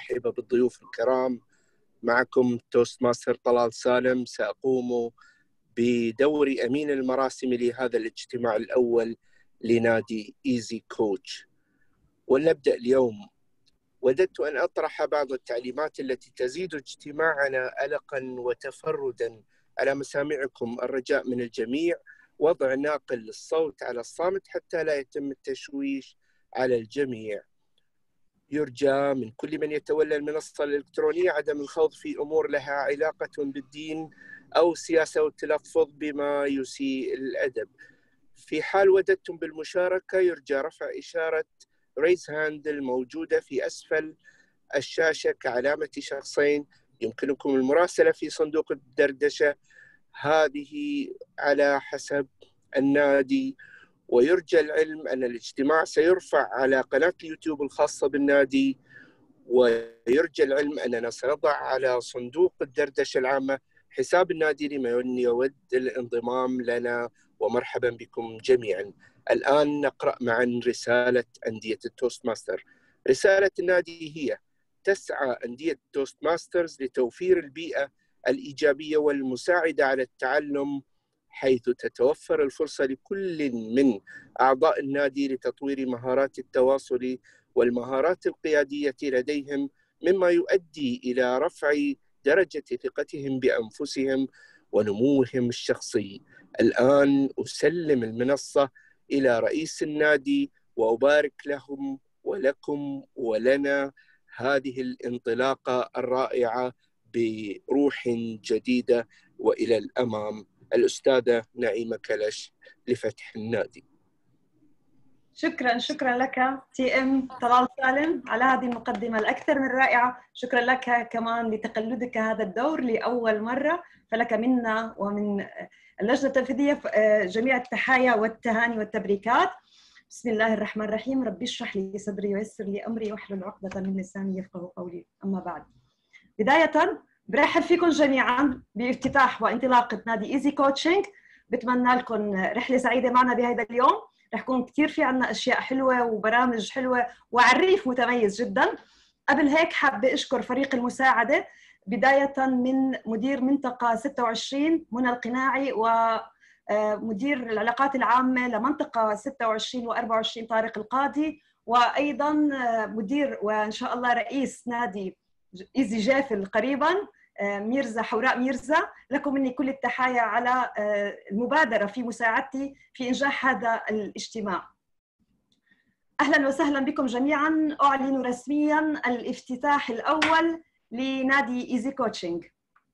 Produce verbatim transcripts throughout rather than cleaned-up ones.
مرحبا بالضيوف الكرام. معكم توست ماستر طلال سالم، سأقوم بدور أمين المراسم لهذا الاجتماع الأول لنادي إيزي كوتش. ولنبدأ اليوم. وددت أن أطرح بعض التعليمات التي تزيد اجتماعنا ألقاً وتفرداً على مسامعكم. الرجاء من الجميع وضع ناقل الصوت على الصامت حتى لا يتم التشويش على الجميع. يرجى من كل من يتولى المنصة الإلكترونية عدم الخوض في أمور لها علاقة بالدين أو سياسة والتلفظ بما يسيء الأدب. في حال وددتم بالمشاركة يرجى رفع إشارة ريز هاند الموجودة في أسفل الشاشة كعلامة شخصين. يمكنكم المراسلة في صندوق الدردشة هذه على حسب النادي. ويرجى العلم أن الاجتماع سيرفع على قناة اليوتيوب الخاصة بالنادي. ويرجى العلم أننا سنضع على صندوق الدردشة العامة حساب النادي لمن يود الانضمام لنا. ومرحبا بكم جميعا. الآن نقرأ معا رسالة أندية التوست ماستر. رسالة النادي هي: تسعى أندية توست ماسترز لتوفير البيئة الإيجابية والمساعدة على التعلم، حيث تتوفر الفرصة لكل من أعضاء النادي لتطوير مهارات التواصل والمهارات القيادية لديهم، مما يؤدي إلى رفع درجة ثقتهم بأنفسهم ونموهم الشخصي. الآن أسلم المنصة إلى رئيس النادي وأبارك لهم ولكم ولنا هذه الانطلاقة الرائعة بروح جديدة وإلى الأمام. الأستاذة نعيمة كلش لفتح النادي. شكرا شكرا لك تي ام طلال سالم على هذه المقدمة الأكثر من رائعة. شكرا لك كمان لتقلدك هذا الدور لأول مرة، فلك منا ومن اللجنة التنفيذية جميع التحايا والتهاني والتبريكات. بسم الله الرحمن الرحيم. ربي اشرح لي صدري ويسر لي أمري واحلل عقدة من لساني يفقهوا قولي. أما بعد، بداية برحب فيكم جميعا بافتتاح وانطلاقة نادي إيزي كوتشنج. بتمنى لكم رحلة سعيدة معنا بهذا اليوم. رح يكون كثير في عنا أشياء حلوة وبرامج حلوة وعريف متميز جدا. قبل هيك حابة أشكر فريق المساعدة بداية من مدير منطقة ستة وعشرين منى القناعي، ومدير العلاقات العامة لمنطقة ستة وعشرين وأربعة وعشرين طارق القاضي، وأيضا مدير وإن شاء الله رئيس نادي إيزي جافل قريبا ميرزا حوراء ميرزا. لكم مني كل التحايا على المبادرة في مساعدتي في إنجاح هذا الاجتماع. أهلا وسهلا بكم جميعا. أعلن رسميا الافتتاح الأول لنادي إيزي كوتشنج.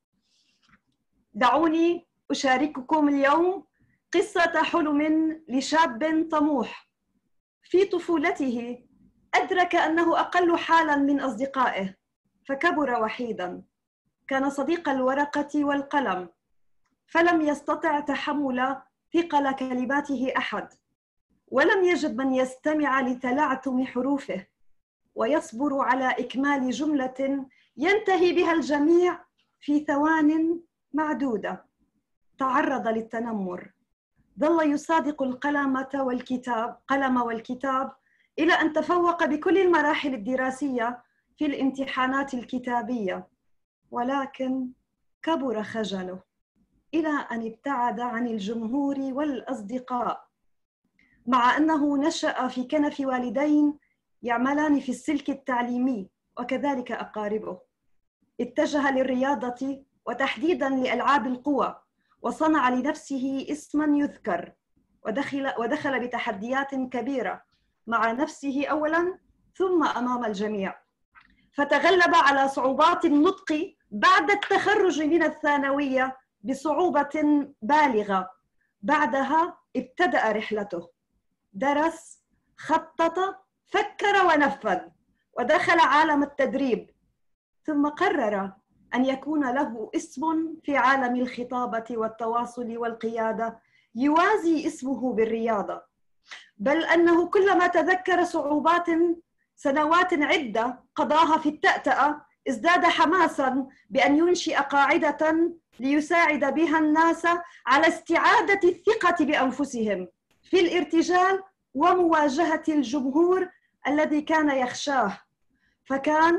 دعوني أشارككم اليوم قصة حلم لشاب طموح. في طفولته أدرك أنه أقل حالا من أصدقائه فكبر وحيدا. كان صديق الورقة والقلم، فلم يستطع تحمل ثقل كلماته أحد، ولم يجد من يستمع لتلعثم حروفه ويصبر على إكمال جملة ينتهي بها الجميع في ثوان معدودة. تعرض للتنمر، ظل يصادق القلم والكتاب قلم والكتاب إلى أن تفوق بكل المراحل الدراسية في الامتحانات الكتابية، ولكن كبر خجله إلى أن ابتعد عن الجمهور والأصدقاء. مع أنه نشأ في كنف والدين يعملان في السلك التعليمي وكذلك أقاربه، اتجه للرياضة وتحديداً لألعاب القوى، وصنع لنفسه اسماً يذكر، ودخل, ودخل بتحديات كبيرة مع نفسه أولاً ثم أمام الجميع، فتغلب على صعوبات النطق بعد التخرج من الثانوية بصعوبة بالغة. بعدها ابتدأ رحلته، درس، خطط، فكر ونفذ، ودخل عالم التدريب، ثم قرر أن يكون له اسم في عالم الخطابة والتواصل والقيادة يوازي اسمه بالرياضة، بل أنه كلما تذكر صعوبات سنوات عدة قضاها في التأتأة ازداد حماساً بأن ينشئ قاعدة ليساعد بها الناس على استعادة الثقة بأنفسهم في الارتجال ومواجهة الجمهور الذي كان يخشاه. فكان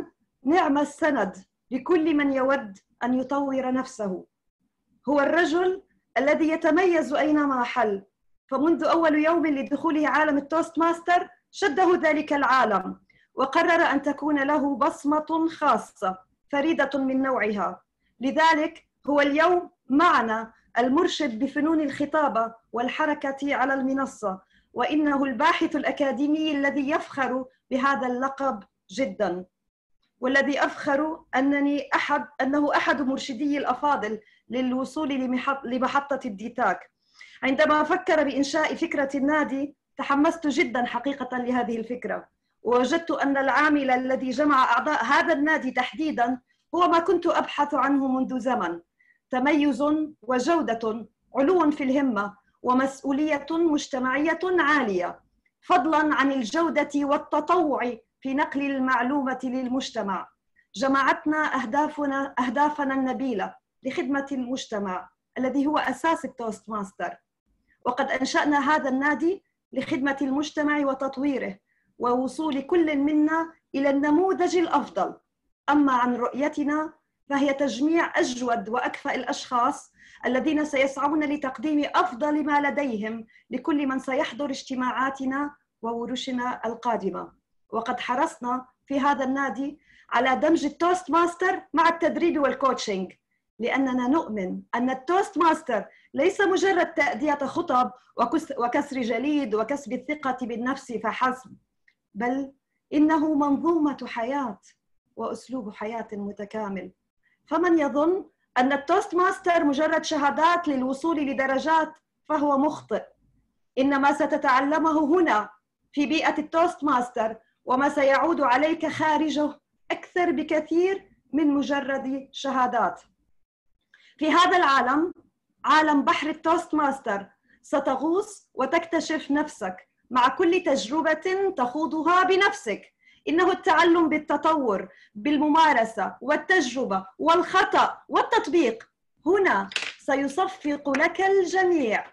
نعم السند لكل من يود أن يطور نفسه. هو الرجل الذي يتميز أينما حل، فمنذ أول يوم لدخوله عالم التوست ماستر شده ذلك العالم، وقرر أن تكون له بصمة خاصة فريدة من نوعها. لذلك هو اليوم معنا المرشد بفنون الخطابة والحركة على المنصة، وإنه الباحث الأكاديمي الذي يفخر بهذا اللقب جداً، والذي أفخر أنني أحد أنه أحد مرشدي الأفاضل للوصول لمحطة الديتاك. عندما فكر بإنشاء فكرة النادي تحمست جدا حقيقة لهذه الفكرة، ووجدت أن العامل الذي جمع أعضاء هذا النادي تحديدا هو ما كنت أبحث عنه منذ زمن: تميز وجودة، علو في الهمة، ومسؤولية مجتمعية عالية، فضلا عن الجودة والتطوع في نقل المعلومة للمجتمع. جمعتنا أهدافنا أهدافنا النبيلة لخدمة المجتمع الذي هو أساس التوست ماستر، وقد أنشأنا هذا النادي لخدمة المجتمع وتطويره ووصول كل منا إلى النموذج الأفضل. أما عن رؤيتنا فهي تجميع أجود وأكفأ الأشخاص الذين سيسعون لتقديم أفضل ما لديهم لكل من سيحضر اجتماعاتنا وورشنا القادمة. وقد حرصنا في هذا النادي على دمج التوست ماستر مع التدريب والكوتشنج، لأننا نؤمن أن التوست ماستر ليس مجرد تأدية خطب وكسر جليد وكسب الثقة بالنفس فحسب، بل إنه منظومة حياة وأسلوب حياة متكامل. فمن يظن أن التوست ماستر مجرد شهادات للوصول لدرجات فهو مخطئ. إن ما ستتعلمه هنا في بيئة التوست ماستر وما سيعود عليك خارجه أكثر بكثير من مجرد شهادات. في هذا العالم، عالم بحر التوست ماستر، ستغوص وتكتشف نفسك مع كل تجربة تخوضها بنفسك. إنه التعلم بالتطور، بالممارسة والتجربة والخطأ والتطبيق. هنا سيصفق لك الجميع،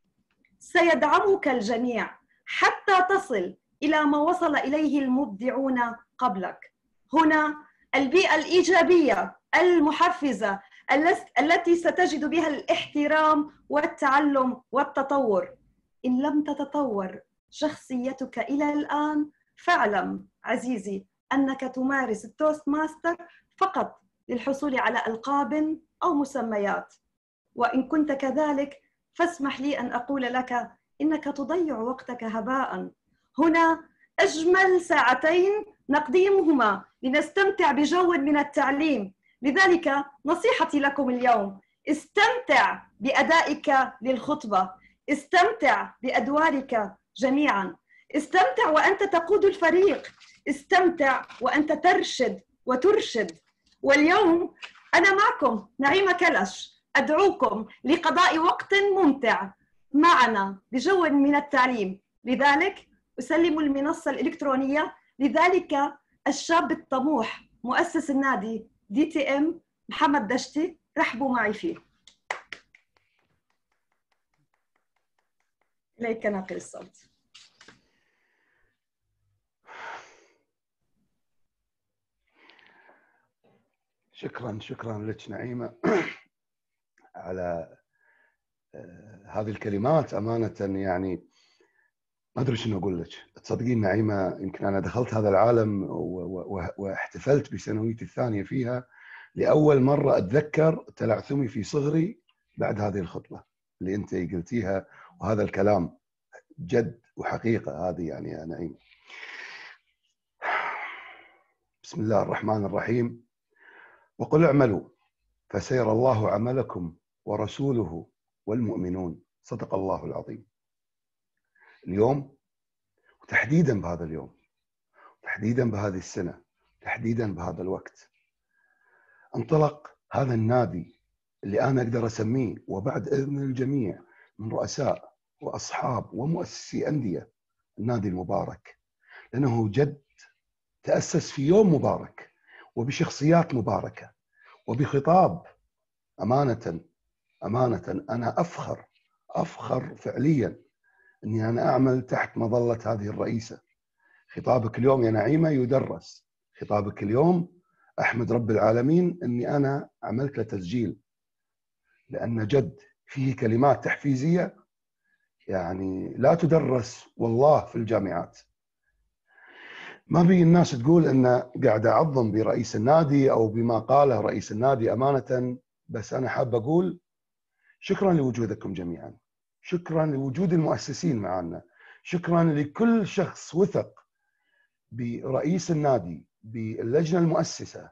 سيدعمك الجميع حتى تصل إلى ما وصل إليه المبدعون قبلك. هنا البيئة الإيجابية المحفزة التي ستجد بها الاحترام والتعلم والتطور. إن لم تتطور شخصيتك إلى الآن فاعلم عزيزي أنك تمارس التوست ماستر فقط للحصول على ألقاب أو مسميات. وإن كنت كذلك فاسمح لي أن أقول لك إنك تضيع وقتك هباء. هنا أجمل ساعتين نقضيهما لنستمتع بجو من التعليم. لذلك نصيحتي لكم اليوم: استمتع بأدائك للخطبة، استمتع بأدوارك جميعا، استمتع وأنت تقود الفريق، استمتع وأنت ترشد وترشد. واليوم أنا معكم نعيمة كلش، أدعوكم لقضاء وقت ممتع معنا بجو من التعليم. لذلك أسلم المنصة الإلكترونية لذلك الشاب الطموح مؤسس النادي دي تي إم محمد دشتي. رحبوا معي فيه. إليك ناقل الصوت. شكرا شكرا لك نعيمة على هذه الكلمات. أمانة يعني ما أدري شنو أقول لك. تصدقين نعيمة، يمكن أنا دخلت هذا العالم واحتفلت بسنويتي الثانية فيها لأول مرة أتذكر تلعثمي في صغري بعد هذه الخطبة اللي أنت قلتيها، وهذا الكلام جد وحقيقة هذه يعني يا نعيمة. بسم الله الرحمن الرحيم. وقل اعملوا فسيرى الله عملكم ورسوله والمؤمنون. صدق الله العظيم. اليوم وتحديدا بهذا اليوم، تحديدا بهذه السنة، تحديدا بهذا الوقت، انطلق هذا النادي اللي أنا أقدر أسميه وبعد إذن الجميع من رؤساء وأصحاب ومؤسسي أندية النادي المبارك، لأنه جد تأسس في يوم مبارك وبشخصيات مباركة وبخطاب. أمانة أمانة أنا أفخر أفخر فعليا أني أنا أعمل تحت مظلة هذه الرئيسة. خطابك اليوم يا نعيمة يدرس، خطابك اليوم أحمد رب العالمين أني أنا عملت له تسجيل، لأن جد فيه كلمات تحفيزية يعني لا تدرس والله في الجامعات. ما بي الناس تقول أن قاعد أعظم برئيس النادي أو بما قاله رئيس النادي أمانة، بس أنا حاب أقول شكرا لوجودكم جميعا، شكرا لوجود المؤسسين معنا، شكرا لكل شخص وثق برئيس النادي، باللجنة المؤسسة،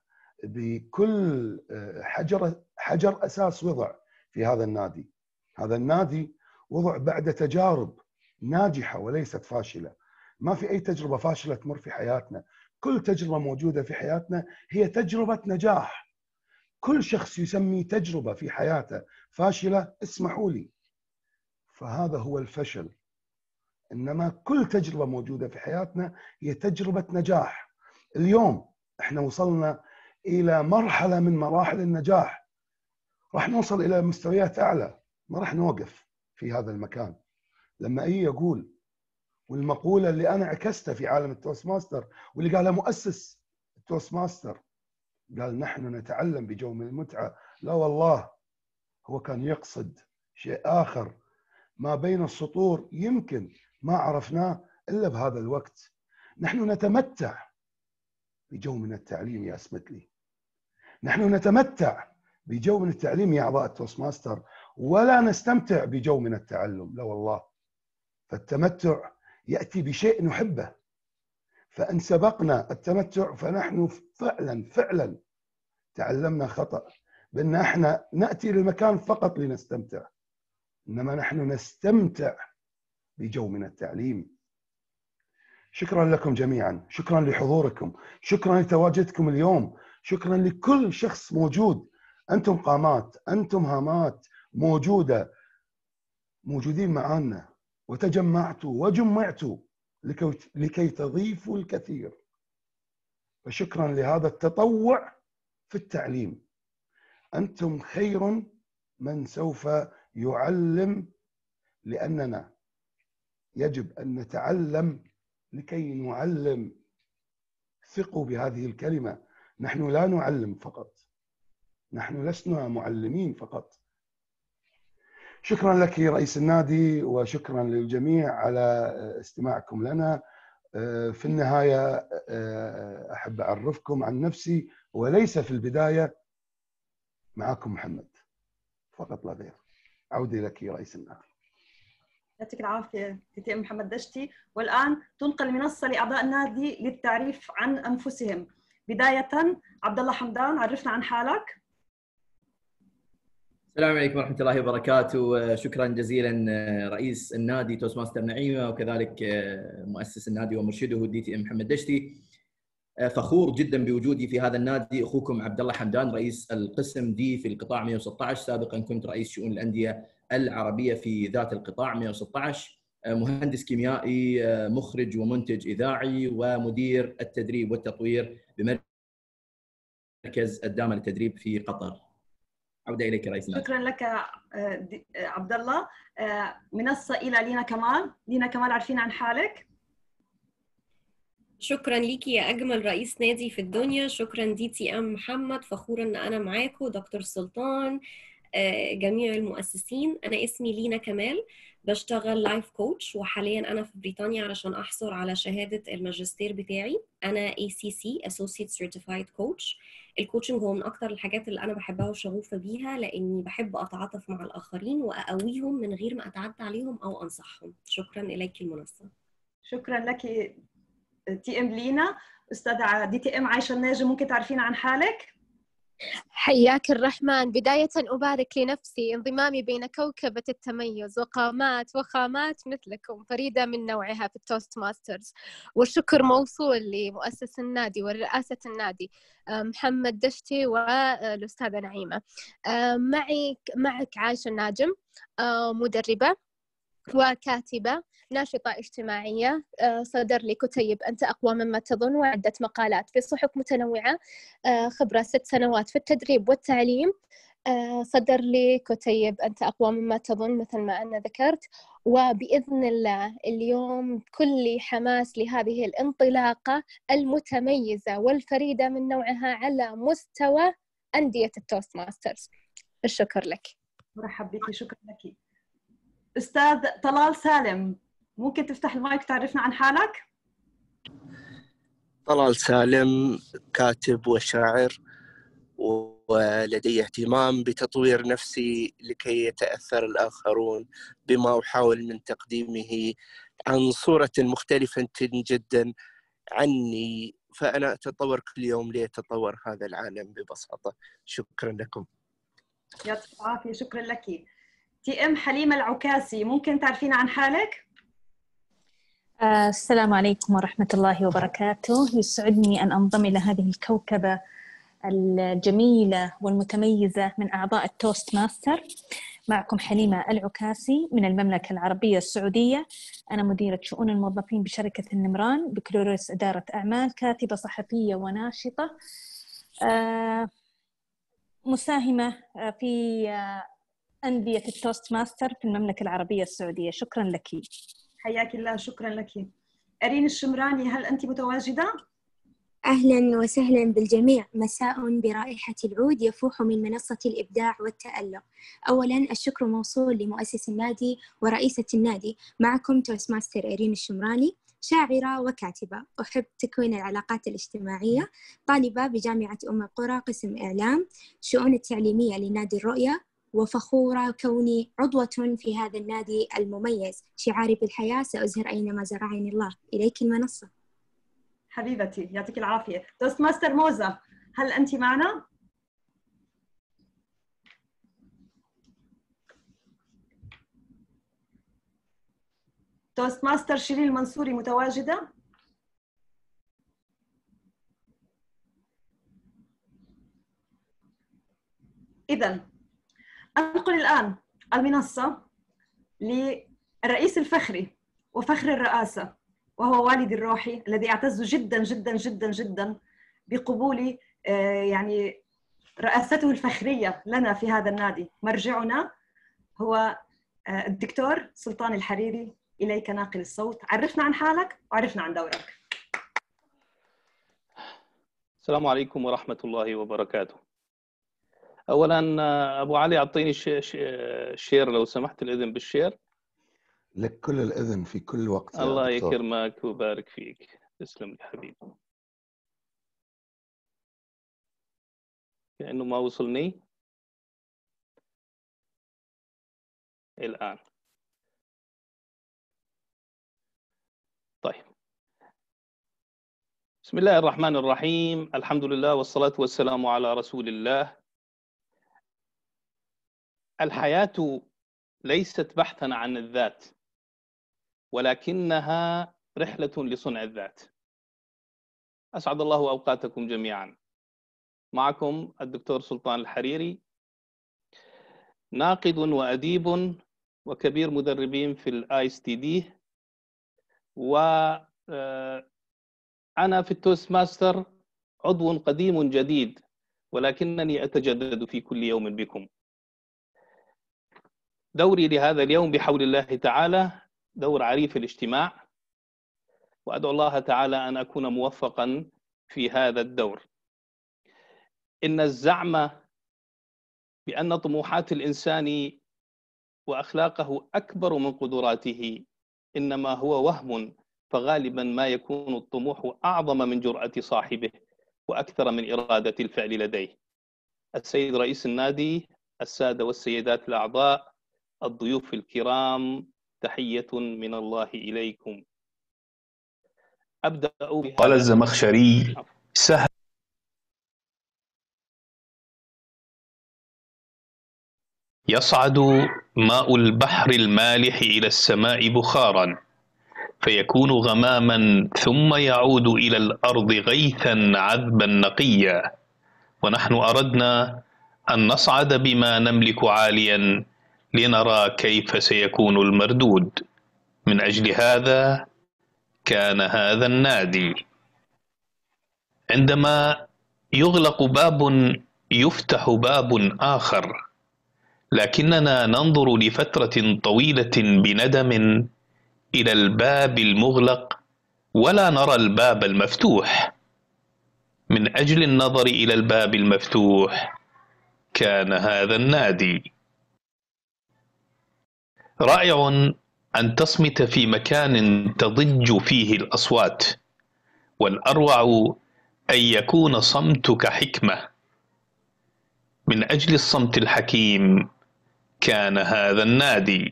بكل حجر حجر أساس وضع في هذا النادي. هذا النادي وضع بعد تجارب ناجحة وليست فاشلة. ما في أي تجربة فاشلة تمر في حياتنا، كل تجربة موجودة في حياتنا هي تجربة نجاح. كل شخص يسمي تجربة في حياته فاشلة اسمحوا لي، فهذا هو الفشل. إنما كل تجربة موجودة في حياتنا هي تجربة نجاح. اليوم إحنا وصلنا إلى مرحلة من مراحل النجاح، راح نوصل إلى مستويات أعلى، ما راح نوقف في هذا المكان. لما أي أقول، والمقولة اللي أنا عكستها في عالم التوست ماستر واللي قالها مؤسس التوست ماستر، قال نحن نتعلم بجو من المتعة، لا والله هو كان يقصد شيء آخر ما بين السطور يمكن ما عرفناه إلا بهذا الوقت. نحن نتمتع بجو من التعليم يا سمتلي، نحن نتمتع بجو من التعليم يا أعضاء التوست ماستر، ولا نستمتع بجو من التعلم، لا والله. فالتمتع يأتي بشيء نحبه، فإن سبقنا التمتع فنحن فعلا فعلا تعلمنا خطأ، بأن احنا نأتي للمكان فقط لنستمتع، إنما نحن نستمتع بجو من التعليم. شكرا لكم جميعا، شكرا لحضوركم، شكرا لتواجدكم اليوم، شكرا لكل شخص موجود. أنتم قامات، أنتم هامات موجودة، موجودين معنا وتجمعتوا وجمعتوا لكي, لكي تضيفوا الكثير. فشكرا لهذا التطوع في التعليم. أنتم خير من سوف يعلم، لأننا يجب أن نتعلم لكي نعلم. ثقوا بهذه الكلمة، نحن لا نعلم فقط، نحن لسنا معلمين فقط. شكرا لك رئيس النادي، وشكرا للجميع على استماعكم لنا. في النهاية أحب أعرفكم عن نفسي، وليس في البداية. معكم محمد فقط لا غير. عودي لك رئيس النادي. يعطيك العافية تي ام محمد دشتي. والآن تنقل المنصة لأعضاء النادي للتعريف عن أنفسهم. بداية عبد الله حمدان، عرفنا عن حالك. السلام عليكم ورحمة الله وبركاته. شكرا جزيلا رئيس النادي توست ماستر نعيمة، وكذلك مؤسس النادي ومرشده دي تي ام محمد دشتي. فخور جدا بوجودي في هذا النادي. اخوكم عبد الله حمدان، رئيس القسم دي في القطاع مئة وستة عشر. سابقا كنت رئيس شؤون الأندية العربية في ذات القطاع مئة وستة عشر. مهندس كيميائي، مخرج ومنتج إذاعي، ومدير التدريب والتطوير بمركز الدامة للتدريب في قطر. عودة إليك رئيس النادي. شكرا لك عبد الله. منصة إلى لينا كمال. لينا كمال، عارفين عن حالك. شكرا ليكي يا أجمل رئيس نادي في الدنيا. شكرا دي تي ام محمد، فخورة أن أنا معاكم. دكتور سلطان، جميع المؤسسين. أنا اسمي لينا كمال، بشتغل لايف كوتش، وحاليا أنا في بريطانيا علشان أحصل على شهادة الماجستير بتاعي. أنا إيه سي سي Associate Certified Coach. الكوتشنج هو من أكتر الحاجات اللي أنا بحبها وشغوفة بيها، لأني بحب أتعاطف مع الآخرين وأقويهم من غير ما أتعدى عليهم أو أنصحهم. شكرا إليك المنصة. شكرا لك تي ام لينا. أستاذة دي تي ام عايشة الناجم، ممكن تعرفين عن حالك؟ حياك الرحمن. بداية أبارك لنفسي انضمامي بين كوكبة التميز وقامات وخامات مثلكم، فريدة من نوعها في التوست ماسترز. والشكر موصول لمؤسس النادي ورئاسة النادي محمد دشتي والأستاذة نعيمة. معي معك عايشة الناجم، مدربة وكاتبة، ناشطة اجتماعية. صدر لي كتيب أنت أقوى مما تظن، وعدة مقالات في صحف متنوعة. خبرة ست سنوات في التدريب والتعليم. صدر لي كتيب أنت أقوى مما تظن مثل ما أنا ذكرت. وبإذن الله اليوم كل حماس لهذه الانطلاقة المتميزة والفريدة من نوعها على مستوى أندية التوست ماسترز. الشكر لك. مرحب بك، شكرا لك. أستاذ طلال سالم، ممكن تفتح المايك تعرفنا عن حالك؟ طلال سالم كاتب وشاعر، ولدي اهتمام بتطوير نفسي لكي يتأثر الآخرون بما أحاول من تقديمه عن صورة مختلفة جدا عني، فأنا أتطور كل يوم ليتطور هذا العالم ببساطة. شكرا لكم. يعطيك العافية، شكرا لك. تي ام حليمة العكاسي، ممكن تعرفين عن حالك؟ آه السلام عليكم ورحمة الله وبركاته. يسعدني أن أنضم إلى هذه الكوكبة الجميلة والمتميزة من أعضاء التوست ماستر. معكم حليمة العكاسي من المملكة العربية السعودية. أنا مديرة شؤون الموظفين بشركة النمران بكالوريوس إدارة أعمال، كاتبة صحفية وناشطة، آه مساهمة في أندية التوست ماستر في المملكة العربية السعودية. شكرا لك. حياك الله، شكرا لك. أرين الشمراني، هل أنت متواجدة؟ أهلا وسهلا بالجميع. مساء برائحة العود يفوح من منصة الإبداع والتألق. أولا الشكر موصول لمؤسس النادي ورئيسة النادي. معكم توست ماستر أرين الشمراني، شاعرة وكاتبة، أحب تكوين العلاقات الاجتماعية، طالبة بجامعة أم القرى قسم إعلام، شؤون التعليمية لنادي الرؤية، وفخورة كوني عضوة في هذا النادي المميز. شعاري بالحياة سأزهر أينما زرعني الله. إليك المنصة. حبيبتي يعطيك العافية. توست ماستر موزة، هل أنت معنا؟ توست ماستر شيرين المنصوري متواجدة؟ إذن أنقل الآن المنصة للرئيس الفخري وفخر الرئاسة، وهو والدي الروحي الذي أعتز جدا جدا جدا جدا بقبول يعني رئاسته الفخرية لنا في هذا النادي. مرجعنا هو الدكتور سلطان الحريري. إليك ناقل الصوت، عرفنا عن حالك وعرفنا عن دورك. السلام عليكم ورحمة الله وبركاته. أولا أبو علي أعطيني الشير لو سمحت، الإذن بالشير. لك كل الإذن في كل وقت يا الله دكتور. يكرمك ويبارك فيك. تسلم لي حبيبي. كأنه ما وصلني الآن. طيب، بسم الله الرحمن الرحيم. الحمد لله والصلاة والسلام على رسول الله. الحياة ليست بحثاً عن الذات، ولكنها رحلة لصنع الذات. أسعد الله أوقاتكم جميعاً. معكم الدكتور سلطان الحريري، ناقد وأديب وكبير مدربين في الآي إس تي دي، وأنا في التوست ماستر عضو قديم جديد، ولكنني أتجدد في كل يوم بكم. دوري لهذا اليوم بحول الله تعالى دور عريف الاجتماع، وأدعو الله تعالى أن أكون موفقاً في هذا الدور. إن الزعم بأن طموحات الإنسان وأخلاقه أكبر من قدراته إنما هو وهم، فغالباً ما يكون الطموح أعظم من جرأة صاحبه وأكثر من إرادة الفعل لديه. السيد رئيس النادي، السادة والسيدات الأعضاء، الضيوف الكرام، تحية من الله إليكم. أبدأ. قال الزمخشري: سهل يصعد ماء البحر المالح إلى السماء بخاراً، فيكون غماماً ثم يعود إلى الأرض غيثاً عذباً نقياً، ونحن أردنا أن نصعد بما نملك عالياً لنرى كيف سيكون المردود. من أجل هذا كان هذا النادي. عندما يغلق باب يفتح باب آخر، لكننا ننظر لفترة طويلة بندم إلى الباب المغلق ولا نرى الباب المفتوح. من أجل النظر إلى الباب المفتوح كان هذا النادي. رائع أن تصمت في مكان تضج فيه الأصوات، والأروع أن يكون صمتك حكمة. من أجل الصمت الحكيم كان هذا النادي.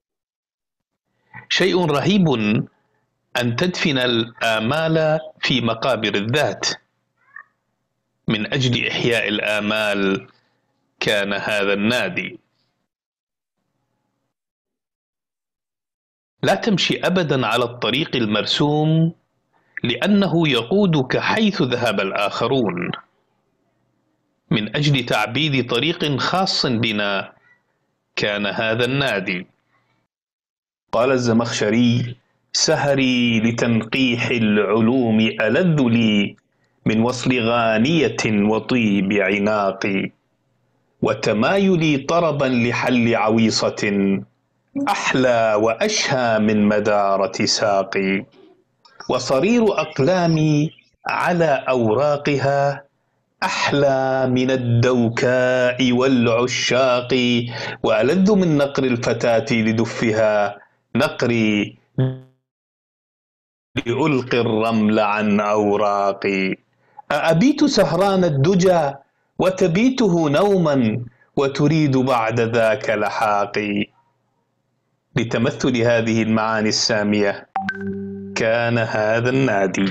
شيء رهيب أن تدفن الآمال في مقابر الذات. من أجل إحياء الآمال كان هذا النادي. لا تمشي أبدا على الطريق المرسوم، لأنه يقودك حيث ذهب الآخرون. من أجل تعبيد طريق خاص بنا كان هذا النادي. قال الزمخشري: سهري لتنقيح العلوم ألذ لي من وصل غانية وطيب عناقي، وتمايلي طربا لحل عويصة أحلى وأشهى من مدارة ساقي، وصرير أقلامي على أوراقها أحلى من الدوكاء والعشاق، وألذ من نقر الفتاة لدفها نقري لألقي الرمل عن أوراقي. أأبيت سهران الدجى وتبيته نوما وتريد بعد ذاك لحاقي. لتمثل هذه المعاني السامية كان هذا النادي.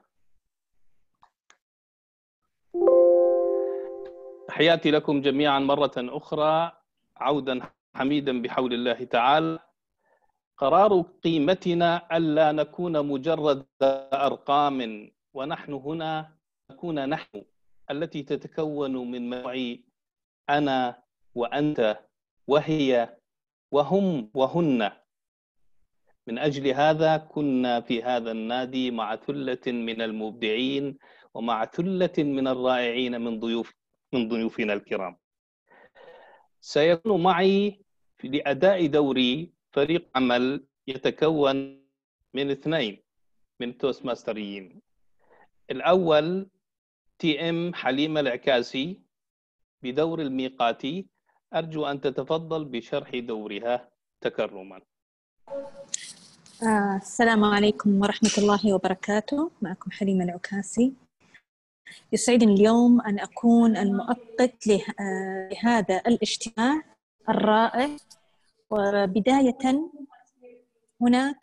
تحياتي لكم جميعا مرة أخرى، عودا حميدا بحول الله تعالى. قرار قيمتنا ألا نكون مجرد أرقام، ونحن هنا نكون نحن التي تتكون من مجموع أنا وأنت وهي وهم وهن. من أجل هذا كنا في هذا النادي مع ثلة من المبدعين ومع ثلة من الرائعين من ضيوف من ضيوفنا الكرام. سيكون معي لأداء دوري فريق عمل يتكون من اثنين من التوست ماستريين. الأول تي ام حليمة العكاسي بدور الميقاتي. أرجو أن تتفضل بشرح دورها تكرما. آه، السلام عليكم ورحمة الله وبركاته. معكم حليمة العكاسي. يسعدني اليوم أن أكون المؤقت لهذا الاجتماع الرائع. وبداية هناك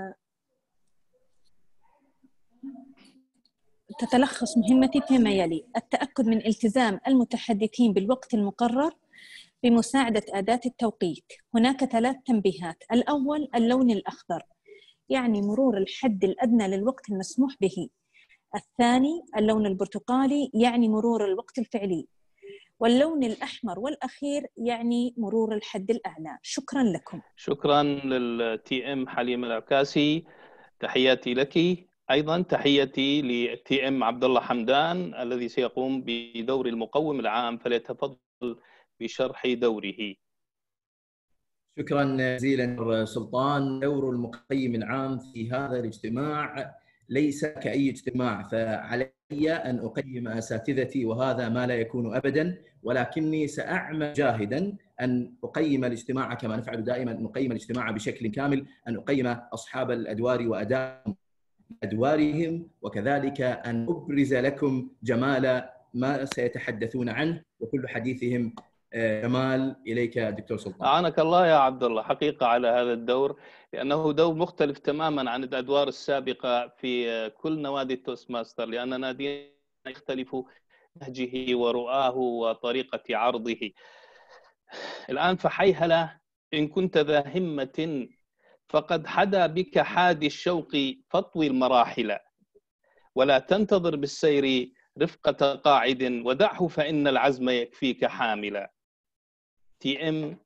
تتلخص مهمتي فيما يلي: التأكد من التزام المتحدثين بالوقت المقرر بمساعدة أداة التوقيت. هناك ثلاث تنبيهات. الأول: اللون الأخضر يعني مرور الحد الأدنى للوقت المسموح به. الثاني: اللون البرتقالي يعني مرور الوقت الفعلي. واللون الأحمر والأخير يعني مرور الحد الأعلى. شكرا لكم. شكرا للتي ام حليمة العكاسي، تحياتي لك. أيضا تحياتي لتي ام عبد الله حمدان الذي سيقوم بدور المقوم العام، فليتفضل بشرح دوره. شكرا جزيلا سلطان. دور المقيم العام في هذا الاجتماع ليس كأي اجتماع، فعلي أن أقيم أساتذتي وهذا ما لا يكون أبدا، ولكني سأعمل جاهدا أن أقيم الاجتماع كما نفعل دائما، أن نقيم الاجتماع بشكل كامل، أن أقيم أصحاب الأدوار وأداء أدوارهم، وكذلك أن أبرز لكم جمال ما سيتحدثون عنه، وكل حديثهم جمال. إليك دكتور سلطان. أعانك الله يا عبد الله حقيقة على هذا الدور، لأنه دور مختلف تماما عن الأدوار السابقة في كل نوادي التوست ماستر، لأن نادينا يختلف نهجه ورؤاه وطريقة عرضه. الآن فحيهلا إن كنت ذا همة فقد حدا بك حادي الشوق فاطوي المراحل، ولا تنتظر بالسير رفقة قاعد ودعه فإن العزم يكفيك حاملا. تي ام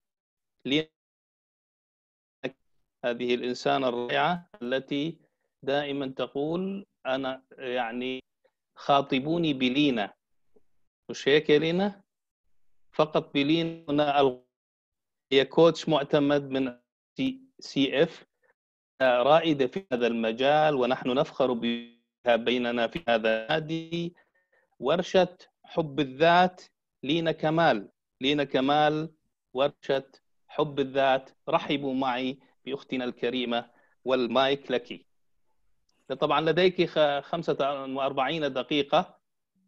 هذه الإنسانة الرائعة التي دائما تقول أنا يعني خاطبوني بلينا، مش هيك يا لينا؟ فقط بلينا هنا. هي كوتش معتمد من سي اف، رائدة في هذا المجال ونحن نفخر بها بيننا في هذا النادي. ورشة حب الذات لينا كمال. لينا كمال ورشة حب الذات. رحبوا معي بأختنا الكريمة والمايك لك. طبعا لديك خمسة وأربعين دقيقة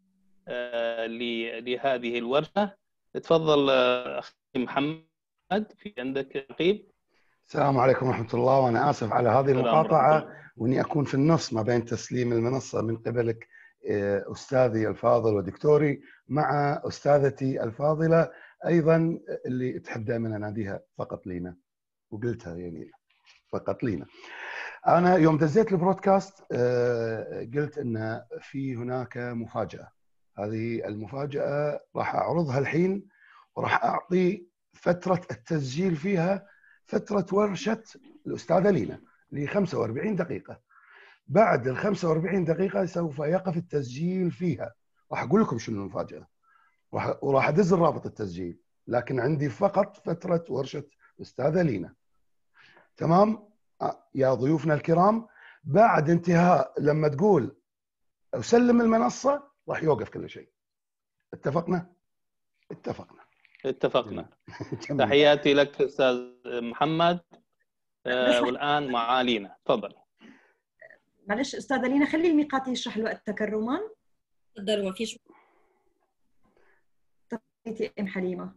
لهذه الورشة. تفضل أخي محمد، في عندك رقيب. السلام عليكم ورحمة الله، وأنا آسف على هذه المقاطعة وإني أكون في النص ما بين تسليم المنصة من قبلك أستاذي الفاضل ودكتوري مع أستاذتي الفاضلة أيضا اللي تحب دائما أناديها فقط لينا، وقلتها يا لينا فقط لينا. أنا يوم دزيت البرودكاست قلت أن في هناك مفاجأة. هذه المفاجأة راح أعرضها الحين، وراح أعطي فترة التسجيل فيها فترة ورشة الأستاذة لينا ل خمسة وأربعين دقيقة. بعد ال خمسة وأربعين دقيقة سوف يقف التسجيل فيها. راح أقول لكم شنو المفاجأة وراح أدز الرابط التسجيل، لكن عندي فقط فترة ورشة الأستاذة لينا. تمام يا ضيوفنا الكرام؟ بعد انتهاء لما تقول أسلم المنصة راح يوقف كل شيء. اتفقنا؟ اتفقنا اتفقنا. تحياتي لك أستاذ محمد. آه والآن مع لينا، تفضل. معلش أستاذة لينا، خلي الميقات يشرح الوقت تكرما. تفضلوا، ما فيش. تفضلي أم حليمة.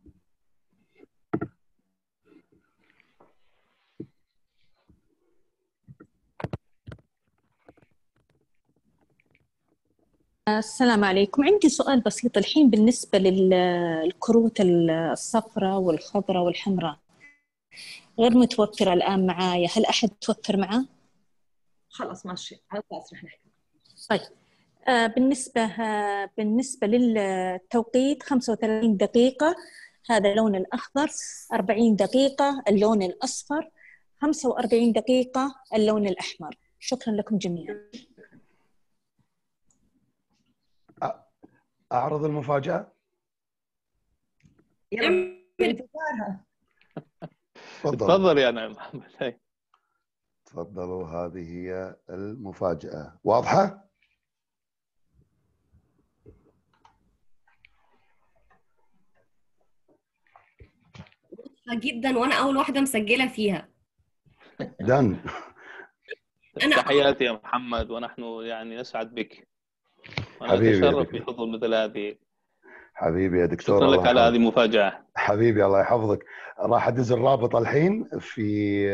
السلام عليكم. عندي سؤال بسيط الحين بالنسبة للكروت الصفراء والخضراء والحمراء، غير متوفرة الآن معايا، هل أحد توفر معاه؟ خلاص ماشي، على الأساس رح نحكي. طيب آه بالنسبة آه بالنسبة للتوقيت خمسة وثلاثين دقيقة هذا اللون الأخضر، أربعين دقيقة اللون الأصفر، خمسة وأربعين دقيقة اللون الأحمر. شكرا لكم جميعا. أعرض المفاجأة. يلا انتظارها. تفضل يا نعم محمد. تفضلوا، هذه هي المفاجأة. واضحة؟ واضحة جدا، وأنا أول واحدة مسجلة فيها. دن. تحياتي يا محمد، ونحن يعني نسعد بك. حبيبي ونتشرف بحضور مثل هذه. حبيبي يا دكتور، شكرا لك على هذه المفاجأة. حبيبي الله يحفظك. راح ادز الرابط الحين في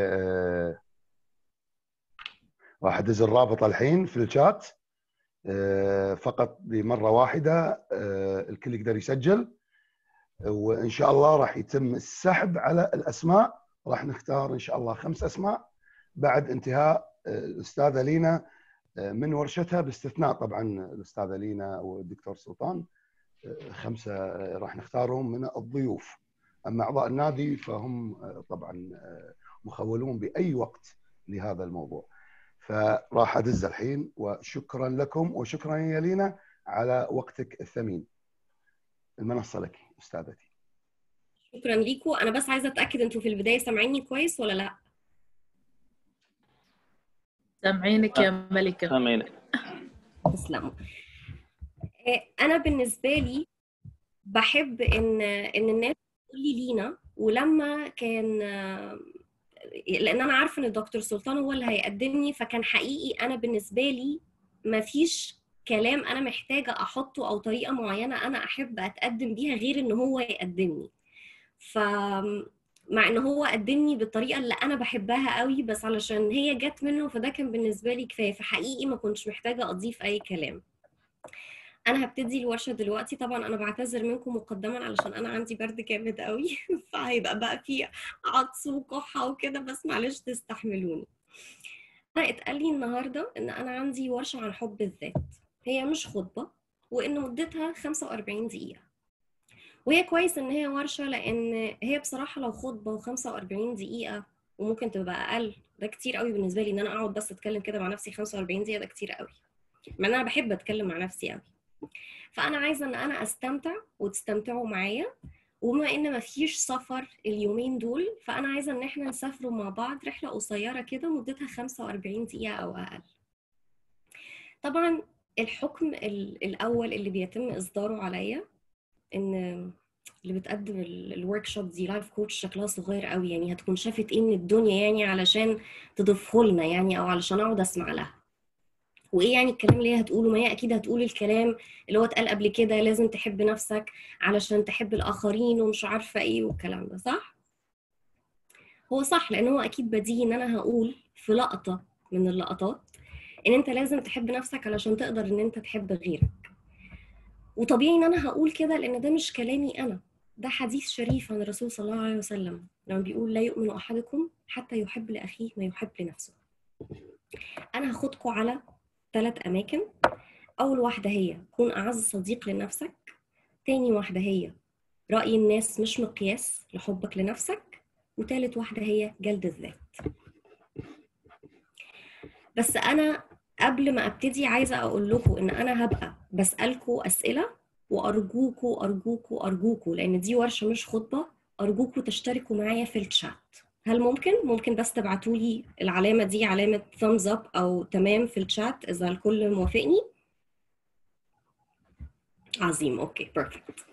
راح ادز الرابط الحين في الشات فقط بمرة واحدة، الكل يقدر يسجل، وإن شاء الله راح يتم السحب على الأسماء. راح نختار إن شاء الله خمس أسماء بعد انتهاء الأستاذة لينا من ورشتها، باستثناء طبعا الأستاذة لينا والدكتور سلطان. خمسة راح نختارهم من الضيوف. أما أعضاء النادي فهم طبعا مخولون بأي وقت لهذا الموضوع. فراح أدز الحين، وشكرا لكم وشكرا يا لينا على وقتك الثمين. المنصة لك أستاذتي. شكرا ليكم. أنا بس عايزة أتأكد أنتوا في البداية سامعيني كويس ولا لا؟ سامعينك يا ملكة. سامعينك. تسلموا. أنا بالنسبة لي بحب إن إن الناس تقول لي لينا، ولما كان لأن أنا عارفة إن الدكتور سلطان هو اللي هيقدمني، فكان حقيقي أنا بالنسبة لي مفيش كلام أنا محتاجة أحطه أو طريقة معينة أنا أحب أتقدم بيها غير إن هو يقدمني. فمع إن هو قدمني بالطريقة اللي أنا بحبها قوي، بس علشان هي جت منه فده كان بالنسبة لي كفاية. فحقيقي ما كنتش محتاجة أضيف أي كلام. انا هبتدي الورشه دلوقتي. طبعا انا بعتذر منكم مقدما علشان انا عندي برد جامد قوي فهيبقى بقى في عطس وكحه وكده، بس معلش تستحملوني. انا اتقال لي النهارده ان انا عندي ورشه عن حب الذات، هي مش خطبه، وان مدتها خمسة وأربعين دقيقه. وهي كويس ان هي ورشه، لان هي بصراحه لو خطبه وخمسة وأربعين دقيقه وممكن تبقى اقل، ده كتير قوي بالنسبه لي ان انا اقعد بس اتكلم كده مع نفسي خمسة وأربعين دقيقه، ده كتير قوي. مع ان انا بحب اتكلم مع نفسي قوي، فانا عايزه ان انا استمتع وتستمتعوا معايا، وبما ان مفيش سفر اليومين دول فانا عايزه ان احنا نسافروا مع بعض رحله قصيره كده مدتها خمسة وأربعين دقيقه او اقل. طبعا الحكم الاول اللي بيتم اصداره عليا ان اللي بتقدم الورك شوب دي لايف كوتش شكلها صغير قوي، يعني هتكون شافت ايه من الدنيا يعني علشان تضيفه لنا يعني، او علشان اقعد اسمع لها. وايه يعني الكلام اللي هي هتقوله؟ ما هي اكيد هتقول الكلام اللي هو اتقال قبل كده، لازم تحب نفسك علشان تحب الاخرين ومش عارفه ايه والكلام ده، صح؟ هو صح، لان هو اكيد بديهي ان انا هقول في لقطه من اللقطات ان انت لازم تحب نفسك علشان تقدر ان انت تحب غيرك. وطبيعي ان انا هقول كده لان ده مش كلامي انا، ده حديث شريف عن الرسول صلى الله عليه وسلم لما بيقول لا يؤمن احدكم حتى يحب لاخيه ما يحب لنفسه. انا هاخدكم على ثلاث اماكن. اول واحده هي كون اعز صديق لنفسك، تاني واحده هي راي الناس مش مقياس لحبك لنفسك، وتالت واحده هي جلد الذات. بس انا قبل ما ابتدي عايزه اقول لكم ان انا هبقى بسالكم اسئله، وارجوكوا ارجوكوا ارجوكوا لان دي ورشه مش خطبه، ارجوكوا تشتركوا معايا في الشات. هل ممكن ممكن بس تبعتوا لي العلامه دي، علامه thumbs up او تمام في الشات اذا الكل موافقني؟ عظيم، اوكي بيرفكت.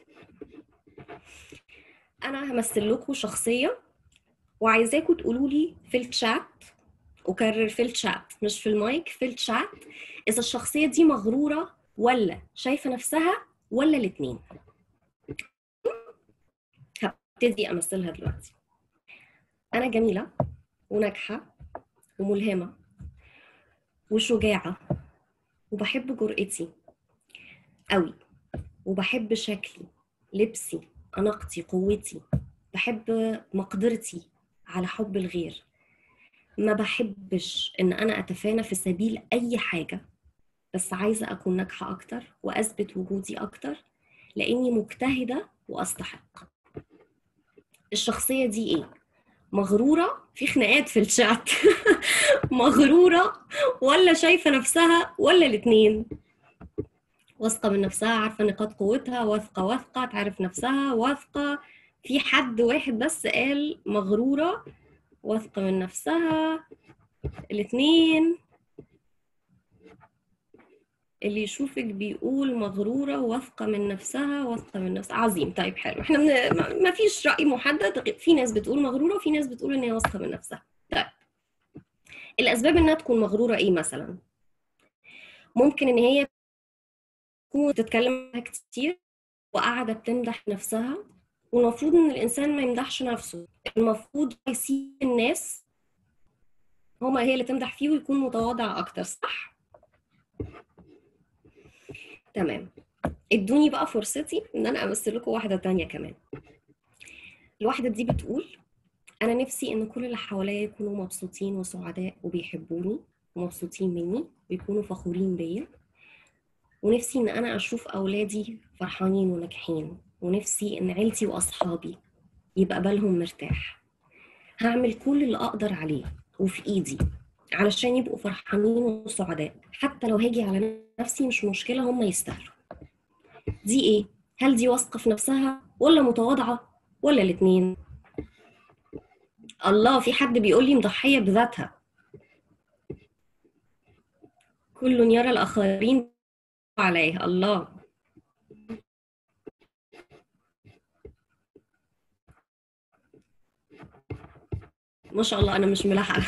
انا همثل لكم شخصيه وعايزاكم تقولوا لي في الشات، أكرر في الشات مش في المايك، في الشات، إذا الشخصية دي مغرورة ولا شايفة نفسها ولا الاتنين. هبتدي أمثلها دلوقتي. أنا جميلة وناجحة وملهمة وشجاعة وبحب جرأتي قوي، وبحب شكلي، لبسي، أناقتي، قوتي، بحب مقدرتي على حب الغير، ما بحبش ان انا اتفانى في سبيل اي حاجة، بس عايزة اكون ناجحة اكتر واثبت وجودي اكتر لاني مجتهدة واستحق. الشخصية دي ايه؟ مغرورة؟ في خناقات في الشات. مغرورة ولا شايفة نفسها ولا الاتنين؟ واثقة من نفسها، عارفة نقاط قوتها، واثقة واثقة تعرف نفسها، واثقة. في حد واحد بس قال مغرورة، واثقة من نفسها، الاتنين. اللي يشوفك بيقول مغرورة واثقة من نفسها، واثقة من نفسها. عظيم، طيب حلو. احنا من... ما فيش رأي محدد، في ناس بتقول مغرورة وفي ناس بتقول ان هي واثقة من نفسها. طيب الأسباب انها تكون مغرورة ايه مثلا؟ ممكن ان هي تكون تتكلم كتير وقاعدة بتمدح نفسها، والمفروض ان الانسان ما يمدحش نفسه، المفروض يسيب الناس هما هي اللي تمدح فيه ويكون متواضع اكتر، صح؟ تمام. ادوني بقى فرصتي ان انا امثل لكم واحده تانية كمان. الواحده دي بتقول انا نفسي ان كل اللي حواليا يكونوا مبسوطين وسعداء وبيحبوني ومبسوطين مني ويكونوا فخورين بيا، ونفسي ان انا اشوف اولادي فرحانين وناجحين، ونفسي ان عيلتي واصحابي يبقى بالهم مرتاح. هعمل كل اللي اقدر عليه وفي ايدي علشان يبقوا فرحانين وسعداء، حتى لو هاجي على نفسي مش مشكله، هم يستاهلوا. دي ايه؟ هل دي واثقة في نفسها ولا متواضعة ولا الاتنين؟ الله، في حد بيقول لي مضحية بذاتها. كل يرى الآخرين عليه. الله، ما شاء الله، أنا مش ملاحقة.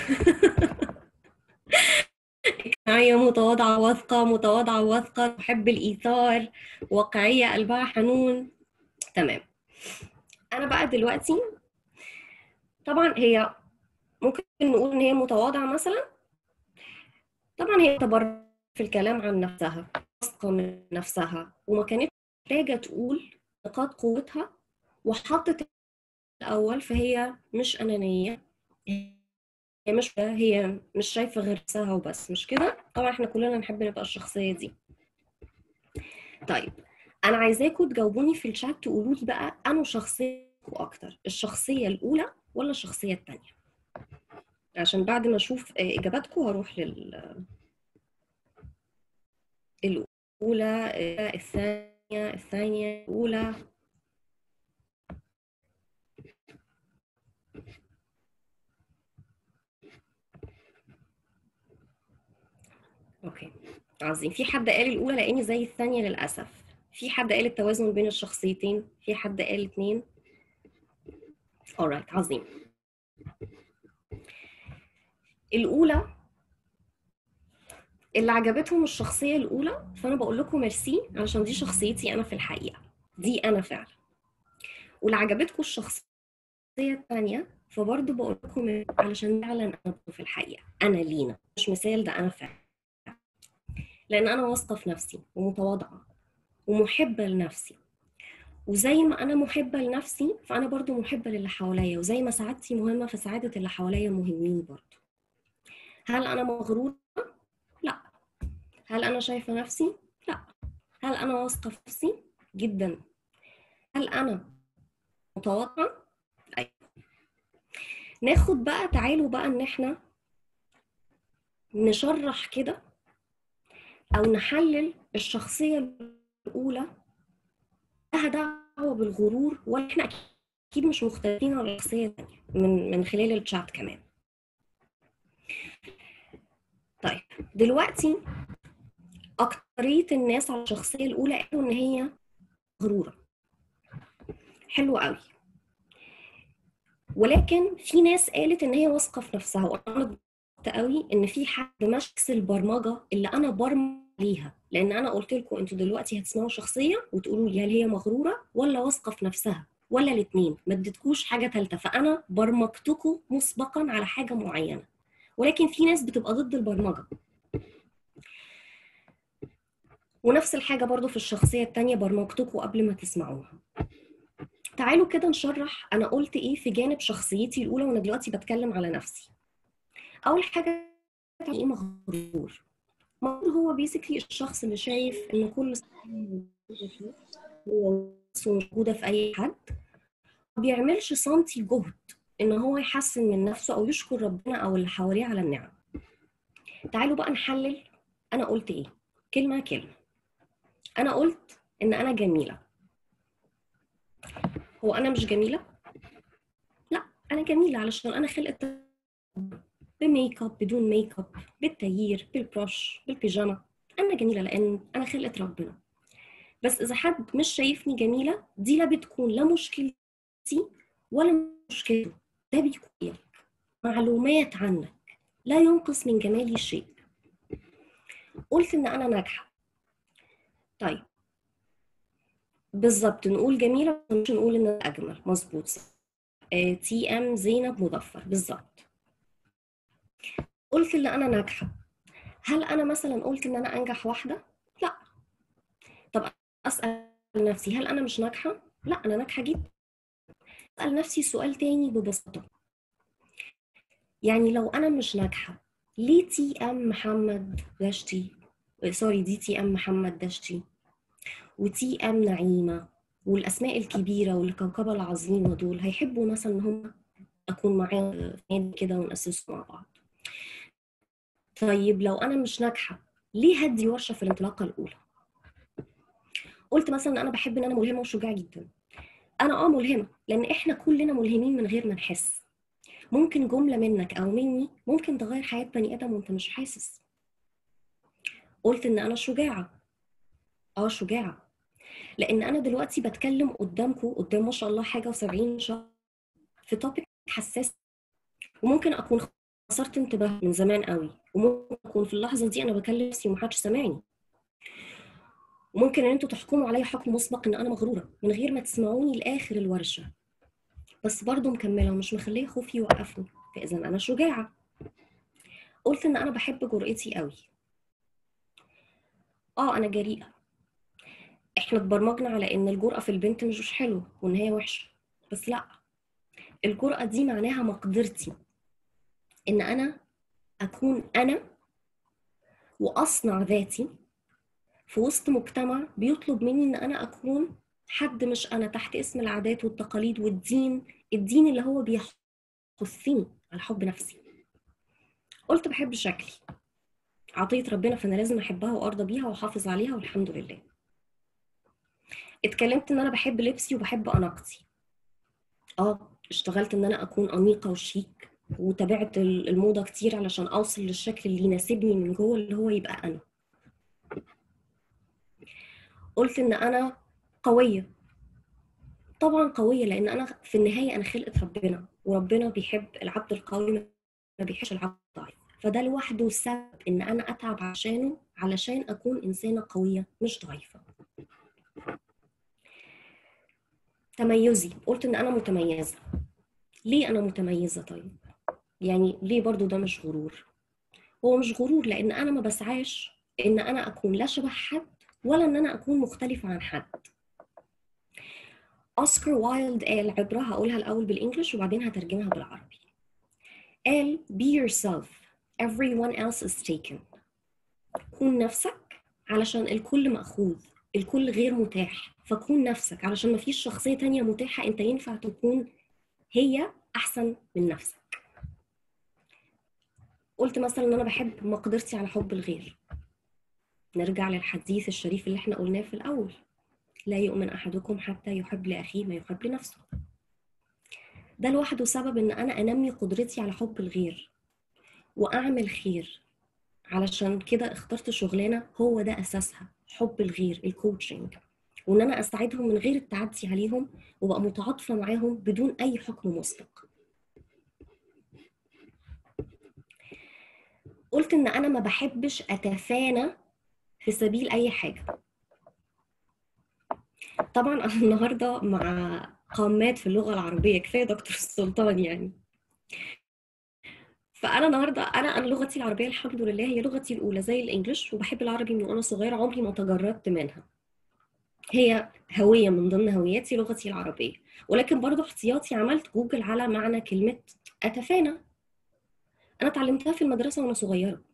اجتماعية، متواضعة واثقة، متواضعة واثقة، تحب الإيثار، واقعية، قلبها حنون. تمام. أنا بقى دلوقتي طبعا هي ممكن نقول إن هي متواضعة مثلا. طبعا هي تبرع في الكلام عن نفسها، واثقة من نفسها، وما كانتش محتاجة تقول نقاط قوتها، وحطت الأول، فهي مش أنانية، هي مش هي مش شايفة غير نفسها وبس، مش كده؟ طبعا احنا كلنا نحب نبقى الشخصية دي. طيب أنا عايزاكم تجاوبوني في الشات، تقولوا لي بقى أنا شخصية أكتر، الشخصية الأولى ولا الشخصية الثانية؟ عشان بعد ما أشوف إجاباتكم هروح لل الأولى. الأولى، الثانية، الثانية، الأولى. أوكي عظيم. في حد قال الأولى لأني زي الثانية للأسف. في حد قال التوازن بين الشخصيتين. في حد قال اتنين. alright عظيم. الأولى اللي عجبتهم الشخصية الأولى، فأنا بقول لكم ميرسي علشان دي شخصيتي أنا في الحقيقة، دي أنا فعلا. واللي عجبتكم الشخصية الثانية، فبرضه بقول لكم علشان فعلا أنا في الحقيقة، أنا لينا، مش مثال، ده أنا فعلا. لأن أنا واثقة في نفسي ومتواضعة ومحبة لنفسي، وزي ما أنا محبة لنفسي فأنا برضه محبة للي حواليا، وزي ما سعادتي مهمة فسعادة اللي حواليا مهمين برضه. هل أنا مغرورة؟ لا. هل أنا شايفة نفسي؟ لا. هل أنا واثقة في نفسي؟ جدا. هل أنا متواضعة؟ أيوة. ناخد بقى، تعالوا بقى إن إحنا نشرح كده أو نحلل الشخصية الأولى لها دعوة بالغرور، ولا إحنا أكيد مش مختلفين عن الشخصية الثانية من من خلال الشات كمان. طيب دلوقتي أكترية الناس على الشخصية الأولى قالوا إن هي غرورة. حلو قوي. ولكن في ناس قالت إن هي واثقة في نفسها، وأنا قوي إن في حد ماسك البرمجة اللي أنا برمج ليها، لأن أنا قلت لكم أنتوا دلوقتي هتسمعوا شخصية وتقولوا لي هل هي مغرورة ولا واثقة في نفسها ولا الاتنين، ما اديتكوش حاجة ثالثة، فأنا برمجتكم مسبقا على حاجة معينة. ولكن في ناس بتبقى ضد البرمجة. ونفس الحاجة برضو في الشخصية التانية، برمجتكم قبل ما تسمعوها. تعالوا كده نشرح أنا قلت إيه في جانب شخصيتي الأولى، وأنا دلوقتي بتكلم على نفسي. أول حاجة، إيه مغرور؟ مغرور هو بيسكلي الشخص اللي شايف إن كل هو موجودة في أي حد، ما بيعملش سنتي جهد إن هو يحسن من نفسه أو يشكر ربنا أو اللي حواليه على النعم. تعالوا بقى نحلل أنا قلت إيه كلمة كلمة. أنا قلت إن أنا جميلة. هو أنا مش جميلة؟ لا، أنا جميلة علشان أنا خلقت بميك اب، بدون ميك اب، بالتغيير، بالبروش، بالبيجاما. أنا جميلة لأن أنا خلقت ربنا. بس إذا حد مش شايفني جميلة، دي لا بتكون لا مشكلتي ولا مشكلته، ده بيكون معلومات عنك لا ينقص من جمالي شيء. قلت إن أنا ناجحة. طيب بالظبط نقول جميلة، مش نقول إن أنا أجمل. مظبوط. آه، تي ام زينب مظفر. بالظبط. قلت إن أنا ناجحة. هل أنا مثلا قلت إن أنا أنجح واحدة؟ لا. طب أسأل نفسي هل أنا مش ناجحة؟ لا، أنا ناجحة جدا. أسأل نفسي سؤال تاني ببساطة، يعني لو أنا مش ناجحة، ليه تي ام محمد دشتي، سوري دي تي ام محمد دشتي وتي ام نعيمة والأسماء الكبيرة والكوكبة العظيمة دول هيحبوا مثلا إن هم أكون معاهم في كده ونأسسوا مع بعض؟ طيب لو أنا مش ناجحة، ليه هدي ورشة في الانطلاقة الأولى؟ قلت مثلا أنا بحب إن أنا ملهمة وشجاعة جدا. أنا أه ملهمة، لأن إحنا كلنا ملهمين من غير ما نحس. ممكن جملة منك أو مني ممكن تغير حياة بني آدم وأنت مش حاسس. قلت إن أنا شجاعة. أه شجاعة، لأن أنا دلوقتي بتكلم قدامكم، قدام ما شاء الله حاجة وسبعين شخص في توبيك حساس، وممكن أكون خسرت انتباه من زمان قوي، وممكن أكون في اللحظة دي أنا بكلم نفسي ومحدش سامعني، وممكن ان انتوا تحكموا عليا حكم مسبق ان انا مغروره من غير ما تسمعوني لاخر الورشه، بس برضو مكمله ومش مخليه خوفي يوقفني، فاذا انا شجاعه. قلت ان انا بحب جرأتي قوي. اه انا جريئه. احنا اتبرمجنا على ان الجرأه في البنت مش حلوه وان هي وحشه، بس لا، الجرأه دي معناها مقدرتي ان انا اكون انا واصنع ذاتي في وسط مجتمع بيطلب مني ان انا اكون حد مش انا، تحت اسم العادات والتقاليد والدين، الدين اللي هو بيحثني على حب نفسي. قلت بحب شكلي. عطية ربنا، فأنا لازم أحبها وأرضى بيها وأحافظ عليها والحمد لله. اتكلمت إن أنا بحب لبسي وبحب أناقتي. آه اشتغلت إن أنا أكون أنيقة وشيك، وتابعت الموضة كتير علشان أوصل للشكل اللي يناسبني من جوه، اللي هو يبقى أنا. قلت إن أنا قوية. طبعا قوية، لأن أنا في النهاية أنا خلقة ربنا، وربنا بيحب العبد القوي ما بيحبش العبد الضعيف، فده لوحده سبب إن أنا أتعب عشانه، علشان أكون إنسانة قوية مش ضعيفة. تميزي، قلت إن أنا متميزة. ليه أنا متميزة؟ طيب يعني ليه برضو ده مش غرور؟ هو مش غرور، لأن أنا ما بسعاش إن أنا أكون لا شبه حد ولا إن أنا أكون مختلفة عن حد. أوسكار وايلد قال عبارة هقولها الأول بالإنجليش وبعدين هترجمها بالعربي. قال be yourself, everyone else is taken. كون نفسك علشان الكل مأخوذ، الكل غير متاح، فكون نفسك علشان مفيش شخصية تانية متاحة انت ينفع تكون هي أحسن من نفسك. قلت مثلا ان انا بحب مقدرتي على حب الغير. نرجع للحديث الشريف اللي احنا قلناه في الأول، لا يؤمن أحدكم حتى يحب لأخيه ما يحب لنفسه. ده لوحده سبب ان انا انمي قدرتي على حب الغير واعمل خير. علشان كده اخترت شغلانه هو ده اساسها حب الغير، الكوتشنج، وان انا اساعدهم من غير التعدي عليهم، وبقى متعاطفه معاهم بدون اي حكم مسبق. قلت ان انا ما بحبش اتفانى في سبيل اي حاجه. طبعا انا النهارده مع قامات في اللغه العربيه، كفايه دكتور سلطان يعني. فانا النهارده انا انا لغتي العربيه الحمد لله هي لغتي الاولى زي الانجليش، وبحب العربي من وانا صغيره، عمري ما تجردت منها. هي هويه من ضمن هوياتي لغتي العربيه، ولكن برضو احتياطي عملت جوجل على معنى كلمه اتفانى. انا اتعلمتها في المدرسه وانا صغيره.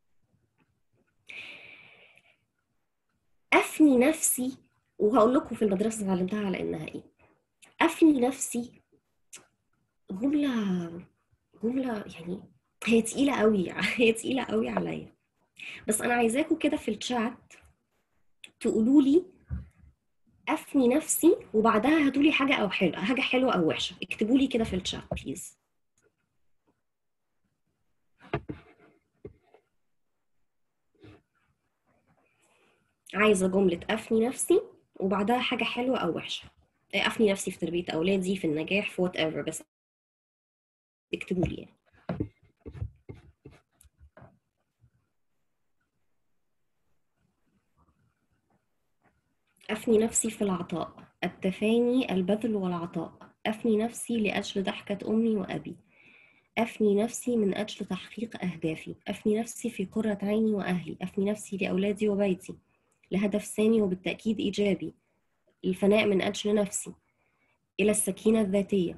افني نفسي، وهقول لكم في المدرسه اتعلمتها على انها ايه. افني نفسي جمله جمله يعني هي تقيله قوي هي تقيله قوي عليا، بس انا عايزاكم كده في الشات تقولوا لي افني نفسي، وبعدها هاتوا لي حاجه او حلوه حاجه حلوه او وحشه. اكتبوا لي كده في الشات بليز. عايزه جمله افني نفسي وبعدها حاجه حلوه او وحشه. افني نفسي في تربيه اولادي، في النجاح، في وات ايفر، بس اكتبوا لي يعني. أفني نفسي في العطاء، التفاني، البذل والعطاء. أفني نفسي لأجل ضحكة أمي وأبي. أفني نفسي من أجل تحقيق أهدافي. أفني نفسي في قرة عيني وأهلي. أفني نفسي لأولادي وبيتي، لهدف سامي وبالتأكيد إيجابي، الفناء من أجل نفسي، إلى السكينة الذاتية،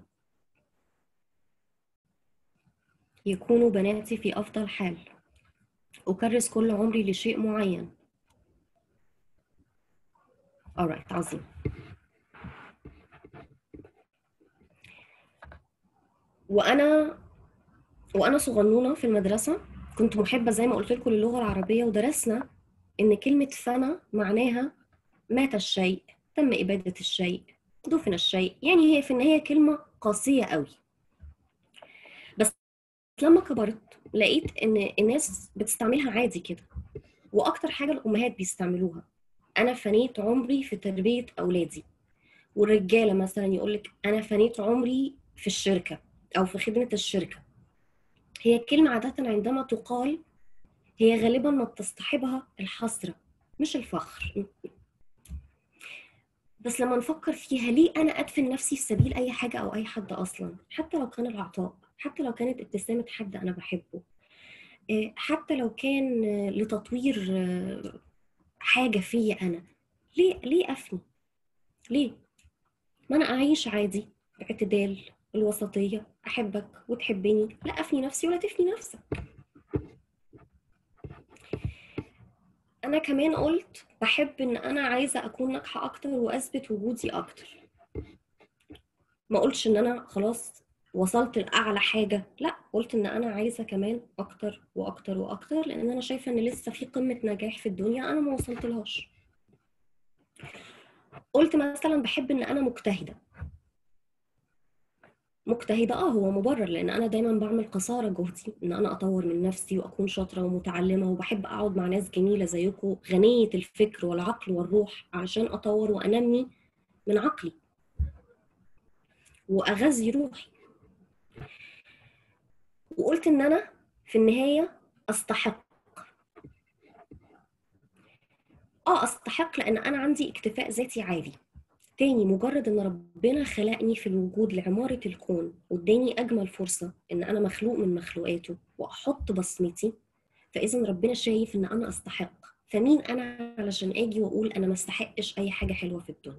يكون بناتي في أفضل حال، أكرس كل عمري لشيء معين. alright عظيم. وأنا وأنا صغنونة في المدرسة كنت محبة زي ما قلت لكم للغة العربية، ودرسنا إن كلمة فنى معناها مات الشيء، تم إبادة الشيء، دفن الشيء، يعني هي في النهاية كلمة قاسية قوي. بس لما كبرت لقيت إن الناس بتستعملها عادي كده، وأكتر حاجة الأمهات بيستعملوها. أنا فنيت عمري في تربية أولادي. والرجالة مثلا يقولك أنا فنيت عمري في الشركة أو في خدمة الشركة. هي كلمة عادة عندما تقال هي غالبا ما بتصطحبها الحسرة مش الفخر. بس لما نفكر فيها، ليه أنا أدفن نفسي في سبيل أي حاجة أو أي حد أصلا؟ حتى لو كان العطاء، حتى لو كانت ابتسامة حد أنا بحبه، حتى لو كان لتطوير حاجة فيا أنا، ليه ليه أفني؟ ليه؟ ما أنا أعيش عادي باعتدال، الوسطية، أحبك وتحبني، لا أفني نفسي ولا تفني نفسك. أنا كمان قلت بحب إن أنا عايزة أكون ناجحة أكتر وأثبت وجودي أكتر. ما قلتش إن أنا خلاص وصلت لأعلى حاجة، لا، قلت ان انا عايزه كمان اكتر واكتر واكتر، لان انا شايفه ان لسه في قمه نجاح في الدنيا انا ما وصلتلهاش. قلت مثلا بحب ان انا مجتهده. مجتهده اه هو مبرر، لان انا دايما بعمل قصارى جهدي ان انا اطور من نفسي واكون شاطره ومتعلمه، وبحب اقعد مع ناس جميله زيكم غنيه الفكر والعقل والروح علشان اطور وانمي من عقلي واغذي روحي. وقلت ان انا في النهايه استحق. اه استحق لان انا عندي اكتفاء ذاتي عالي. تاني، مجرد ان ربنا خلقني في الوجود لعمارة الكون واداني اجمل فرصة ان انا مخلوق من مخلوقاته واحط بصمتي، فاذا ربنا شايف ان انا استحق. فمين انا علشان اجي واقول انا ما استحقش اي حاجة حلوة في الدنيا؟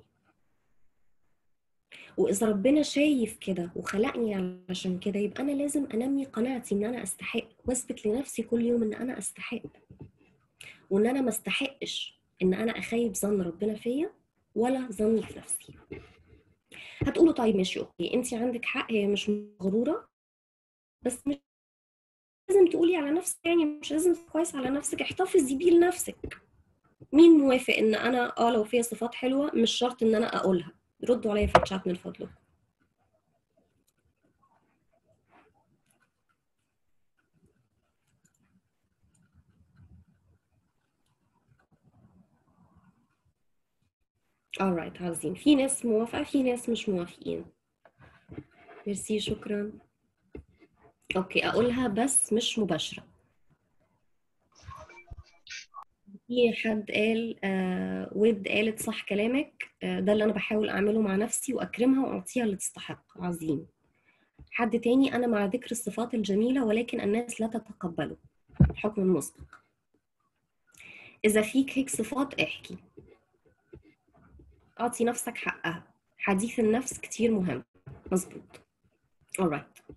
واذا ربنا شايف كده وخلقني علشان كده، يبقى انا لازم انمي قناعتي ان انا استحق، واثبت لنفسي كل يوم ان انا استحق، وان انا ما استحقش ان انا اخيب ظن ربنا فيا ولا ظني في نفسي. هتقولوا طيب ماشي اوكي، انت عندك حق، هي مش مغروره، بس مش لازم تقولي على نفسك، يعني مش لازم تبقي كويس على نفسك، احتفظي بيه لنفسك. مين موافق ان انا اه لو فيها صفات حلوه مش شرط ان انا اقولها؟ ردوا عليا في الشات من فضلكم. alright عظيم، في ناس موافقه في ناس مش موافقين. ميرسي شكرا. اوكي اقولها بس مش مباشره. في حد قال آه ود قالت صح كلامك، آه ده اللي انا بحاول اعمله مع نفسي واكرمها واعطيها اللي تستحق. عظيم. حد تاني، انا مع ذكر الصفات الجميله ولكن الناس لا تتقبله. حكم مسبق. اذا فيك هيك صفات احكي. اعطي نفسك حقها. حديث النفس كتير مهم. مظبوط. alright.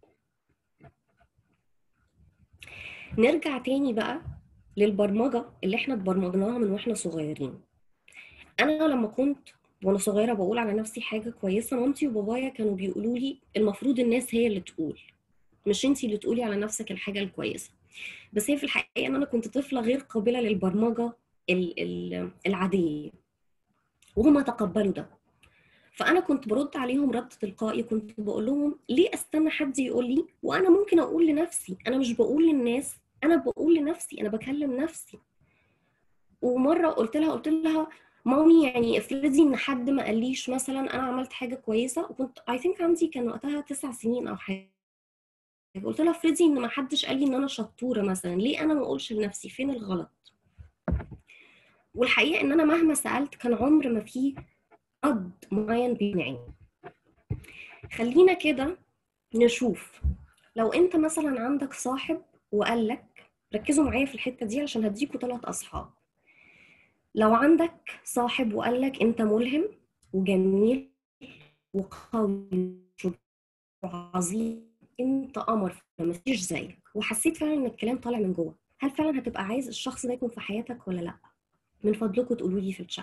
نرجع تاني بقى للبرمجه اللي احنا اتبرمجناها من واحنا صغيرين. انا لما كنت وانا صغيره بقول على نفسي حاجه كويسه، مامتي وبابايا كانوا بيقولوا لي المفروض الناس هي اللي تقول، مش انتي اللي تقولي على نفسك الحاجه الكويسه. بس هي في الحقيقه ان انا كنت طفله غير قابله للبرمجه العاديه، وهم تقبلوا ده. فانا كنت برد عليهم رد تلقائي، كنت بقول لهم ليه استنى حد يقول لي وانا ممكن اقول لنفسي؟ انا مش بقول للناس، انا بقول لنفسي، انا بكلم نفسي. ومره قلت لها قلت لها مامي يعني افرضي ان حد ما قاليش مثلا انا عملت حاجه كويسه، وكنت اي ثينك عندي كان وقتها تسع سنين او حاجه. قلت لها افرضي ان ما حدش قال لي ان انا شطوره مثلا، ليه انا ما اقولش لنفسي؟ فين الغلط؟ والحقيقه ان انا مهما سالت كان عمر ما في رد معين بيقنعني. خلينا كده نشوف، لو انت مثلا عندك صاحب وقال لك، ركزوا معايا في الحته دي عشان هديكوا ثلاث اصحاب. لو عندك صاحب وقال لك انت ملهم وجميل وقوي وعظيم، انت قمر فمفيش زيك، وحسيت فعلا ان الكلام طالع من جوه، هل فعلا هتبقى عايز الشخص ده يكون في حياتك ولا لا؟ من فضلكم تقولوا لي في الشات.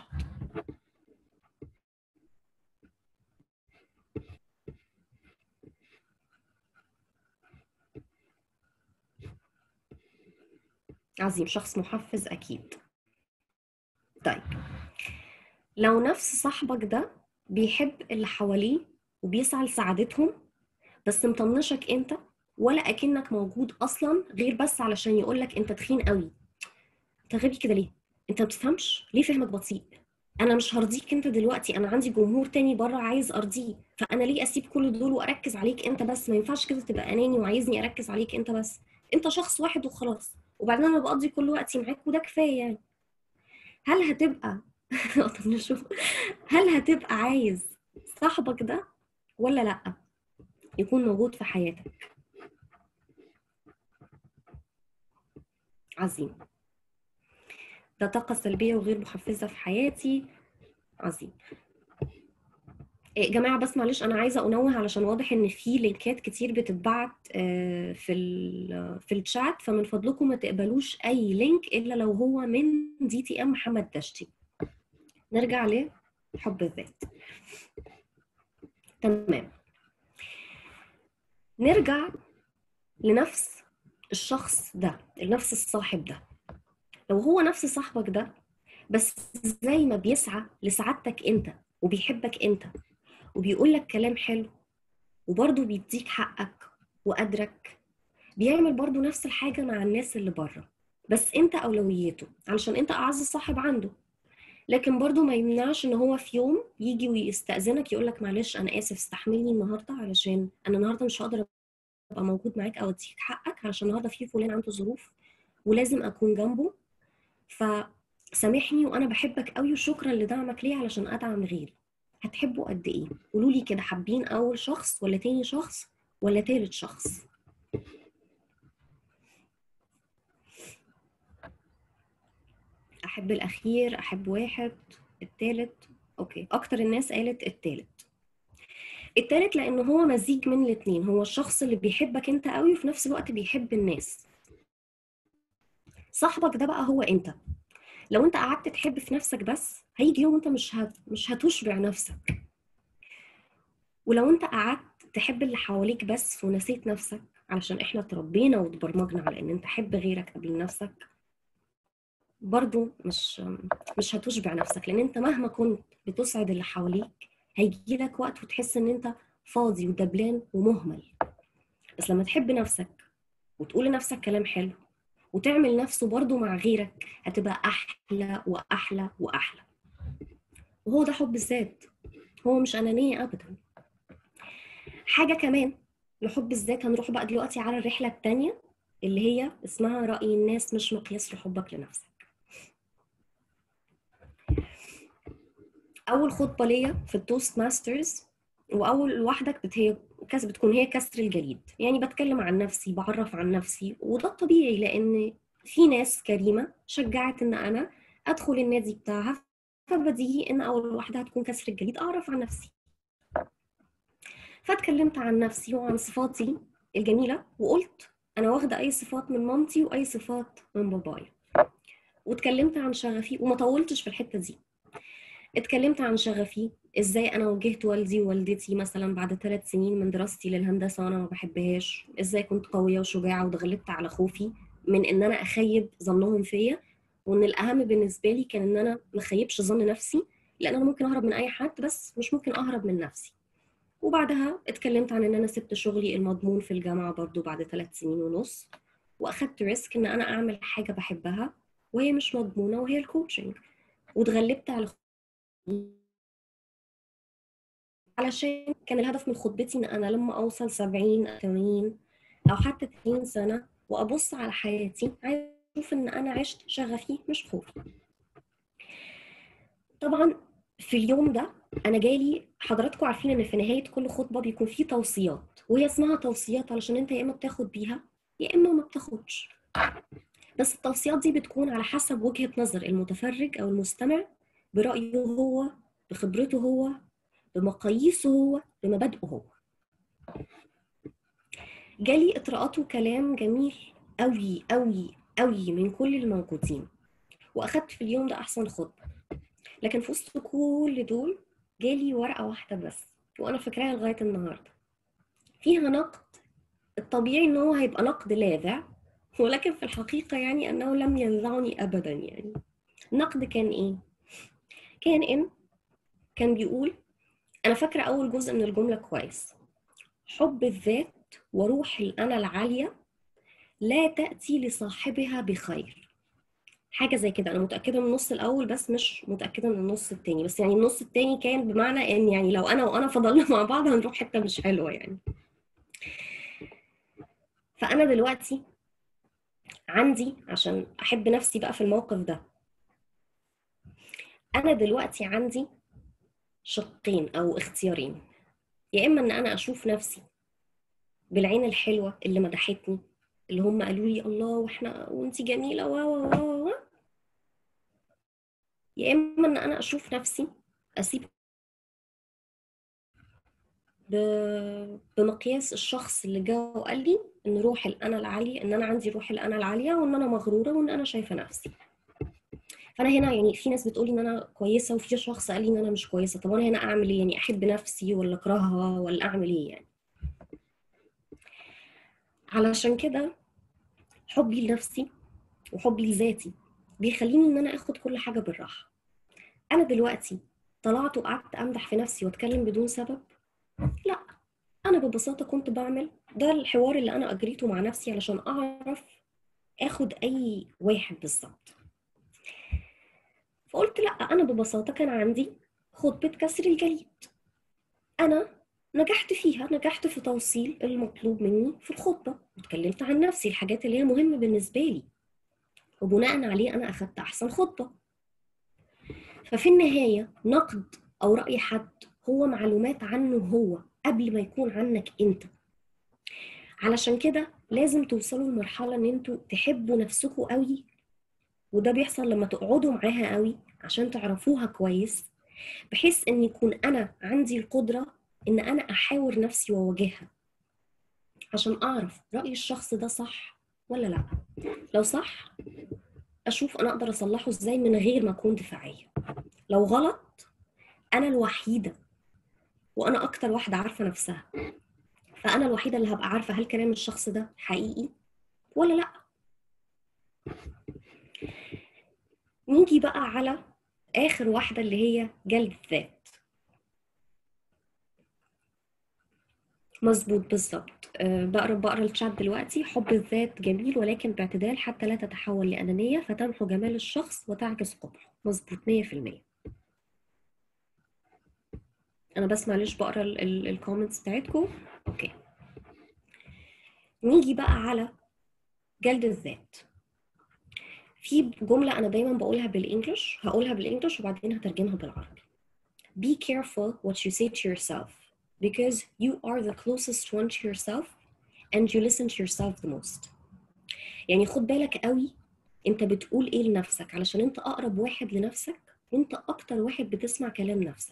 عظيم، شخص محفز اكيد. طيب لو نفس صاحبك ده بيحب اللي حواليه وبيسعى لسعادتهم، بس مطنشك انت ولا اكنك موجود اصلا، غير بس علشان يقولك انت تخين قوي، انت غبي كده ليه؟ انت ما بتفهمش ليه؟ فهمك بطيء. انا مش هرضيك انت دلوقتي، انا عندي جمهور تاني بره عايز ارضيه، فانا ليه اسيب كل دول واركز عليك انت بس؟ ما ينفعش كده تبقى اناني وعايزني اركز عليك انت بس، انت شخص واحد وخلاص، وبعدين انا بقضي كل وقتي معاك وده كفايه يعني. هل هتبقى طب نشوف، هل هتبقى عايز صاحبك ده ولا لا يكون موجود في حياتك؟ عظيم. ده طاقة سلبية وغير محفزة في حياتي. عظيم. يا جماعة بس معلش أنا عايزة أنوه علشان واضح إن في لينكات كتير بتتبعت في ال في الشات، فمن فضلكم ما تقبلوش أي لينك إلا لو هو من دي تي إم محمد دشتي. نرجع لحب الذات. تمام. نرجع لنفس الشخص ده، لنفس الصاحب ده. لو هو نفس صاحبك ده بس زي ما بيسعى لسعادتك انت وبيحبك انت وبيقول لك كلام حلو وبرضه بيديك حقك وقدرك، بيعمل برضه نفس الحاجة مع الناس اللي بره، بس انت اولويته علشان انت اعز صاحب عنده. لكن برضه ما يمنعش ان هو في يوم يجي ويستأذنك يقولك معلش انا اسف استحملني النهارده علشان انا النهارده مش هقدر ابقى موجود معاك او اديك حقك علشان النهارده في فلان عنده ظروف ولازم اكون جنبه، فسامحني وانا بحبك قوي وشكرا لدعمك ليه علشان ادعم غيري. هتحبوا قد ايه؟ قولوا لي كده، حابين اول شخص ولا تاني شخص ولا تالت شخص؟ احب الاخير، احب واحد، التالت. اوكي، اكتر الناس قالت التالت. التالت لانه هو مزيج من الاتنين، هو الشخص اللي بيحبك انت قوي وفي نفس الوقت بيحب الناس. صاحبك ده بقى هو انت. لو انت قعدت تحب في نفسك بس هيجي يوم انت مش هت... مش هتشبع نفسك. ولو انت قعدت تحب اللي حواليك بس ونسيت نفسك، علشان احنا اتربينا واتبرمجنا على ان انت حب غيرك قبل نفسك، برضو مش مش هتشبع نفسك، لان انت مهما كنت بتسعد اللي حواليك هيجي لك وقت وتحس ان انت فاضي ودبلان ومهمل. بس لما تحب نفسك وتقول لنفسك كلام حلو وتعمل نفسه برضو مع غيرك هتبقى احلى واحلى واحلى. وهو ده حب الذات، هو مش انانيه ابدا. حاجه كمان لحب الذات، هنروح بقى دلوقتي على الرحله الثانيه اللي هي اسمها راي الناس مش مقياس لحبك لنفسك. اول خطبه ليا في التوست ماسترز واول واحده كانت هي كاس بتكون هي كسر الجليد، يعني بتكلم عن نفسي، بعرف عن نفسي، وده الطبيعي لان في ناس كريمه شجعت ان انا ادخل النادي بتاعها، فبديهي ان اول واحده هتكون كسر الجليد اعرف عن نفسي. فاتكلمت عن نفسي وعن صفاتي الجميله وقلت انا واخده اي صفات من مامتي واي صفات من بابايا، واتكلمت عن شغفي وما طولتش في الحته دي. اتكلمت عن شغفي، ازاي انا واجهت والدي ووالدتي مثلا بعد ثلاث سنين من دراستي للهندسه وانا ما بحبهاش، ازاي كنت قويه وشجاعه واتغلبت على خوفي من ان انا اخيب ظنهم فيا، وان الاهم بالنسبه لي كان ان انا ما اخيبش ظن نفسي، لان انا ممكن اهرب من اي حد بس مش ممكن اهرب من نفسي. وبعدها اتكلمت عن ان انا سبت شغلي المضمون في الجامعه برضو بعد ثلاث سنين ونص، واخدت ريسك ان انا اعمل حاجه بحبها وهي مش مضمونه وهي الكوتشنج، واتغلبت على علشان كان الهدف من خطبتي ان انا لما اوصل سبعين ثمانين او حتى تسعين سنه وابص على حياتي عايز اشوف ان انا عشت شغفي مش خوفي. طبعا في اليوم ده انا جالي، حضراتكم عارفين ان في نهايه كل خطبه بيكون في توصيات، وهي اسمها توصيات علشان انت يا اما بتاخد بيها يا اما ما بتاخدش، بس التوصيات دي بتكون على حسب وجهه نظر المتفرج او المستمع، برايه هو، بخبرته هو، بمقاييسه هو، بمبادئه هو. جالي اطراءات وكلام جميل قوي قوي قوي من كل الموجودين، واخدت في اليوم ده احسن خطبه. لكن في وسط كل دول جالي ورقه واحده بس وانا فاكراها لغايه النهارده، فيها نقد. الطبيعي ان هو هيبقى نقد لاذع، ولكن في الحقيقه يعني انه لم ينزعني ابدا. يعني النقد كان ايه؟ كان ان كان بيقول، انا فاكره اول جزء من الجمله كويس: حب الذات وروح الأنا العالية لا تأتي لصاحبها بخير. حاجة زي كده، أنا متأكدة من النص الأول بس مش متأكدة من النص التاني، بس يعني النص التاني كان بمعنى إن يعني لو أنا وأنا فضلنا مع بعض هنروح حتة مش حلوة يعني. فأنا دلوقتي عندي، عشان أحب نفسي بقى في الموقف ده، أنا دلوقتي عندي شقين أو اختيارين: يا إما إن أنا أشوف نفسي بالعين الحلوة اللي مدحتني، اللي هم قالوا لي الله واحنا وانتي جميلة و و و يا اما ان انا اشوف نفسي اسيب بمقياس الشخص اللي جا وقال لي ان روح الانا العاليه، ان انا عندي روح الانا العاليه وان انا مغروره وان انا شايفه نفسي. فانا هنا يعني في ناس بتقول ان انا كويسه وفي شخص قال لي ان انا مش كويسه، طب انا هنا اعمل ايه؟ يعني احب نفسي ولا اكرهها ولا اعمل ايه يعني؟ علشان كده حبي لنفسي وحبي لذاتي بيخليني ان انا اخد كل حاجه بالراحه. انا دلوقتي طلعت وقعدت امدح في نفسي واتكلم بدون سبب؟ لا، انا ببساطه كنت بعمل ده الحوار اللي انا اجريته مع نفسي علشان اعرف اخد اي واحد بالظبط. فقلت لا، انا ببساطه كان عندي خطبه كسر الجليد، انا نجحت فيها، نجحت في توصيل المطلوب مني في الخطبه، واتكلمت عن نفسي، الحاجات اللي هي مهمه بالنسبه لي، وبناء عليه انا اخدت احسن خطبه. ففي النهايه نقد او راي حد هو معلومات عنه هو قبل ما يكون عنك انت. علشان كده لازم توصلوا لمرحله ان انتوا تحبوا نفسكم قوي، وده بيحصل لما تقعدوا معاها قوي عشان تعرفوها كويس، بحيث ان يكون انا عندي القدره ان انا احاور نفسي واواجهها عشان اعرف راي الشخص ده صح ولا لا. لو صح اشوف انا اقدر اصلحه ازاي من غير ما اكون دفاعيه. لو غلط انا الوحيده وانا اكتر واحده عارفه نفسها، فانا الوحيده اللي هبقى عارفه هل كلام الشخص ده حقيقي ولا لا. نيجي بقى على اخر واحده اللي هي جلد الذات. مظبوط بالظبط. أه بقرا بقرا الشات دلوقتي. حب الذات جميل ولكن باعتدال حتى لا تتحول لأنانية فتمحو جمال الشخص وتعكس قبحه. مظبوط مية في المية. انا بس معلش بقرا الكومنتس بتاعتكم. اوكي، نيجي بقى على جلد الذات. في جمله انا دايما بقولها بالانجلش، هقولها بالانجلش وبعدين هترجمها بالعربي. Be careful what you say to yourself because you are the closest one to yourself and you listen to yourself the most. يعني خد بالك قوي انت بتقول ايه لنفسك، علشان انت اقرب واحد لنفسك وانت اكتر واحد بتسمع كلام نفسك.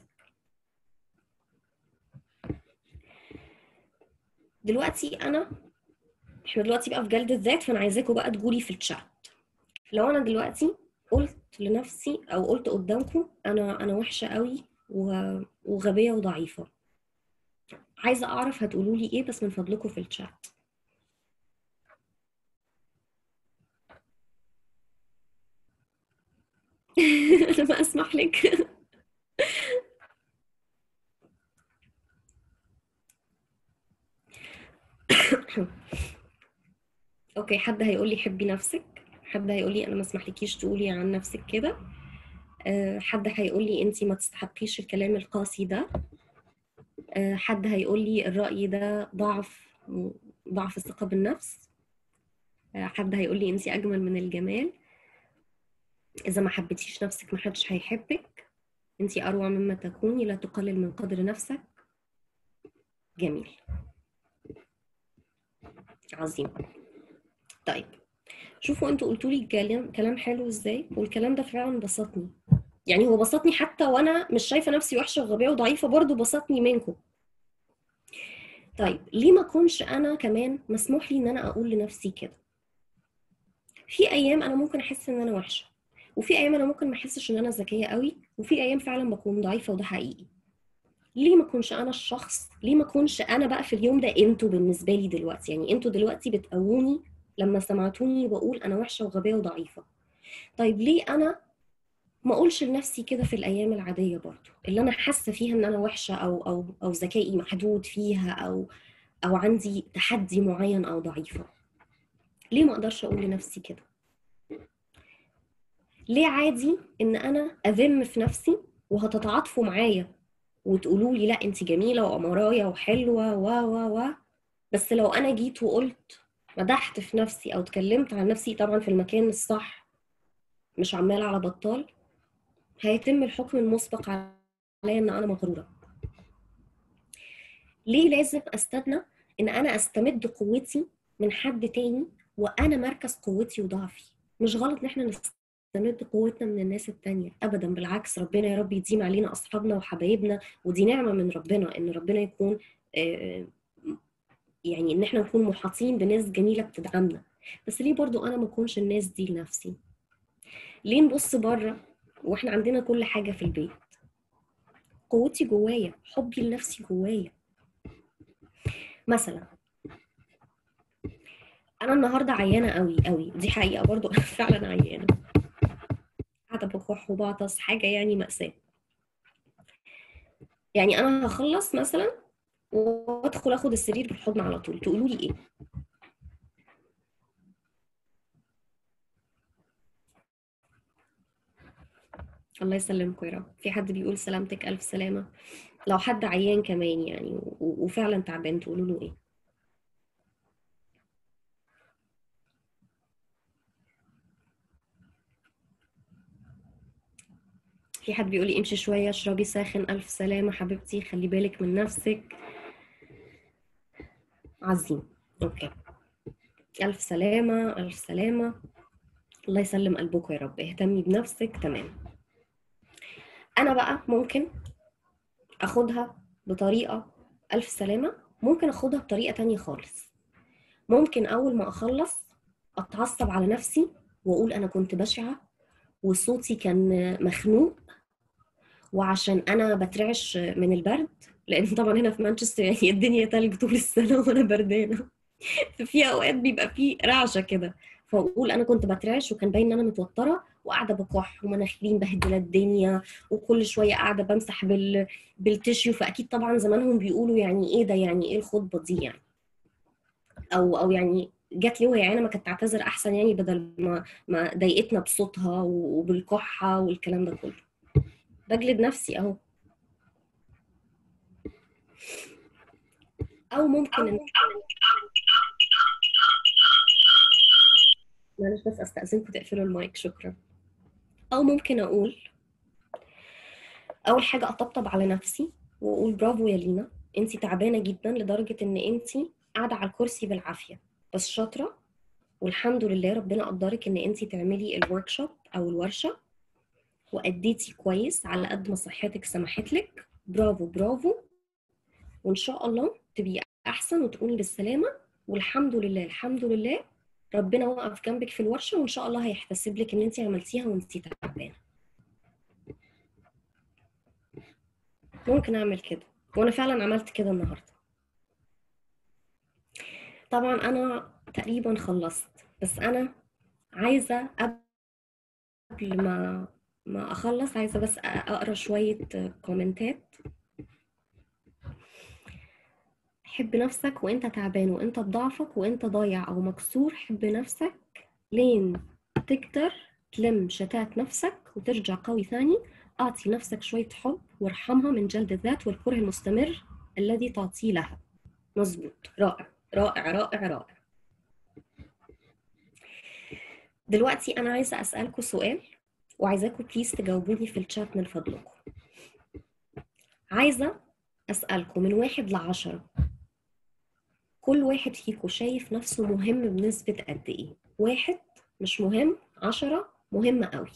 دلوقتي انا احنا دلوقتي بقى في جلد الذات، فانا عايزاكم بقى تقولي في الشات. لو انا دلوقتي قلت لنفسي او قلت قدامكم انا انا وحشه قوي وغبيه وضعيفه، عايزه اعرف هتقولوا لي ايه بس من فضلكم في الشات. انا ما اسمح لك. اوكي، حد هيقول لي حبي نفسك، حد هيقول لي انا ما اسمحلكيش تقولي عن نفسك كده، أه حد هيقول لي انتي ما تستحقيش الكلام القاسي ده، أه حد هيقول لي الرأي ده ضعف ضعف الثقة بالنفس، أه حد هيقول لي انتي اجمل من الجمال، اذا ما حبيتيش نفسك ما حدش هيحبك، انتي اروع مما تكوني، لا تقلل من قدر نفسك. جميل، عظيم. طيب شوفوا انتوا قلتوا لي كلام كلام حلو ازاي، والكلام ده فعلا بسطني. يعني هو بسطني حتى وانا مش شايفه نفسي وحشه وغبيه وضعيفه، برضو بسطني منكم. طيب ليه ما اكونش انا كمان مسموح لي ان انا اقول لنفسي كده؟ في ايام انا ممكن احس ان انا وحشه، وفي ايام انا ممكن ما احسش ان انا ذكيه قوي، وفي ايام فعلا بكون ضعيفه وده حقيقي. ليه ما اكونش انا الشخص، ليه ما اكونش انا بقى في اليوم ده انتوا بالنسبه لي دلوقتي؟ يعني انتوا دلوقتي بتقووني لما سمعتوني بقول انا وحشه وغبيه وضعيفه. طيب ليه انا ما اقولش لنفسي كده في الايام العاديه برضو اللي انا حاسه فيها ان انا وحشه او او او ذكائي محدود فيها او او عندي تحدي معين او ضعيفه؟ ليه ما اقدرش اقول لنفسي كده؟ ليه عادي ان انا اذم في نفسي وهتتعاطفوا معايا وتقولوا لي لا انت جميله وامرايه وحلوه و و و بس لو انا جيت وقلت مدحت في نفسي او اتكلمت عن نفسي طبعا في المكان الصح مش عمال على بطال، هيتم الحكم المسبق عليا ان انا مغروره. ليه لازم استنى ان انا استمد قوتي من حد تاني وانا مركز قوتي وضعفي؟ مش غلط ان احنا نستمد قوتنا من الناس التانية ابدا، بالعكس، ربنا يا رب يديم علينا اصحابنا وحبايبنا، ودي نعمه من ربنا ان ربنا يكون يعني ان احنا نكون محاطين بناس جميله بتدعمنا. بس ليه برضو انا ما اكونش الناس دي لنفسي؟ ليه نبص بره واحنا عندنا كل حاجه في البيت؟ قوتي جوايا، حبي لنفسي جوايا. مثلا انا النهارده عيانه قوي قوي، دي حقيقه برضو. انا فعلا عيانه، قاعده بكح وبعطس، حاجه يعني مأساة. يعني انا هخلص مثلا وادخل اخد السرير بالحضن على طول، تقولوا لي ايه؟ الله يسلمكم يا رب. في حد بيقول سلامتك، الف سلامه. لو حد عيان كمان يعني وفعلا تعبان تقولوا له ايه؟ في حد بيقول لي امشي شويه، اشربي ساخن، الف سلامه حبيبتي، خلي بالك من نفسك. عظيم، اوكي، الف سلامه الف سلامه، الله يسلم قلبكم يا رب، اهتمي بنفسك. تمام. انا بقى ممكن اخدها بطريقه الف سلامه، ممكن اخدها بطريقه تانية خالص. ممكن اول ما اخلص اتعصب على نفسي واقول انا كنت بشعه وصوتي كان مخنوق وعشان انا بترعش من البرد، لان طبعا هنا في مانشستر يعني الدنيا تلج طول السنه وانا بردانه. ففي اوقات بيبقى في رعشه كده، فاقول انا كنت بترعش وكان باين ان انا متوتره وقاعده بكح ومناخيري مبهدله الدنيا وكل شويه قاعده بمسح بال بالتشيو. فاكيد طبعا زمانهم بيقولوا يعني ايه ده، يعني ايه الخطبه دي يعني، او او يعني جات لي وهي عينه ما كانت تعتذر احسن، يعني بدل ما ما ضايقتنا بصوتها وبالكحه والكلام ده كله. بجلد نفسي اهو. او ممكن إن... معلش بس استاذنكم تقفلوا المايك، شكرا. او ممكن اقول اول حاجه اطبطب على نفسي واقول برافو يا لينا، انتي تعبانه جدا لدرجه ان انتي قاعده على الكرسي بالعافيه، بس شاطره والحمد لله ربنا قدرك ان انتي تعملي الورك شوب او الورشه واديتي كويس على قد ما صحتك سمحت لك. برافو برافو، وان شاء الله تبقي احسن وتقومي بالسلامه، والحمد لله الحمد لله ربنا وقف جنبك في الورشه، وان شاء الله هيحتسب لك ان انت عملتيها وانت تعبانه. ممكن اعمل كده، وانا فعلا عملت كده النهارده. طبعا انا تقريبا خلصت، بس انا عايزه قبل ما ما اخلص عايزه بس اقرا شويه كومنتات. حب نفسك وانت تعبان وانت بضعفك وانت ضايع او مكسور، حب نفسك لين تقدر تلم شتات نفسك وترجع قوي ثاني. اعطي نفسك شويه حب وارحمها من جلد الذات والكره المستمر الذي تعطيه لها. مظبوط، رائع رائع رائع رائع. دلوقتي انا عايزه اسالكم سؤال وعايزاكم بليز تجاوبوني في الشات من فضلكم. عايزه اسالكم من واحد لعشرة، كل واحد فيكم شايف نفسه مهم بنسبه قد ايه؟ واحد مش مهم، عشرة مهمه قوي.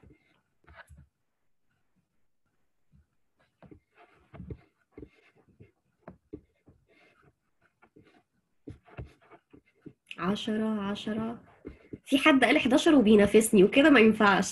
عشرة عشرة. في حد قال حداشر وبينافسني وكده ما ينفعش.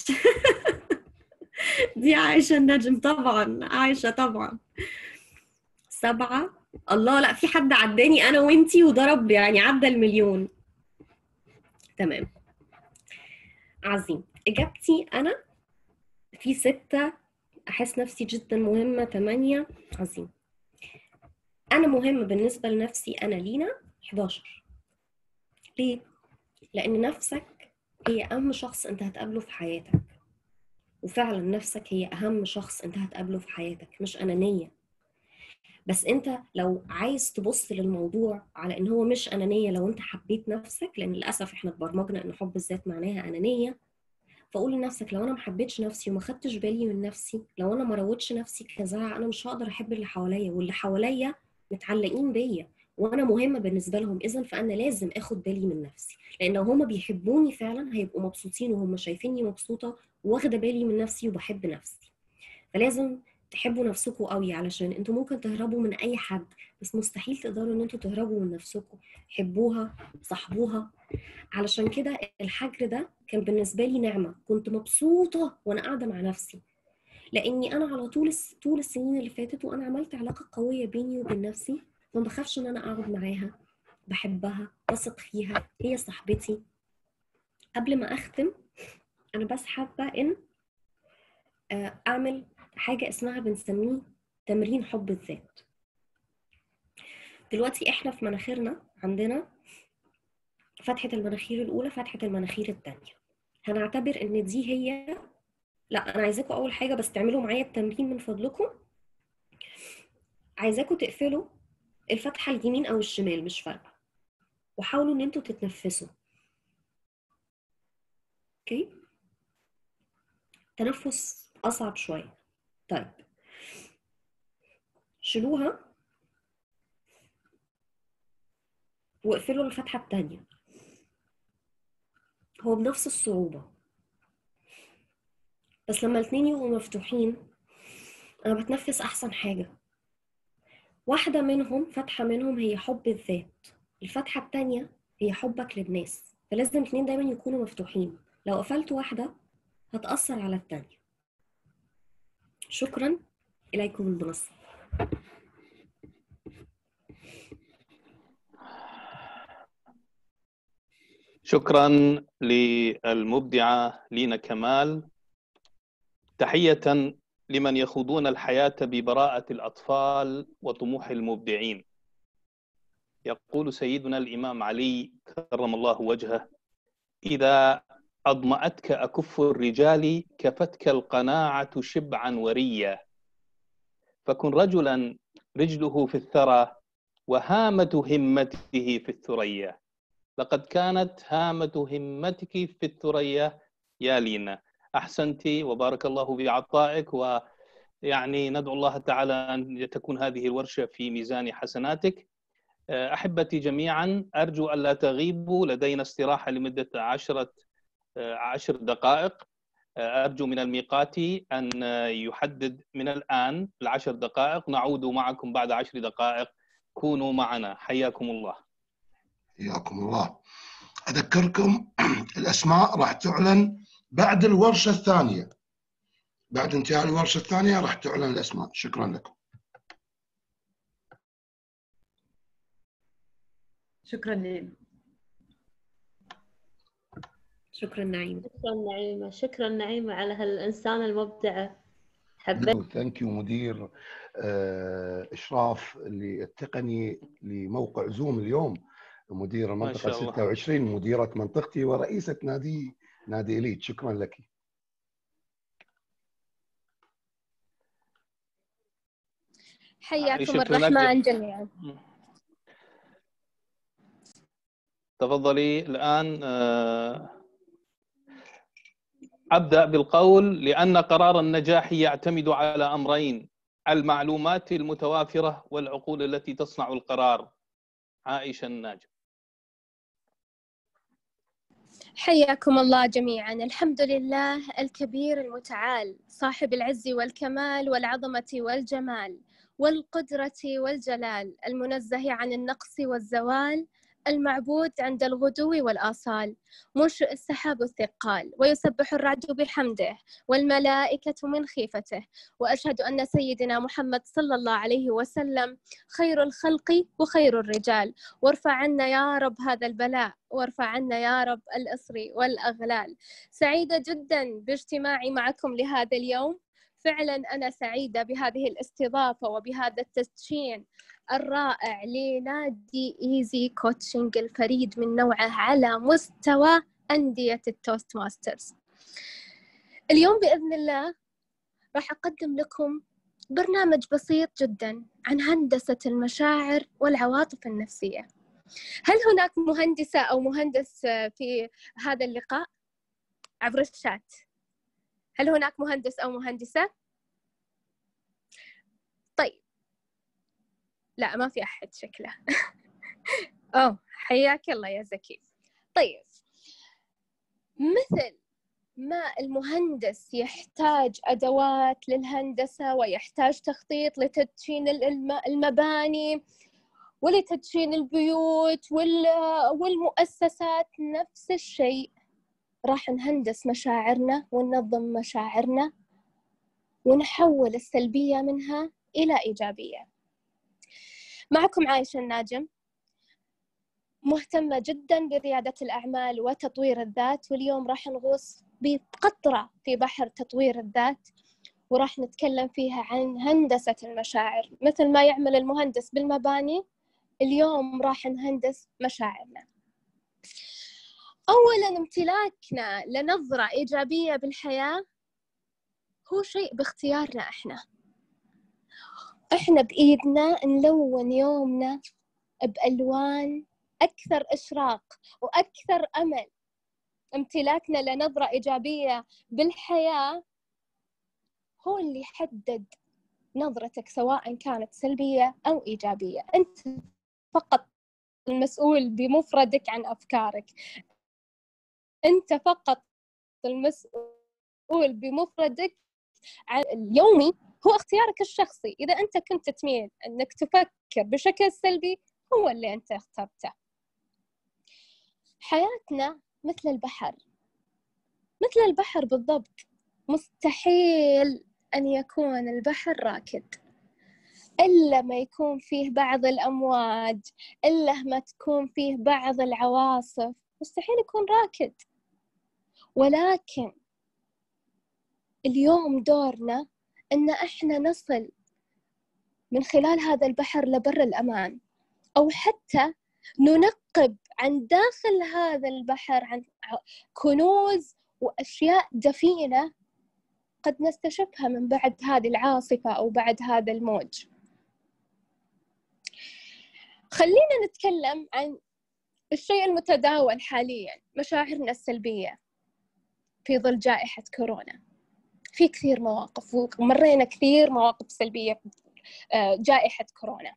دي عايشة النجم طبعا، عايشة طبعا. سبعة. الله، لا في حد عداني أنا وإنتي وضرب يعني عدى المليون. تمام، عظيم. إجابتي أنا في ستة، أحس نفسي جدا مهمة. تمانية. عظيم. أنا مهم بالنسبة لنفسي أنا لينا حداشر. ليه؟ لأن نفسك هي أهم شخص أنت هتقابله في حياتك، وفعلا نفسك هي أهم شخص أنت هتقابله في حياتك، مش أنانية. بس أنت لو عايز تبص للموضوع على إن هو مش أنانية، لو أنت حبيت نفسك، لأن للأسف إحنا اتبرمجنا إن حب الذات معناها أنانية، فقول لنفسك لو أنا ما حبيتش نفسي وما خدتش بالي من نفسي، لو أنا ما روتش نفسي كزرع، أنا مش هقدر أحب اللي حواليا، واللي حواليا متعلقين بيا وأنا مهمة بالنسبة لهم. إذن فأنا لازم أخد بالي من نفسي، لأن لو هما بيحبوني فعلا هيبقوا مبسوطين وهم شايفيني مبسوطة واخدة بالي من نفسي وبحب نفسي. فلازم تحبوا نفسكم قوي، علشان انتوا ممكن تهربوا من اي حد بس مستحيل تقدروا ان انتوا تهربوا من نفسكم. حبوها، صاحبوها. علشان كده الحجر ده كان بالنسبه لي نعمه، كنت مبسوطه وانا قاعده مع نفسي، لاني انا على طول طول السنين اللي فاتت وانا عملت علاقه قويه بيني وبين نفسي، فما بخافش ان انا اقعد معاها بحبها، بثق فيها، هي صاحبتي. قبل ما أختم أنا بس حابة إن أعمل حاجة اسمها بنسميه تمرين حب الذات. دلوقتي إحنا في مناخيرنا عندنا فتحة المناخير الأولى، فتحة المناخير الثانية. هنعتبر إن دي هي، لا أنا عايزاكم أول حاجة بس تعملوا معايا التمرين من فضلكم. عايزاكم تقفلوا الفتحة اليمين أو الشمال مش فارقة، وحاولوا إن أنتوا تتنفسوا. أوكي؟ تنفس أصعب شوية. طيب شيلوها واقفلوا الفتحة التانية. هو بنفس الصعوبة، بس لما الاتنين يبقوا مفتوحين أنا بتنفس أحسن حاجة. واحدة منهم، فتحة منهم هي حب الذات، الفتحة التانية هي حبك للناس، فلازم الاتنين دايما يكونوا مفتوحين. لو قفلت واحدة هتأثر على التانية. شكرا، إليكم المنصة. شكرا للمبدعة لينا كمال. تحية لمن يخوضون الحياة ببراءة الأطفال وطموح المبدعين. يقول سيدنا الإمام علي كرم الله وجهه: إذا أضمأتك أكف الرجال كفتك القناعة شبعا وريا، فكن رجلا رجله في الثرى وهامة همته في الثريا. لقد كانت هامة همتك في الثريا يا لينا. أحسنتي وبارك الله بعطائك، ويعني ندعو الله تعالى أن تكون هذه الورشة في ميزان حسناتك. أحبتي جميعا، أرجو أن لا تغيبوا، لدينا استراحة لمدة عشرة عشر دقائق. أرجو من الميقاتي أن يحدد من الآن العشر دقائق، نعود معكم بعد عشر دقائق. كونوا معنا، حياكم الله. حياكم الله. أذكركم الأسماء راح تعلن بعد الورشة الثانية، بعد انتهاء الورشة الثانية راح تعلن الأسماء. شكرا لكم. شكرا لك. شكرا نعيمة. شكرا نعيمة، شكرا نعيمة على هالإنسانة المبدعة. حبيت. ثانك يو مدير إشراف التقني لموقع زوم اليوم، مدير المنطقة ستة وعشرين، مديرة منطقتي ورئيسة نادي نادي إليت. شكرا لك. حياكم الرحمن جميعا. تفضلي الآن. أبدأ بالقول: لأن قرار النجاح يعتمد على أمرين: المعلومات المتوافرة والعقول التي تصنع القرار. عائشة الناجم. حياكم الله جميعا. الحمد لله الكبير المتعال، صاحب العز والكمال والعظمة والجمال والقدرة والجلال، المنزه عن النقص والزوال، المعبود عند الغدو والآصال، منشئ السحاب الثقال، ويسبح الرعد بحمده والملائكة من خيفته. وأشهد أن سيدنا محمد صلى الله عليه وسلم خير الخلق وخير الرجال. وارفع عنا يا رب هذا البلاء، وارفع عنا يا رب الأسر والأغلال. سعيدة جدا باجتماعي معكم لهذا اليوم. فعلا أنا سعيدة بهذه الاستضافة وبهذا التدشين الرائع لنادي إيزي كوتشنج الفريد من نوعه على مستوى أندية التوست ماسترز. اليوم بإذن الله راح أقدم لكم برنامج بسيط جدا عن هندسة المشاعر والعواطف النفسية. هل هناك مهندسة أو مهندس في هذا اللقاء عبر الشات؟ هل هناك مهندس أو مهندسة؟ طيب، لا ما في أحد شكله. أوه حياك الله يا زكي. طيب، مثل ما المهندس يحتاج أدوات للهندسة ويحتاج تخطيط لتدشين المباني ولتدشين البيوت والمؤسسات، نفس الشيء راح نهندس مشاعرنا وننظم مشاعرنا ونحول السلبية منها إلى إيجابية. معكم عائشة الناجم، مهتمة جدا بريادة الأعمال وتطوير الذات، واليوم راح نغوص بقطرة في بحر تطوير الذات، وراح نتكلم فيها عن هندسة المشاعر. مثل ما يعمل المهندس بالمباني، اليوم راح نهندس مشاعرنا. أولاً، امتلاكنا لنظرة إيجابية بالحياة هو شيء باختيارنا إحنا. إحنا بإيدنا نلون يومنا بألوان أكثر إشراق وأكثر أمل. امتلاكنا لنظرة إيجابية بالحياة هو اللي يحدد نظرتك، سواء كانت سلبية أو إيجابية. أنت فقط المسؤول بمفردك عن أفكارك، أنت فقط المسؤول بمفردك عن اليومي، هو اختيارك الشخصي. إذا أنت كنت تميل أنك تفكر بشكل سلبي، هو اللي أنت اخترته. حياتنا مثل البحر، مثل البحر بالضبط. مستحيل أن يكون البحر راكد إلا ما يكون فيه بعض الأمواج، إلا ما تكون فيه بعض العواصف. مستحيل يكون راكد. ولكن اليوم دورنا أن إحنا نصل من خلال هذا البحر لبر الأمان، أو حتى ننقب عن داخل هذا البحر عن كنوز وأشياء دفينة قد نستشفها من بعد هذه العاصفة أو بعد هذا الموج. خلينا نتكلم عن الشيء المتداول حالياً، مشاعرنا السلبية في ظل جائحة كورونا. في كثير مواقف، ومرينا كثير مواقف سلبية جائحة كورونا.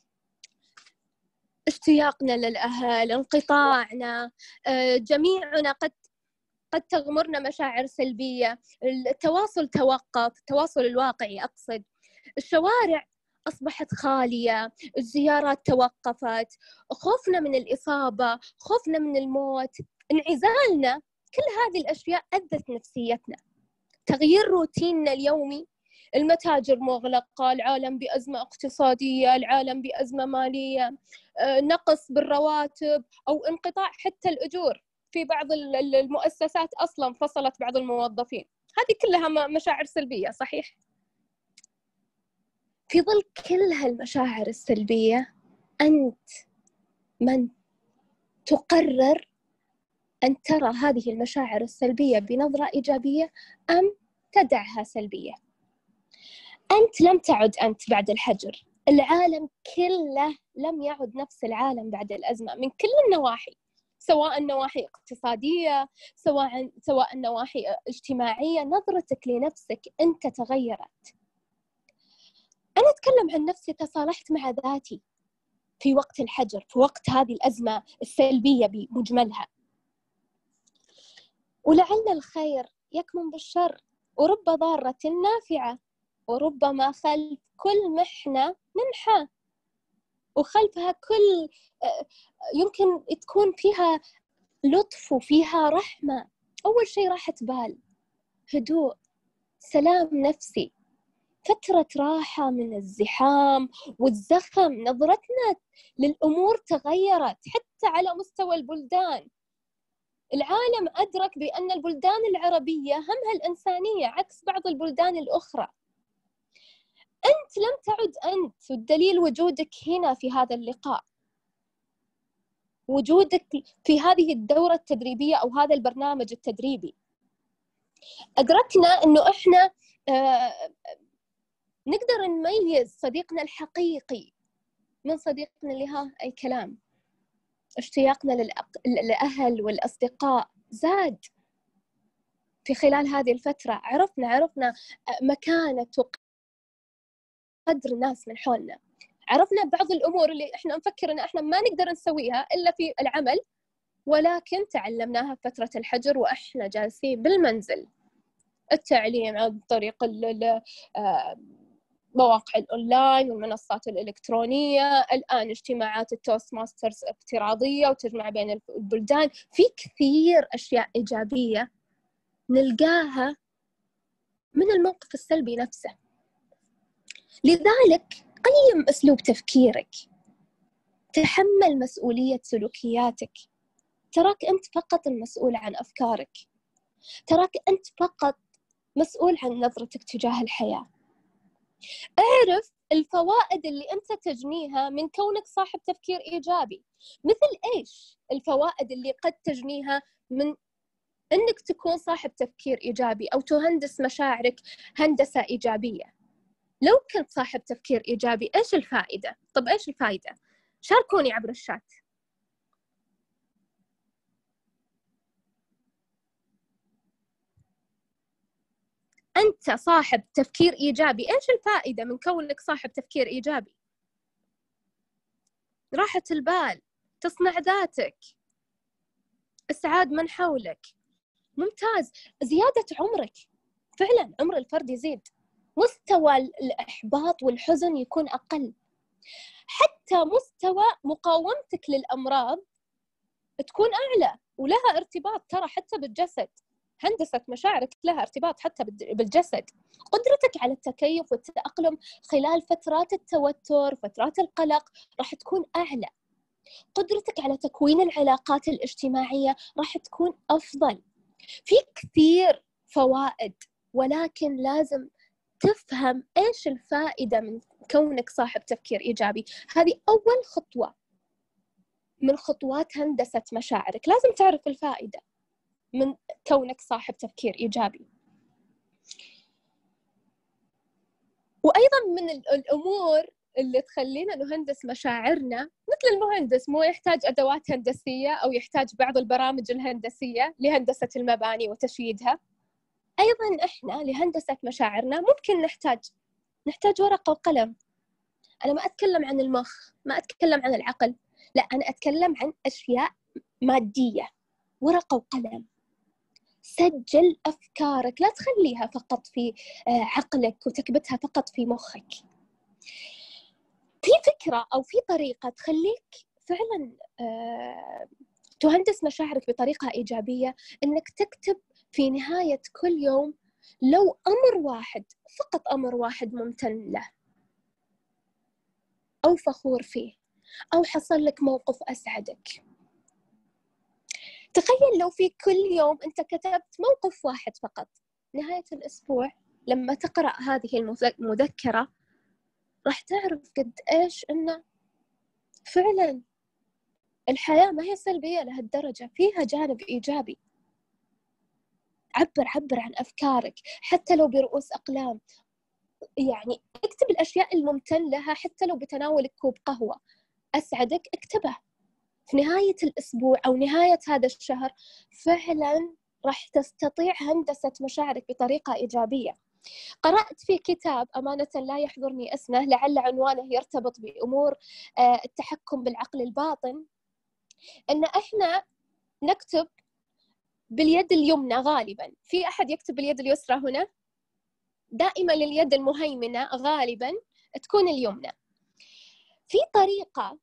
اشتياقنا للأهل، انقطاعنا، جميعنا قد قد تغمرنا مشاعر سلبية. التواصل توقف، التواصل الواقعي أقصد. الشوارع أصبحت خالية، الزيارات توقفت، خوفنا من الإصابة، خوفنا من الموت، انعزالنا، كل هذه الأشياء أذت نفسيتنا. تغيير روتيننا اليومي، المتاجر مغلقة، العالم بأزمة اقتصادية، العالم بأزمة مالية، نقص بالرواتب أو انقطاع حتى الأجور. في بعض المؤسسات أصلاً فصلت بعض الموظفين. هذه كلها مشاعر سلبية، صحيح؟ في ظل كل هالمشاعر السلبية، أنت من تقرر أن ترى هذه المشاعر السلبية بنظرة إيجابية أم تدعها سلبية. أنت لم تعد أنت بعد الحجر. العالم كله لم يعد نفس العالم بعد الأزمة من كل النواحي، سواء النواحي اقتصادية، سواء سواء النواحي اجتماعية. نظرتك لنفسك أنت تغيرت. أنا أتكلم عن نفسي، تصالحت مع ذاتي في وقت الحجر، في وقت هذه الأزمة السلبية بمجملها. ولعل الخير يكمن بالشر، ورب ضارة نافعة، وربما خلف كل محنة منحة، وخلفها كل يمكن تكون فيها لطف وفيها رحمة. أول شيء راحة بال، هدوء، سلام نفسي، فترة راحة من الزحام والزخم. نظرتنا للأمور تغيرت حتى على مستوى البلدان. العالم أدرك بأن البلدان العربية همها الإنسانية عكس بعض البلدان الأخرى. أنت لم تعد أنت، والدليل وجودك هنا في هذا اللقاء، وجودك في هذه الدورة التدريبية أو هذا البرنامج التدريبي. أدركنا أنه إحنا آه نقدر نميز صديقنا الحقيقي من صديقنا اللي ها أي كلام. اشتياقنا للأهل والأصدقاء زاد في خلال هذه الفترة. عرفنا عرفنا مكانة وقدر الناس من حولنا. عرفنا بعض الأمور اللي إحنا نفكر إن إحنا ما نقدر نسويها إلا في العمل، ولكن تعلمناها في فترة الحجر وإحنا جالسين بالمنزل. التعليم عن طريق مواقع الأونلاين والمنصات الإلكترونية، الآن اجتماعات التوست ماسترز افتراضية وتجمع بين البلدان. في كثير أشياء إيجابية نلقاها من الموقف السلبي نفسه. لذلك قيم أسلوب تفكيرك، تحمل مسؤولية سلوكياتك. تراك أنت فقط المسؤول عن أفكارك، تراك أنت فقط مسؤول عن نظرتك تجاه الحياة. اعرف الفوائد اللي أنت تجنيها من كونك صاحب تفكير إيجابي. مثل إيش الفوائد اللي قد تجنيها من أنك تكون صاحب تفكير إيجابي أو تهندس مشاعرك هندسة إيجابية؟ لو كنت صاحب تفكير إيجابي إيش الفائدة؟ طب إيش الفائدة؟ شاركوني عبر الشات. أنت صاحب تفكير إيجابي، إيش الفائدة من كونك صاحب تفكير إيجابي؟ راحة البال، تصنع ذاتك، إسعاد من حولك. ممتاز. زيادة عمرك، فعلا عمر الفرد يزيد، مستوى الإحباط والحزن يكون أقل، حتى مستوى مقاومتك للأمراض تكون أعلى، ولها ارتباط ترى حتى بالجسد. هندسة مشاعرك لها ارتباط حتى بالجسد. قدرتك على التكيف والتأقلم خلال فترات التوتر، فترات القلق، راح تكون أعلى. قدرتك على تكوين العلاقات الاجتماعية راح تكون أفضل. في كثير فوائد، ولكن لازم تفهم إيش الفائدة من كونك صاحب تفكير إيجابي. هذه أول خطوة من خطوات هندسة مشاعرك. لازم تعرف الفائدة من كونك صاحب تفكير إيجابي. وأيضا من الأمور اللي تخلينا نهندس مشاعرنا، مثل المهندس مو يحتاج أدوات هندسية أو يحتاج بعض البرامج الهندسية لهندسة المباني وتشييدها، أيضا إحنا لهندسة مشاعرنا ممكن نحتاج نحتاج ورقة وقلم. أنا ما أتكلم عن المخ، ما أتكلم عن العقل، لا، أنا أتكلم عن أشياء مادية. ورقة وقلم، سجل أفكارك، لا تخليها فقط في عقلك وتكبتها فقط في مخك. في فكرة أو في طريقة تخليك فعلا تهندس مشاعرك بطريقة إيجابية، إنك تكتب في نهاية كل يوم لو أمر واحد، فقط أمر واحد ممتن له أو فخور فيه أو حصل لك موقف أسعدك. تخيل لو في كل يوم أنت كتبت موقف واحد فقط. نهاية الأسبوع لما تقرأ هذه المذكرة راح تعرف قد إيش إنه فعلا الحياة ما هي سلبية لهالدرجة، فيها جانب إيجابي. عبر عبر عن أفكارك حتى لو برؤوس أقلام، يعني اكتب الأشياء الممتن لها حتى لو بتناول كوب قهوة أسعدك، اكتبها في نهاية الأسبوع أو نهاية هذا الشهر. فعلا راح تستطيع هندسة مشاعرك بطريقة إيجابية. قرأت في كتاب أمانة لا يحضرني اسمه، لعل عنوانه يرتبط بأمور التحكم بالعقل الباطن، أن إحنا نكتب باليد اليمنى غالبا. في أحد يكتب باليد اليسرى هنا؟ دائما لليد المهيمنة غالبا تكون اليمنى. في طريقة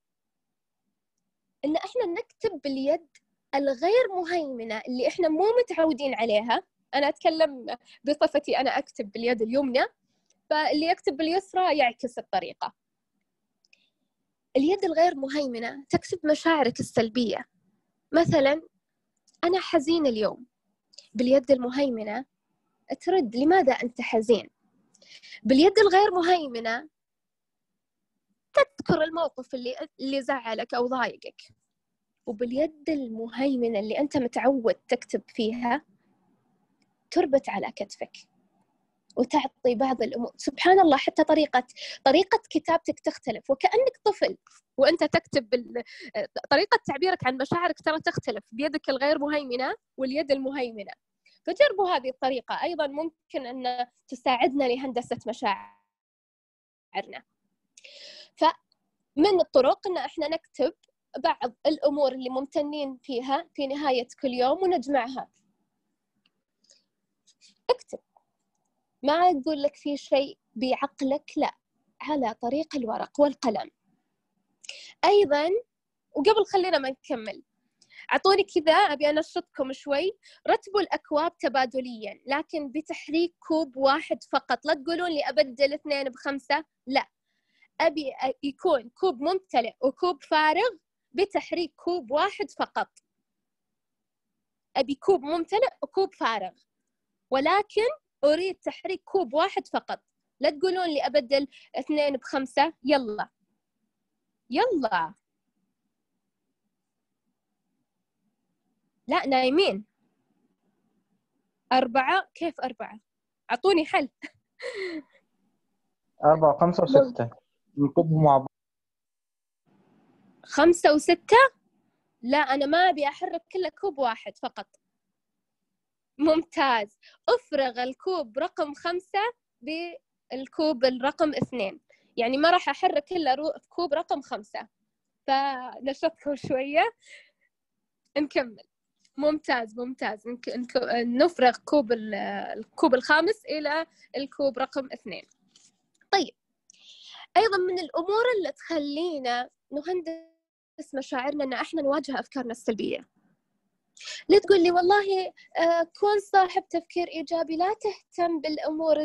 إن إحنا نكتب باليد الغير مهيمنة اللي إحنا مو متعودين عليها. أنا أتكلم بصفتي أنا أكتب باليد اليمنى، فاللي يكتب باليسرى يعكس الطريقة. اليد الغير مهيمنة تكتب مشاعرك السلبية، مثلا أنا حزين اليوم. باليد المهيمنة ترد لماذا أنت حزين. باليد الغير مهيمنة تذكر الموقف اللي اللي زعلك أو ضايقك. وباليد المهيمنة اللي أنت متعود تكتب فيها تربط على كتفك وتعطي بعض الأمور. سبحان الله، حتى طريقة طريقة كتابتك تختلف، وكأنك طفل وأنت تكتب بال... طريقة تعبيرك عن مشاعرك ترى تختلف بيدك الغير مهيمنة واليد المهيمنة. فجربوا هذه الطريقة، أيضا ممكن أن تساعدنا لهندسة مشاعرنا. فمن الطرق أن إحنا نكتب بعض الأمور اللي ممتنين فيها في نهاية كل يوم ونجمعها. اكتب، ما أقول لك في شيء بعقلك، لا، على طريق الورق والقلم. أيضا وقبل خلينا ما نكمل، أعطوني كذا أبي أنشطكم شوي. رتبوا الأكواب تبادليا، لكن بتحريك كوب واحد فقط. لا تقولون لي أبدل اثنين بخمسة، لا، أبي يكون كوب ممتلئ وكوب فارغ بتحريك كوب واحد فقط. أبي كوب ممتلئ وكوب فارغ، ولكن أريد تحريك كوب واحد فقط. لا تقولون لي أبدل اثنين بخمسة. يلا يلا، لا نايمين. أربعة، كيف أربعة؟ أعطوني حل. أربعة وخمسة وستة نكبهم مع بعض. خمسة وستة؟ لا، أنا ما أبي أحرك كله كوب واحد فقط. ممتاز. أفرغ الكوب رقم خمسة بالكوب الرقم اثنين، يعني ما راح أحرك إلا كوب رقم خمسة. فنشطكم شوية، نكمل. ممتاز ممتاز. نفرغ كوب الكوب الخامس إلى الكوب رقم اثنين. طيب، أيضا من الأمور اللي تخلينا نهندس مشاعرنا أن إحنا نواجه أفكارنا السلبية. لا تقول لي والله كون صاحب تفكير إيجابي، لا تهتم بالأمور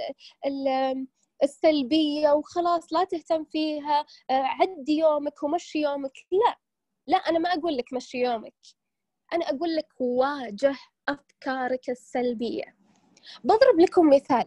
السلبية وخلاص لا تهتم فيها، عدي يومك ومشي يومك. لا لا، أنا ما أقول لك مشي يومك، أنا أقول لك واجه أفكارك السلبية. بضرب لكم مثال.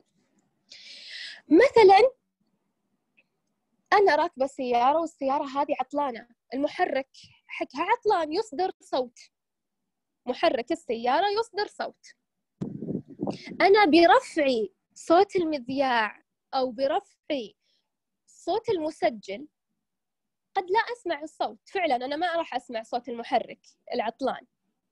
مثلا أنا راكبة سيارة والسيارة هذه عطلانة، المحرك حقها عطلان يصدر صوت، محرك السيارة يصدر صوت. أنا برفعي صوت المذياع أو برفعي صوت المسجل قد لا أسمع الصوت، فعلا أنا ما راح أسمع صوت المحرك العطلان،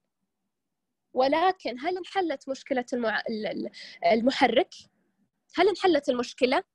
ولكن هل انحلت مشكلة المع... المحرك؟ هل انحلت المشكلة؟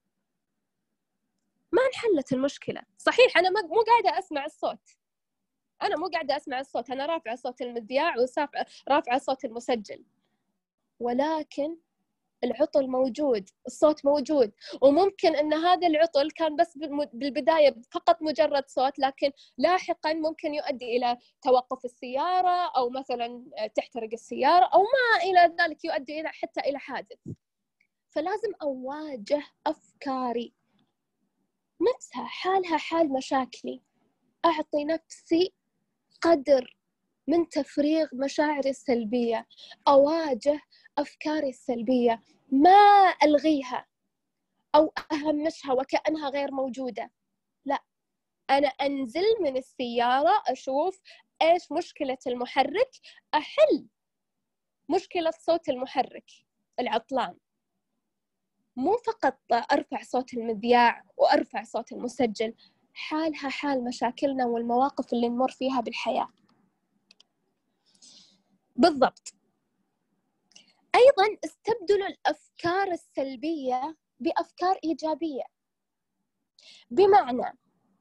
ما انحلت المشكلة. صحيح أنا مو قاعدة أسمع الصوت، أنا مو قاعدة أسمع الصوت، أنا رافعة صوت المذياع ورافعة صوت المسجل، ولكن العطل موجود، الصوت موجود. وممكن أن هذا العطل كان بس بالبداية فقط مجرد صوت، لكن لاحقا ممكن يؤدي إلى توقف السيارة أو مثلا تحترق السيارة أو ما إلى ذلك، يؤدي إلى حتى إلى حادث. فلازم أواجه أفكاري، نفسها حالها حال مشاكلي، أعطي نفسي قدر من تفريغ مشاعري السلبية، أواجه أفكاري السلبية، ما ألغيها أو أهمشها وكأنها غير موجودة. لا، أنا أنزل من السيارة أشوف إيش مشكلة المحرك، أحل مشكلة صوت المحرك العطلان، مو فقط أرفع صوت المذياع وأرفع صوت المسجل. حالها حال مشاكلنا والمواقف اللي نمر فيها بالحياة بالضبط. أيضاً استبدلوا الأفكار السلبية بأفكار إيجابية. بمعنى،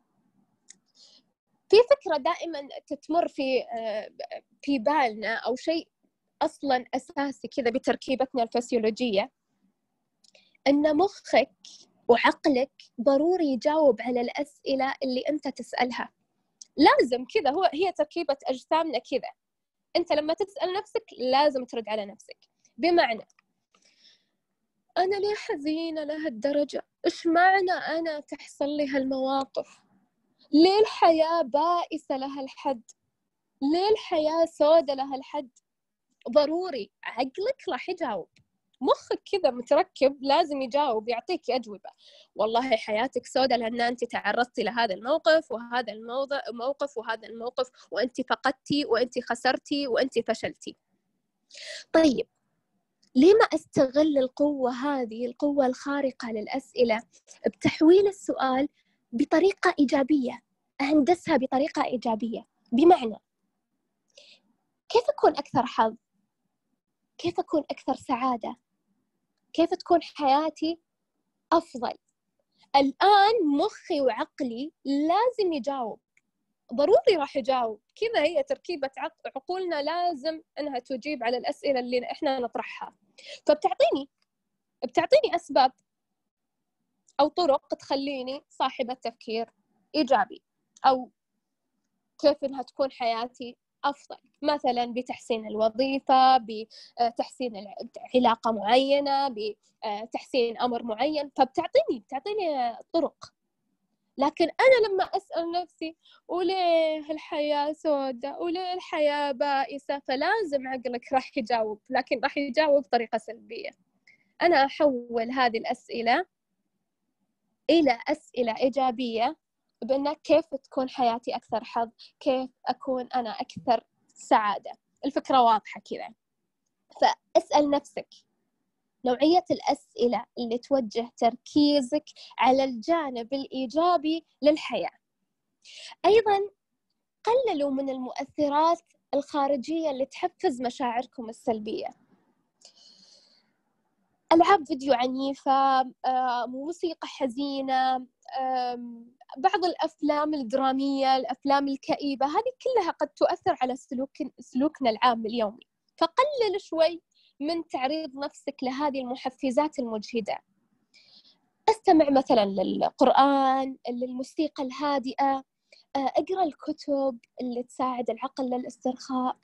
في فكرة دائماً تتمر في في بالنا أو شيء أصلاً أساسي كذا بتركيبتنا الفسيولوجية، أن مخك وعقلك ضروري يجاوب على الأسئلة اللي أنت تسألها. لازم كذا، هو هي تركيبة أجسامنا كذا. أنت لما تسأل نفسك لازم ترد على نفسك. بمعنى، أنا ليه حزينة لهالدرجة؟ إيش معنى أنا تحصل لي هالمواقف؟ ليه الحياة بائسة لهالحد؟ ليه الحياة سودة لهالحد؟ ضروري عقلك راح يجاوب، مخك كذا متركب لازم يجاوب، يعطيك أجوبة. والله حياتك سودة لأن أنت تعرضتي لهذا الموقف وهذا الموقف وهذا الموقف، وأنت فقدتي وأنت خسرتي وأنت فشلتي. طيب، ليه ما أستغل القوة هذه، القوة الخارقة للأسئلة، بتحويل السؤال بطريقة إيجابية، أهندسها بطريقة إيجابية؟ بمعنى، كيف أكون أكثر حظ؟ كيف أكون أكثر سعادة؟ كيف تكون حياتي أفضل؟ الآن مخي وعقلي لازم يجاوب، ضروري راح يجاوب. كذا هي تركيبة عقولنا، لازم أنها تجيب على الأسئلة اللي إحنا نطرحها. فبتعطيني بتعطيني أسباب أو طرق تخليني صاحبة تفكير إيجابي، أو كيف إنها تكون حياتي أفضل، مثلا بتحسين الوظيفة، بتحسين علاقة معينة، بتحسين أمر معين. فبتعطيني بتعطيني طرق. لكن أنا لما أسأل نفسي وليه الحياة سوداء وليه الحياة بائسة، فلازم عقلك راح يجاوب، لكن راح يجاوب بطريقة سلبية. أنا أحول هذه الأسئلة إلى أسئلة إيجابية، بأن كيف تكون حياتي أكثر حظ، كيف أكون أنا أكثر سعادة. الفكرة واضحة كذا. فاسأل نفسك نوعية الأسئلة اللي توجه تركيزك على الجانب الإيجابي للحياة. أيضاً قللوا من المؤثرات الخارجية اللي تحفز مشاعركم السلبية. ألعاب فيديو عنيفة، موسيقى حزينة، بعض الأفلام الدرامية، الأفلام الكئيبة، هذه كلها قد تؤثر على سلوك سلوكنا العام اليومي. فقلل شوي من تعريض نفسك لهذه المحفزات المجهدة. استمع مثلا للقرآن، للموسيقى الهادئة، اقرأ الكتب اللي تساعد العقل للاسترخاء،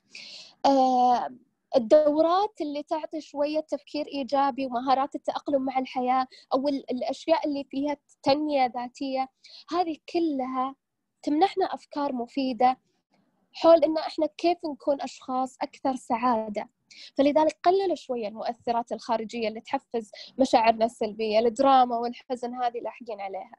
الدورات اللي تعطي شوية تفكير إيجابي ومهارات التأقلم مع الحياة، أو الأشياء اللي فيها تنمية ذاتية. هذه كلها تمنحنا أفكار مفيدة حول إن إحنا كيف نكون أشخاص أكثر سعادة. فلذلك قلل شوية المؤثرات الخارجية اللي تحفز مشاعرنا السلبية، الدراما والحزن هذه لاحقين عليها.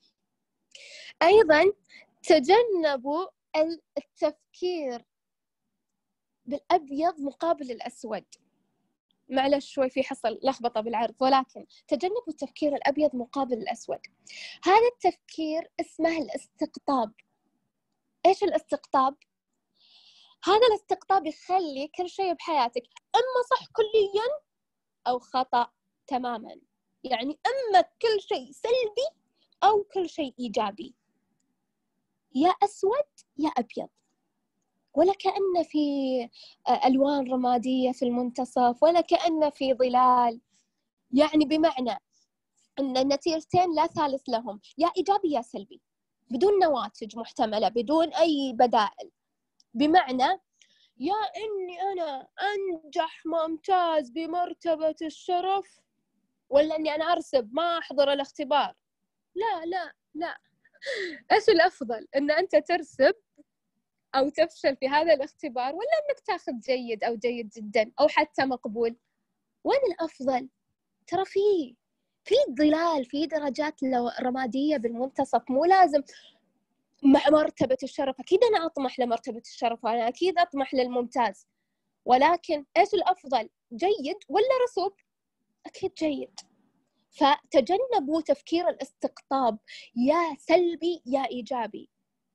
أيضاً تجنبوا التفكير بالأبيض مقابل الأسود. معلش شوي في حصل لخبطة بالعرض، ولكن تجنبوا التفكير الأبيض مقابل الأسود. هذا التفكير اسمه الاستقطاب. إيش الاستقطاب؟ هذا الاستقطاب يخلي كل شيء بحياتك إما صح كلياً أو خطأ تماماً. يعني إما كل شيء سلبي أو كل شيء إيجابي، يا أسود يا أبيض، ولا كأن في ألوان رمادية في المنتصف، ولا كأن في ظلال. يعني بمعنى أن النتيجتين لا ثالث لهم، يا إيجابي يا سلبي، بدون نواتج محتملة، بدون أي بدائل. بمعنى يا إني أنا أنجح ممتاز بمرتبة الشرف، ولا إني أنا أرسب ما أحضر الاختبار. لا لا لا، إيش الأفضل؟ إن أنت ترسب أو تفشل في هذا الاختبار، ولا أنك تاخذ جيد أو جيد جدا أو حتى مقبول؟ وين الأفضل؟ ترى في في ظلال، في درجات رمادية بالمنتصف. مو لازم مع مرتبة الشرف. أكيد أنا أطمح لمرتبة الشرف، وأنا أكيد أطمح للممتاز، ولكن إيش الأفضل؟ جيد ولا رسوب؟ أكيد جيد. فتجنبوا تفكير الاستقطاب، يا سلبي يا إيجابي.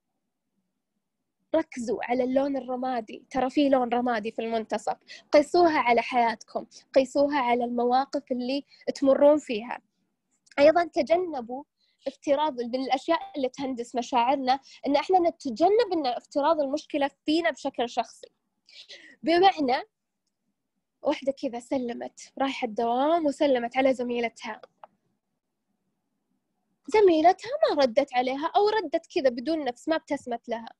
ركزوا على اللون الرمادي، ترى في لون رمادي في المنتصف. قيسوها على حياتكم، قيسوها على المواقف اللي تمرون فيها. أيضا تجنبوا افتراض من الأشياء اللي تهندس مشاعرنا، إن إحنا نتجنب إن افتراض المشكلة فينا بشكل شخصي. بمعنى واحدة كذا سلمت رايحة الدوام وسلمت على زميلتها، زميلتها ما ردت عليها أو ردت كذا بدون نفس، ما ابتسمت لها.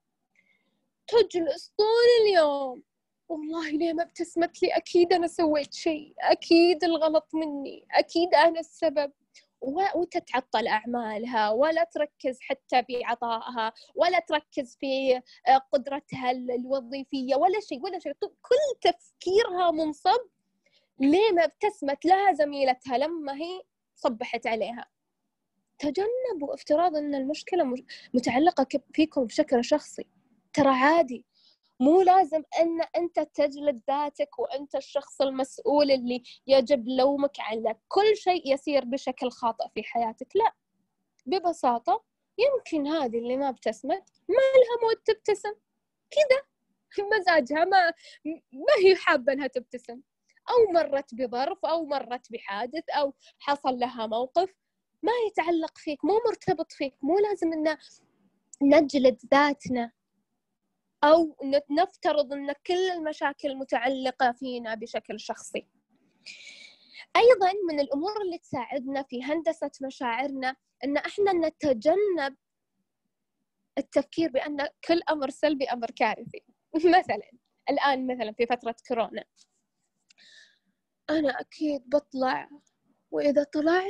تجلس طول اليوم، والله ليه ما ابتسمت لي؟ أكيد أنا سويت شيء، أكيد الغلط مني، أكيد أنا السبب. وتتعطل أعمالها، ولا تركز حتى بعطائها، ولا تركز في قدرتها الوظيفية، ولا شيء ولا شيء. كل تفكيرها منصب ليه ما ابتسمت لها زميلتها لما هي صبحت عليها. تجنبوا افتراض أن المشكلة متعلقة فيكم بشكل شخصي. ترى عادي، مو لازم أن أنت تجلد ذاتك وأنت الشخص المسؤول اللي يجب لومك على كل شيء يسير بشكل خاطئ في حياتك. لا، ببساطة يمكن هذه اللي ما ابتسمت ما لها مود تبتسم، كذا مزاجها ما ما هي حابة أنها تبتسم، أو مرت بظرف أو مرت بحادث أو حصل لها موقف ما يتعلق فيك، مو مرتبط فيك. مو لازم أن نجلد ذاتنا أو نفترض أن كل المشاكل متعلقة فينا بشكل شخصي. أيضاً من الأمور اللي تساعدنا في هندسة مشاعرنا أن إحنا نتجنب التفكير بأن كل أمر سلبي أمر كارثي. مثلاً الآن مثلاً في فترة كورونا، أنا أكيد بطلع، وإذا طلعت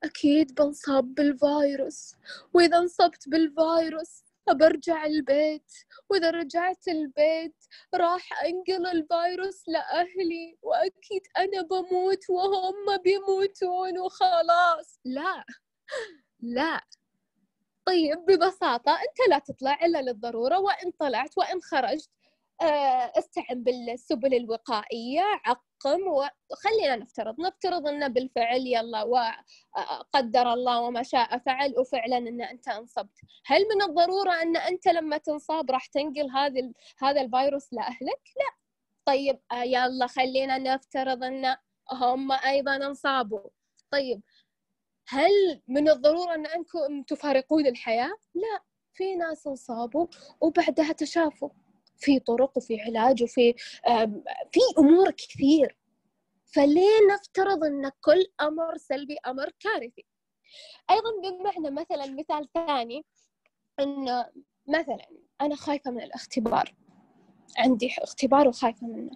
أكيد بنصاب بالفيروس، وإذا انصبت بالفيروس برجع البيت، وإذا رجعت البيت راح أنقل الفيروس لأهلي، وأكيد أنا بموت وهم بيموتون وخلاص. لا لا، طيب ببساطة أنت لا تطلع إلا للضرورة، وإن طلعت وإن خرجت استعن بالسبل الوقائية، عقم، وخلينا نفترض نفترض أنه بالفعل يلا وقدر الله وما شاء فعل وفعلا أن أنت انصبت. هل من الضرورة أن أنت لما تنصاب راح تنقل هذا هذا الفيروس لأهلك؟ لا. طيب يلا خلينا نفترض أن هم أيضا انصابوا. طيب هل من الضرورة أن أنكم تفارقون الحياة؟ لا، في ناس انصابوا وبعدها تشافوا، في طرق وفي علاج وفي في أمور كثير. فليه نفترض أن كل أمر سلبي أمر كارثي؟ أيضا بمعنى مثلا مثال ثاني، أن مثلا أنا خايفة من الاختبار، عندي اختبار وخايفة منه،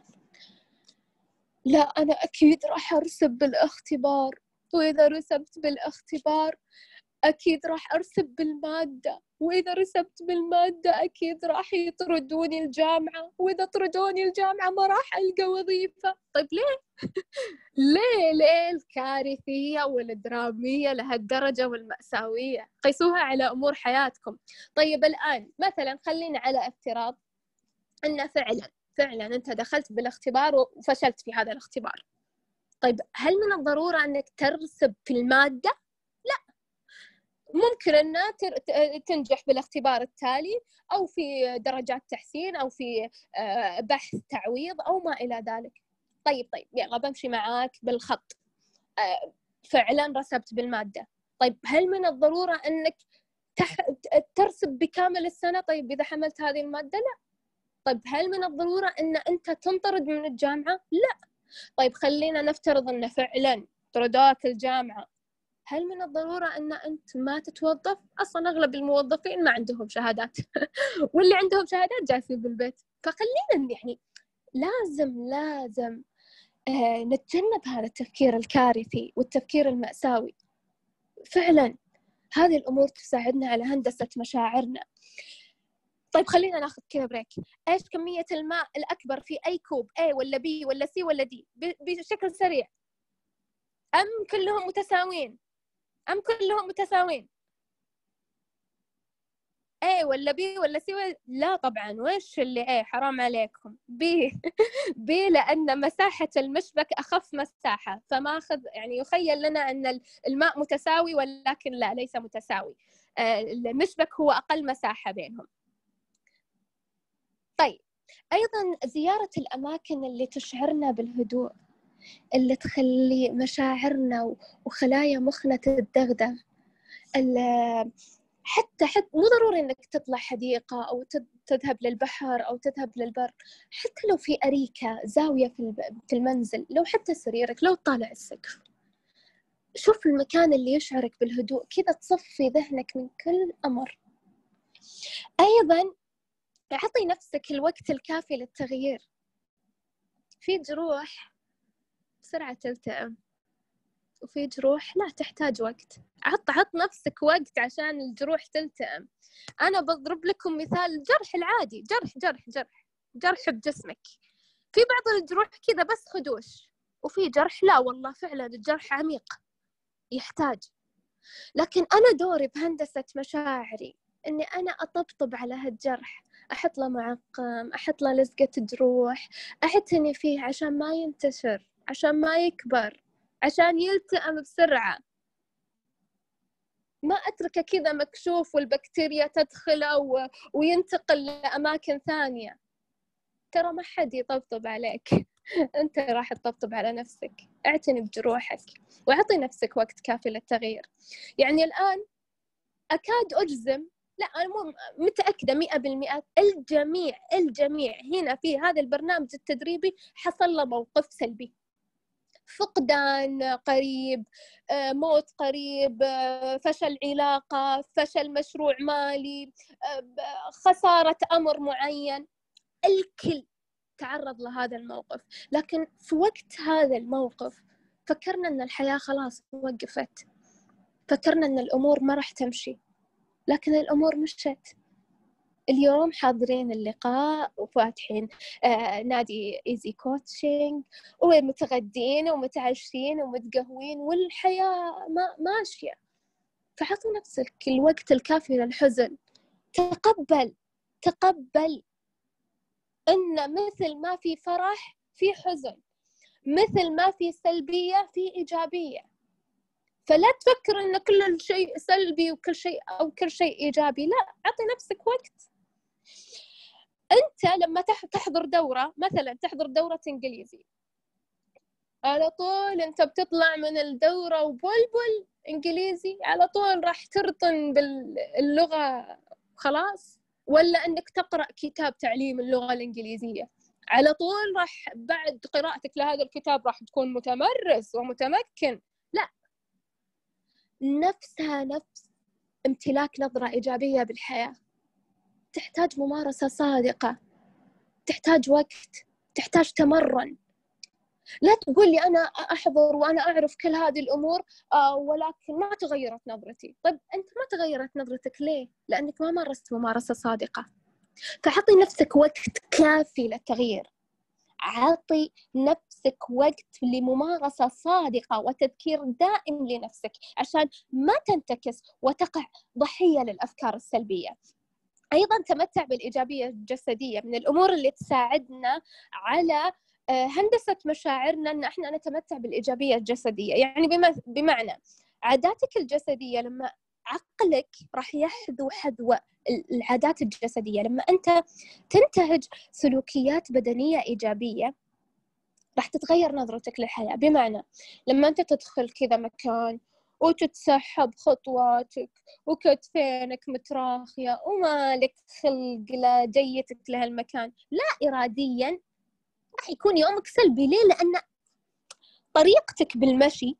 لا أنا أكيد راح أرسب بالاختبار، وإذا رسبت بالاختبار أكيد راح أرسب بالمادة، وإذا رسبت بالمادة أكيد راح يطردوني الجامعة، وإذا طردوني الجامعة ما راح ألقى وظيفة. طيب ليه؟ ليه ليه الكارثية والدرامية لهالدرجة والمأساوية؟ قيسوها على أمور حياتكم. طيب الآن مثلا خلينا على افتراض أن فعلا فعلا أنت دخلت بالاختبار وفشلت في هذا الاختبار. طيب هل من الضرورة أنك ترسب في المادة؟ لا، ممكن أن تنجح بالاختبار التالي، أو في درجات تحسين، أو في بحث تعويض، أو ما إلى ذلك. طيب طيب يلا بمشي معاك بالخط، فعلا رسبت بالمادة. طيب هل من الضرورة أنك تح... ترسب بكامل السنة؟ طيب إذا حملت هذه المادة؟ لا. طيب هل من الضرورة أن أنت تنطرد من الجامعة؟ لا. طيب خلينا نفترض أن فعلا طردوك الجامعة، هل من الضرورة أن أنت ما تتوظف؟ أصلا أغلب الموظفين ما عندهم شهادات واللي عندهم شهادات جالسين بالبيت. فخلينا يعني لازم لازم آه نتجنب هذا التفكير الكارثي والتفكير المأساوي. فعلا هذه الأمور تساعدنا على هندسة مشاعرنا. طيب خلينا ناخذ كذا بريك. إيش كمية الماء الأكبر في أي كوب؟ A ولا B ولا C ولا D؟ بشكل سريع. أم كلهم متساويين؟ أم كلهم متساويين؟ A ولا B ولا C ولا... لا طبعا، وش اللي A؟ حرام عليكم. B B لأن مساحة المشبك أخف مساحة، فما أخذ يعني يخيل لنا أن الماء متساوي، ولكن لا، ليس متساوي. المشبك هو أقل مساحة بينهم. طيب أيضا زيارة الأماكن اللي تشعرنا بالهدوء، اللي تخلي مشاعرنا وخلايا مخنا تتدغدغ. حتى حتى مو ضروري إنك تطلع حديقة أو تذهب للبحر أو تذهب للبر، حتى لو في أريكة زاوية في المنزل، لو حتى سريرك، لو طالع السقف، شوف المكان اللي يشعرك بالهدوء، كذا تصفي ذهنك من كل أمر. أيضا أعطي نفسك الوقت الكافي للتغيير. في جروح بسرعة تلتئم، وفي جروح لا تحتاج وقت. عط عط نفسك وقت عشان الجروح تلتئم. أنا بضرب لكم مثال الجرح العادي، جرح جرح جرح جرح بجسمك. في بعض الجروح كذا بس خدوش، وفي جرح لا والله فعلا الجرح عميق يحتاج. لكن أنا دوري بهندسة مشاعري إني أنا أطبطب على هالجرح، أحط له معقم، أحط له لزقة جروح، أعتني فيه عشان ما ينتشر، عشان ما يكبر، عشان يلتئم بسرعة. ما أتركه كذا مكشوف والبكتيريا تدخله و... وينتقل لأماكن ثانية. ترى ما حد يطبطب عليك أنت راح تطبطب على نفسك. اعتني بجروحك وأعطي نفسك وقت كافي للتغيير. يعني الآن أكاد أجزم، لا أنا مو متأكدة مئة بالمئة، الجميع الجميع هنا في هذا البرنامج التدريبي حصل له موقف سلبي، فقدان قريب، موت قريب، فشل علاقة، فشل مشروع مالي، خسارة أمر معين. الكل تعرض لهذا الموقف، لكن في وقت هذا الموقف فكرنا أن الحياة خلاص وقفت. فكرنا أن الأمور ما راح تمشي، لكن الأمور مشت. اليوم حاضرين اللقاء وفاتحين آه نادي إيزي كوتشنج ومتغدين ومتعشين ومتقهوين والحياة ما ماشية. فعطوا نفسك الوقت الكافي للحزن. تقبل تقبل إن مثل ما في فرح في حزن، مثل ما في سلبية في إيجابية. فلا تفكر إن كل شيء سلبي وكل شيء أو كل شيء إيجابي، لا، أعطي نفسك وقت. أنت لما تحضر دورة مثلا، تحضر دورة إنجليزي، على طول أنت بتطلع من الدورة وبلبل إنجليزي، على طول راح ترطن باللغة خلاص؟ ولا أنك تقرأ كتاب تعليم اللغة الإنجليزية، على طول راح بعد قراءتك لهذا الكتاب راح تكون متمرس ومتمكن؟ لا، نفسها نفس امتلاك نظرة إيجابية بالحياة. تحتاج ممارسة صادقة، تحتاج وقت، تحتاج تمرن. لا تقول لي أنا أحضر وأنا أعرف كل هذه الأمور آه ولكن ما تغيرت نظرتي. طيب أنت ما تغيرت نظرتك ليه؟ لأنك ما مارست ممارسة صادقة. فعطي نفسك وقت كافي للتغيير، عطي نفسك وقت لممارسة صادقة وتذكير دائم لنفسك عشان ما تنتكس وتقع ضحية للأفكار السلبية. أيضاً تمتع بالإيجابية الجسدية، من الأمور اللي تساعدنا على هندسة مشاعرنا أن احنا نتمتع بالإيجابية الجسدية. يعني بمعنى عاداتك الجسدية، لما عقلك راح يحذو حذو العادات الجسدية، لما أنت تنتهج سلوكيات بدنية إيجابية راح تتغير نظرتك للحياة. بمعنى لما أنت تدخل كذا مكان وتتسحب خطواتك وكتفينك متراخية ومالك خلق لجيتك لهالمكان، لا إرادياً راح يكون يومك سلبي. ليه؟ لأن طريقتك بالمشي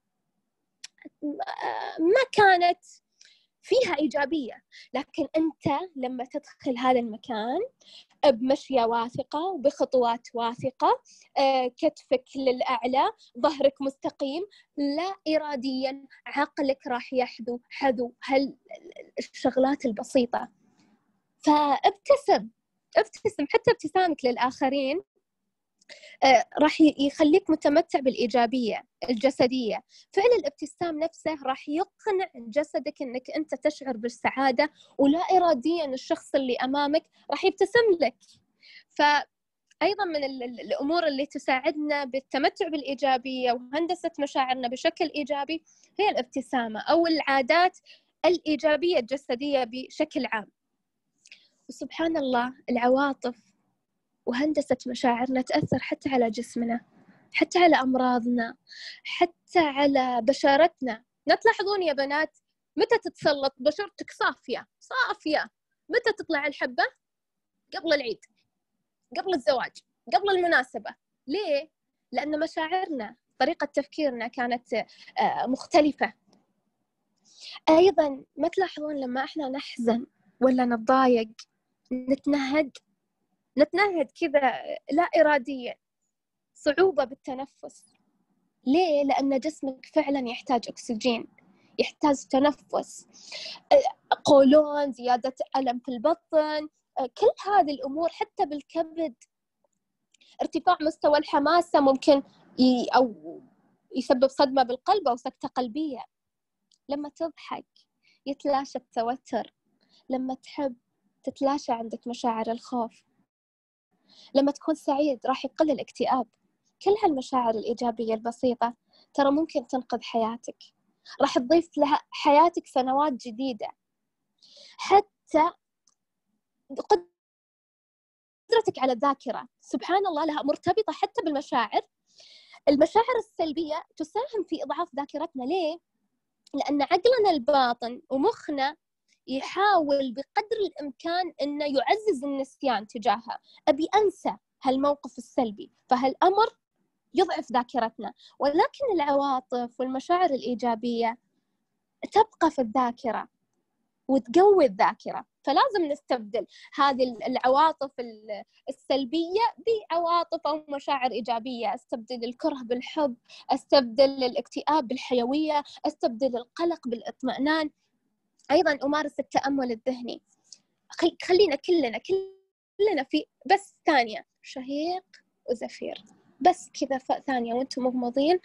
ما كانت فيها إيجابية. لكن أنت لما تدخل هذا المكان بمشية واثقة وبخطوات واثقة، كتفك للأعلى، ظهرك مستقيم، لا إراديا عقلك راح يحذو حذو هالشغلات البسيطة. فابتسم ابتسم، حتى ابتسامك للآخرين راح يخليك متمتع بالإيجابية الجسدية. فعل الابتسام نفسه راح يقنع جسدك أنك أنت تشعر بالسعادة، ولا إراديا الشخص اللي أمامك راح يبتسم لك. فأيضا من الأمور اللي تساعدنا بالتمتع بالإيجابية وهندسة مشاعرنا بشكل إيجابي هي الابتسامة أو العادات الإيجابية الجسدية بشكل عام. وسبحان الله، العواطف وهندسة مشاعرنا تأثر حتى على جسمنا، حتى على أمراضنا، حتى على بشرتنا. لا تلاحظون يا بنات متى تتسلط بشرتك صافية صافية؟ متى تطلع الحبة؟ قبل العيد، قبل الزواج، قبل المناسبة. ليه؟ لأن مشاعرنا، طريقة تفكيرنا كانت مختلفة. أيضا ما تلاحظون لما إحنا نحزن ولا نتضايق نتنهد نتنهد كذا لا إراديا، صعوبة بالتنفس. ليه؟ لأن جسمك فعلا يحتاج أكسجين، يحتاج تنفس، قولون، زيادة ألم في البطن، كل هذه الأمور. حتى بالكبد ارتفاع مستوى الحماسة ممكن ي... أو يسبب صدمة بالقلب أو سكتة قلبية. لما تضحك يتلاشى التوتر، لما تحب تتلاشى عندك مشاعر الخوف، لما تكون سعيد راح يقل الاكتئاب. كل هالمشاعر الإيجابية البسيطة ترى ممكن تنقذ حياتك، راح تضيف لها حياتك سنوات جديدة. حتى قدرتك على الذاكرة سبحان الله لها مرتبطة حتى بالمشاعر. المشاعر السلبية تساهم في إضعاف ذاكرتنا. ليه؟ لأن عقلنا الباطن ومخنا يحاول بقدر الإمكان أنه يعزز النسيان تجاهها. أبي أنسى هالموقف السلبي، فهالأمر يضعف ذاكرتنا. ولكن العواطف والمشاعر الإيجابية تبقى في الذاكرة وتقوي الذاكرة. فلازم نستبدل هذه العواطف السلبية بعواطف أو مشاعر إيجابية. أستبدل الكره بالحب، أستبدل الاكتئاب بالحيوية، أستبدل القلق بالاطمئنان. أيضا أمارس التأمل الذهني. خلينا كلنا كلنا في بس ثانية شهيق وزفير، بس كذا ثانية وانتم مغمضين.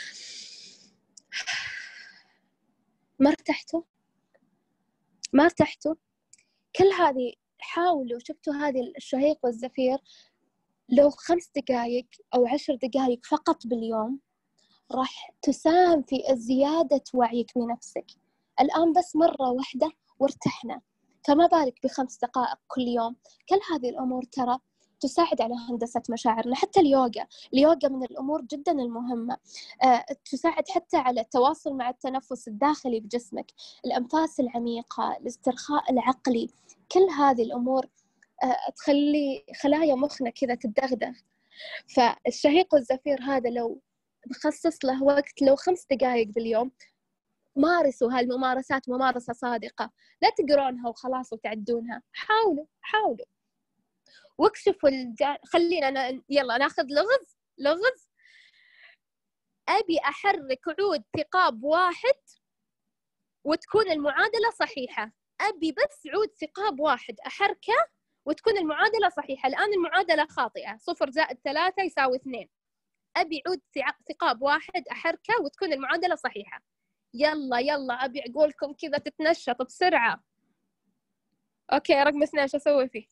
ما ارتحتوا ما ارتحتوا كل هذه حاولوا، شفتوا هذه الشهيق والزفير لو خمس دقائق أو عشر دقائق فقط باليوم راح تساهم في زيادة وعيك بنفسك. الآن بس مرة واحدة وارتحنا، فما بالك بخمس دقائق كل يوم. كل هذه الأمور ترى تساعد على هندسة مشاعرنا. حتى اليوغا اليوغا من الأمور جدا المهمة، أه، تساعد حتى على التواصل مع التنفس الداخلي بجسمك، الأنفاس العميقة، الاسترخاء العقلي. كل هذه الأمور أه، تخلي خلايا مخنا كذا تدغدغ. فالشهيق والزفير هذا لو نخصص له وقت لو خمس دقائق باليوم، مارسوا هالممارسات ممارسة صادقة، لا تقرونها وخلاص وتعدونها. حاولوا حاولوا واكشفوا الجان... خلينا ن... يلا ناخذ لغز لغز أبي أحرك عود ثقاب واحد وتكون المعادلة صحيحة. أبي بس عود ثقاب واحد أحركه وتكون المعادلة صحيحة. الآن المعادلة خاطئة، صفر زائد ثلاثة يساوي اثنين. أبي عود ثقاب واحد أحركه وتكون المعادلة صحيحة. يلا يلا أبي أقولكم كذا تتنشط بسرعة. أوكي، رقم اثنين شو أسوي فيه؟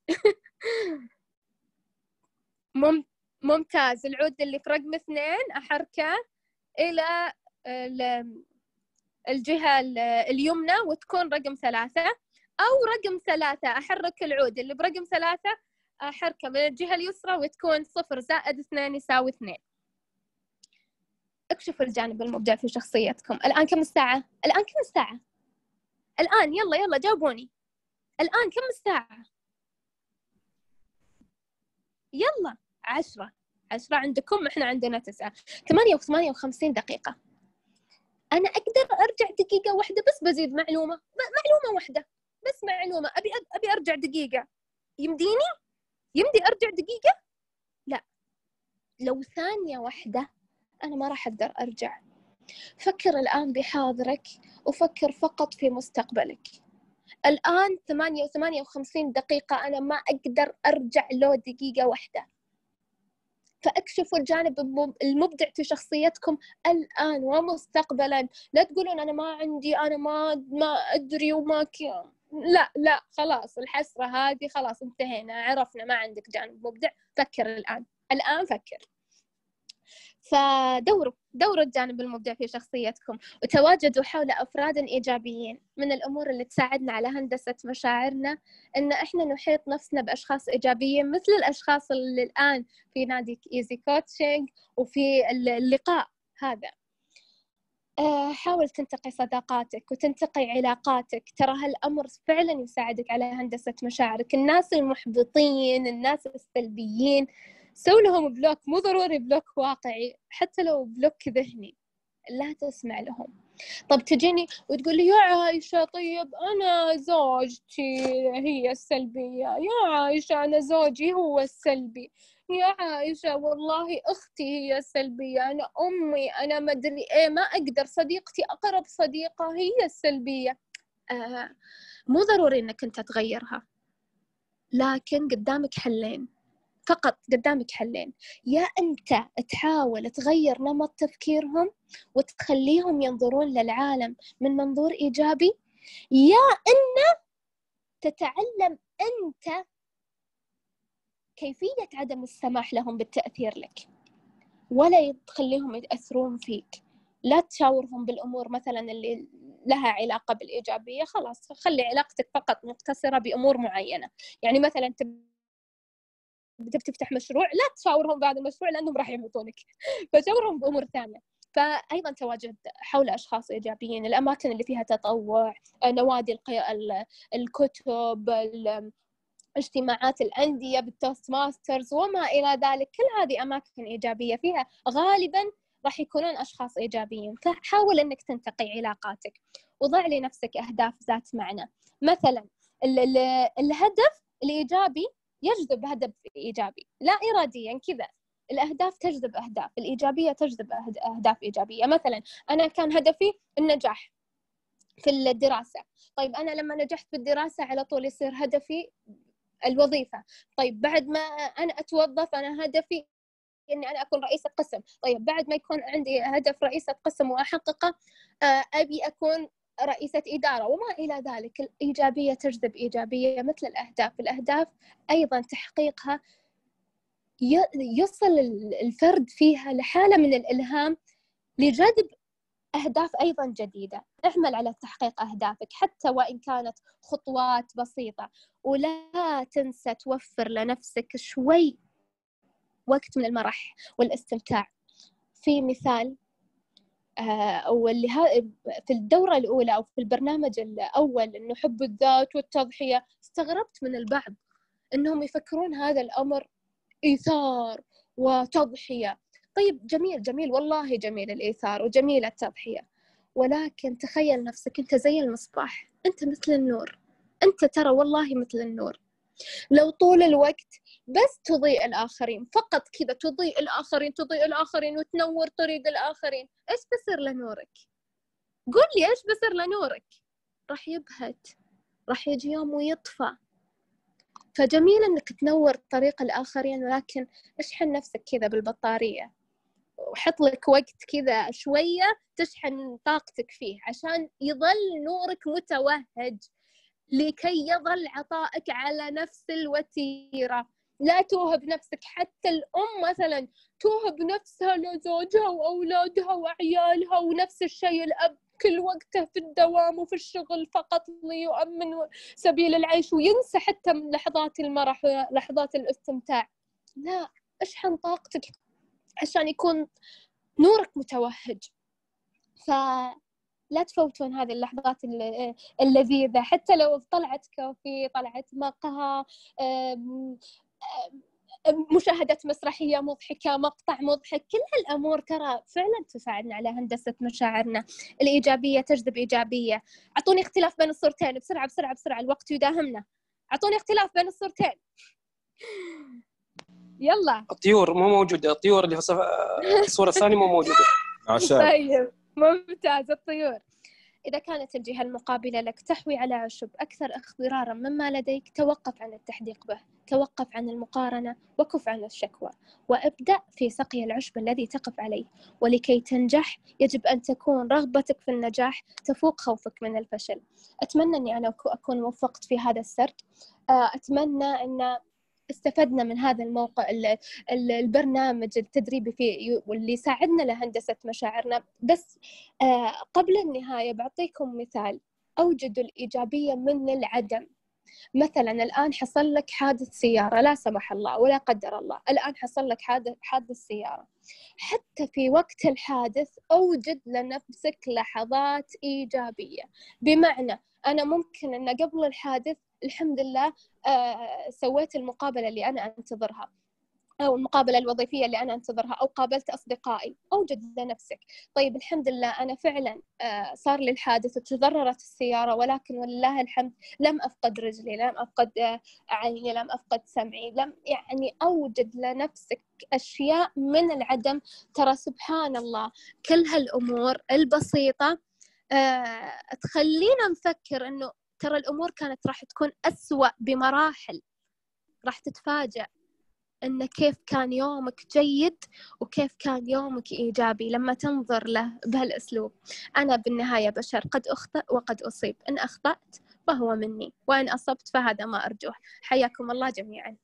مم... ممتاز. العود اللي في رقم اثنين أحركه إلى الجهة اليمنى وتكون رقم ثلاثة، أو رقم ثلاثة أحرك العود اللي برقم ثلاثة أحركه من الجهة اليسرى وتكون صفر زائد اثنين يساوي اثنين. اكشفوا الجانب المبدع في شخصيتكم. الآن كم الساعة؟ الآن كم الساعة؟ الآن يلا يلا جاوبوني. الآن كم الساعة؟ يلا عشرة عشرة عندكم، إحنا عندنا تسعة. ثمانية وثمانية وخمسين دقيقة. أنا أقدر أرجع دقيقة واحدة بس بزيد معلومة معلومة واحدة بس معلومة. أبي أبي أرجع دقيقة. يمديني؟ يمدي أرجع دقيقة؟ لا، لو ثانية واحدة أنا ما راح أقدر أرجع. فكر الآن بحاضرك وفكر فقط في مستقبلك. الآن ثمانية وثمانية وخمسين دقيقة أنا ما أقدر أرجع له دقيقة واحدة. فاكشفوا الجانب المبدع في شخصيتكم الآن ومستقبلا. لا تقولون أنا ما عندي، أنا ما ما أدري وما كي. لا لا خلاص، الحسرة هذه خلاص انتهينا، عرفنا ما عندك جانب مبدع. فكر الآن الآن فكر. فدوروا دوروا الجانب المبدع في شخصيتكم وتواجدوا حول أفراد إيجابيين. من الأمور اللي تساعدنا على هندسة مشاعرنا إن إحنا نحيط نفسنا بأشخاص إيجابيين مثل الأشخاص اللي الآن في نادي إيزي كوتشنج وفي اللقاء هذا. حاول تنتقي صداقاتك وتنتقي علاقاتك. ترى هالأمر فعلا يساعدك على هندسة مشاعرك. الناس المحبطين، الناس السلبيين، سوي لهم بلوك. مو ضروري بلوك واقعي، حتى لو بلوك ذهني لا تسمع لهم. طب تجيني وتقول لي يا عايشة طيب أنا زوجتي هي السلبية، يا عايشة أنا زوجي هو السلبي، يا عايشة والله أختي هي السلبية، أنا أمي، أنا مدري إيه، ما أقدر، صديقتي أقرب صديقة هي السلبية. آه مو ضروري أنك أنت تغيرها، لكن قدامك حلين فقط. قدامك حلين، يا أنت تحاول تغير نمط تفكيرهم وتخليهم ينظرون للعالم من منظور إيجابي، يا أن تتعلم أنت كيفية عدم السماح لهم بالتأثير لك ولا تخليهم يتأثرون فيك. لا تشاورهم بالأمور مثلا اللي لها علاقة بالإيجابية، خلاص خلي علاقتك فقط مقتصرة بأمور معينة. يعني مثلا بدك تفتح مشروع، لا تشاورهم بعد المشروع لأنهم راح يحبطونك، فشاورهم بأمور ثانية. فأيضا تواجد حول أشخاص إيجابيين، الأماكن اللي فيها تطوع، نوادي الكتب، اجتماعات الأندية بالتوست ماسترز وما إلى ذلك. كل هذه أماكن إيجابية فيها غالبا راح يكونون أشخاص إيجابيين. فحاول أنك تنتقي علاقاتك وضع لنفسك أهداف ذات معنى. مثلا ال ال الهدف الإيجابي يجذب هدف إيجابي لا إراديا كذا. الأهداف تجذب أهداف، الإيجابية تجذب أهداف إيجابية. مثلا أنا كان هدفي النجاح في الدراسة، طيب أنا لما نجحت في الدراسة على طول يصير هدفي الوظيفة. طيب بعد ما أنا أتوظف أنا هدفي إني أنا أكون رئيسة قسم. طيب بعد ما يكون عندي هدف رئيسة قسم وأحققه أبي أكون رئيسة إدارة وما إلى ذلك. الإيجابية تجذب إيجابية مثل الأهداف. الأهداف أيضا تحقيقها يصل الفرد فيها لحالة من الإلهام لجذب أهداف أيضا جديدة. اعمل على تحقيق أهدافك حتى وإن كانت خطوات بسيطة، ولا تنسى توفر لنفسك شوي وقت من المرح والاستمتاع. في مثال أو اللي في الدورة الأولى أو في البرنامج الأول إنه حب الذات والتضحية، استغربت من البعض إنهم يفكرون هذا الأمر إيثار وتضحية. طيب جميل جميل والله جميل الإيثار وجميل التضحية، ولكن تخيل نفسك أنت زي المصباح، أنت مثل النور، أنت ترى والله مثل النور. لو طول الوقت بس تضيء الآخرين، فقط كذا تضيء الآخرين تضيء الآخرين وتنور طريق الآخرين، إيش بصير لنورك؟ قول لي إيش بصير لنورك؟ راح يبهت، راح يجي يوم ويطفى. فجميل إنك تنور طريق الآخرين، ولكن اشحن نفسك كذا بالبطارية وحط لك وقت كذا شوية تشحن طاقتك فيه عشان يظل نورك متوهج، لكي يظل عطائك على نفس الوتيرة. لا توهب نفسك. حتى الأم مثلا توهب نفسها لزوجها وأولادها وعيالها، ونفس الشيء الأب كل وقته في الدوام وفي الشغل فقط ليؤمن سبيل العيش، وينسى حتى من لحظات المرح ولحظات الاستمتاع. لا، اشحن طاقتك عشان يكون نورك متوهج. فلا تفوتون هذه اللحظات اللذيذة، حتى لو طلعت كوفي، طلعت مقهى، مشاهدة مسرحية مضحكة، مقطع مضحك، كل هالأمور ترى فعلا تساعدنا على هندسة مشاعرنا. الإيجابية تجذب إيجابية. أعطوني اختلاف بين الصورتين بسرعة بسرعة بسرعة، الوقت يداهمنا. أعطوني اختلاف بين الصورتين. يلا. الطيور مو موجودة، الطيور اللي في الصورة الثانية مو موجودة. طيب ممتاز. الطيور. إذا كانت الجهة المقابلة لك تحوي على عشب أكثر اخضرارا مما لديك، توقف عن التحديق به، توقف عن المقارنة، وكف عن الشكوى، وابدأ في سقي العشب الذي تقف عليه. ولكي تنجح يجب أن تكون رغبتك في النجاح تفوق خوفك من الفشل. أتمنى أني أنا أكون وفقت في هذا السرد. أتمنى أن استفدنا من هذا الموقع البرنامج التدريبي فيه واللي يساعدنا لهندسة مشاعرنا. بس قبل النهاية بعطيكم مثال. أوجدوا الإيجابية من العدم. مثلا الآن حصل لك حادث سيارة، لا سمح الله ولا قدر الله، الآن حصل لك حادث حادث سيارة. حتى في وقت الحادث أوجد لنفسك لحظات إيجابية. بمعنى أنا ممكن أن قبل الحادث الحمد لله آه سويت المقابلة اللي أنا أنتظرها، أو المقابلة الوظيفية اللي أنا أنتظرها، أو قابلت أصدقائي. أوجد لنفسك طيب الحمد لله أنا فعلا آه صار لي الحادث وتضررت السيارة، ولكن ولله الحمد لم أفقد رجلي، لم أفقد آه عيني، لم أفقد سمعي، لم يعني أوجد لنفسك أشياء من العدم. ترى سبحان الله كل هالأمور البسيطة آه تخلينا نفكر أنه ترى الأمور كانت راح تكون أسوأ بمراحل. راح تتفاجأ أن كيف كان يومك جيد وكيف كان يومك إيجابي لما تنظر له بهالأسلوب. أنا بالنهاية بشر، قد أخطئ وقد أصيب. إن أخطأت فهو مني، وإن أصبت فهذا ما أرجوه. حياكم الله جميعا.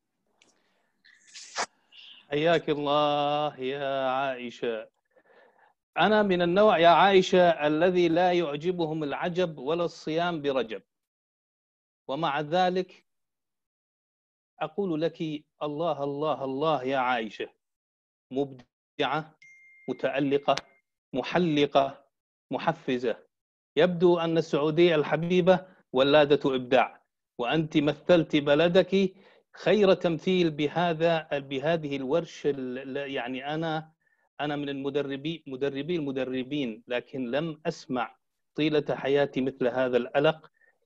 حياك الله يا عائشة. أنا من النوع يا عائشة الذي لا يعجبهم العجب ولا الصيام برجب، ومع ذلك أقول لك الله الله الله يا عائشة، مبدعة، متألقة، محلقة، محفزة. يبدو أن السعودية الحبيبة ولادة إبداع، وأنت مثلت بلدك خير تمثيل بهذا بهذه الورش. يعني أنا أنا من المدربين مدربي المدربين، لكن لم أسمع طيلة حياتي مثل هذا الألق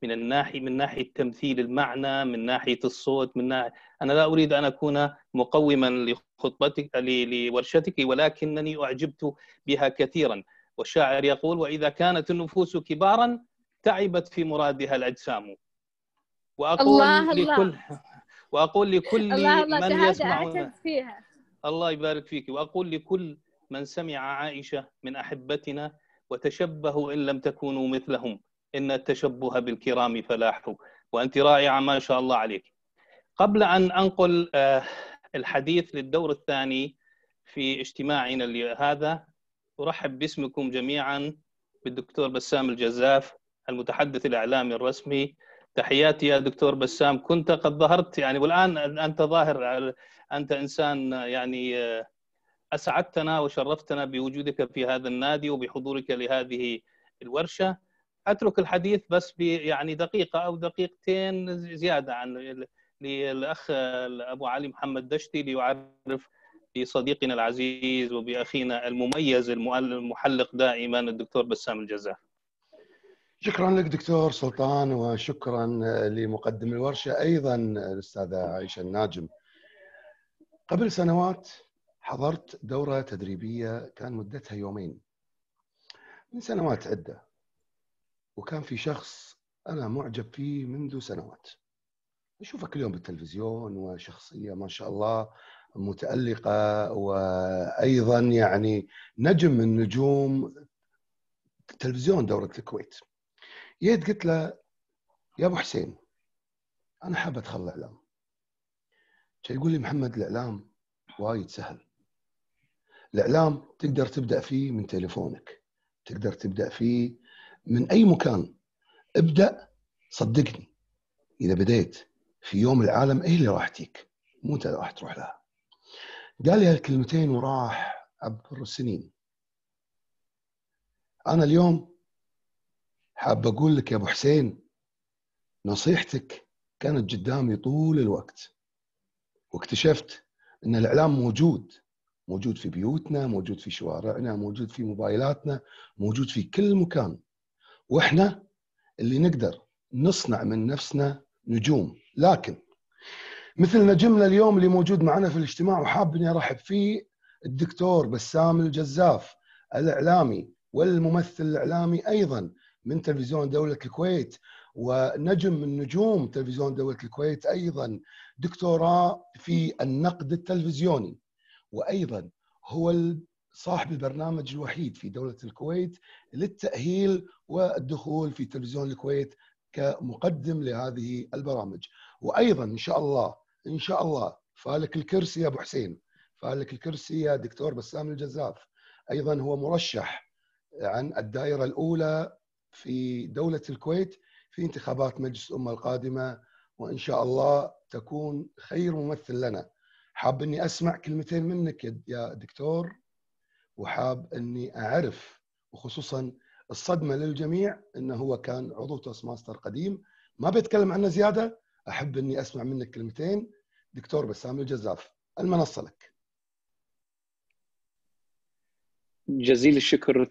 من الناحية من ناحية تمثيل المعنى، من ناحية الصوت، من ناحية أنا لا أريد أن أكون مقوما لخطبتك لورشتك، ولكنني أعجبت بها كثيرا. والشاعر يقول: وإذا كانت النفوس كبارا تعبت في مرادها الأجسام. وأقول الله لكل الله وأقول لكل الله الله من شهادة يسمعنا، أعتز فيها. الله يبارك فيك. وأقول لكل من سمع عائشة من أحبتنا: وتشبهوا إن لم تكونوا مثلهم إن التشبه بالكرام فلاح. وأنت رائعة ما شاء الله عليك. قبل أن أنقل الحديث للدور الثاني في اجتماعنا هذا، أرحب باسمكم جميعا بالدكتور بسام الجزاف المتحدث الإعلامي الرسمي. تحياتي يا دكتور بسام، كنت قد ظهرت يعني، والآن أنت ظاهر، أنت إنسان يعني أسعدتنا وشرفتنا بوجودك في هذا النادي وبحضورك لهذه الورشة. أترك الحديث بس يعني دقيقة أو دقيقتين زيادة عن للأخ أبو علي محمد دشتي ليعرف بصديقنا العزيز وبأخينا المميز المحلق دائما الدكتور بسام الجزاف. شكرا لك دكتور سلطان، وشكرا لمقدم الورشة أيضا الأستاذة عائشة الناجم. قبل سنوات حضرت دورة تدريبية كان مدتها يومين من سنوات عدة، وكان في شخص أنا معجب فيه منذ سنوات، أشوفه كل يوم بالتلفزيون، وشخصية ما شاء الله متألقة، وأيضا يعني نجم من نجوم تلفزيون دورة الكويت. جيت قلت له: يا أبو حسين، أنا حاب أدخل الإعلام. كان يقول لي: محمد، الإعلام وايد سهل. الإعلام تقدر تبدأ فيه من تليفونك، تقدر تبدأ فيه من أي مكان. ابدأ، صدقني إذا بديت في يوم العالم إيه اللي راح تيك، مو أنت راح تروح لها. قال لي هالكلمتين وراح عبر السنين. أنا اليوم حاب أقول لك يا أبو حسين، نصيحتك كانت قدامي طول الوقت، واكتشفت أن الإعلام موجود موجود في بيوتنا، موجود في شوارعنا، موجود في موبايلاتنا، موجود في كل مكان، وإحنا اللي نقدر نصنع من نفسنا نجوم. لكن مثل نجمنا اليوم اللي موجود معنا في الاجتماع وحاب اني ارحب فيه، الدكتور بسام الجزاف، الاعلامي والممثل الاعلامي ايضا من تلفزيون دولة الكويت، ونجم من نجوم تلفزيون دولة الكويت، ايضا دكتوراه في النقد التلفزيوني، وايضا هو صاحب البرنامج الوحيد في دولة الكويت للتأهيل والدخول في تلفزيون الكويت كمقدم لهذه البرامج. وأيضا إن شاء الله إن شاء الله فالك الكرسي يا أبو حسين، فالك الكرسي يا دكتور بسام الجزاف. أيضا هو مرشح عن الدائرة الأولى في دولة الكويت في انتخابات مجلس الأمة القادمة، وإن شاء الله تكون خير ممثل لنا. حاب أني أسمع كلمتين منك يا دكتور، وحاب أني أعرف، وخصوصا الصدمة للجميع أنه هو كان عضو توست ماستر قديم، ما بيتكلم عنه زيادة، أحب أني أسمع منك كلمتين. دكتور بسام الجزاف، المنصة لك. جزيل الشكر.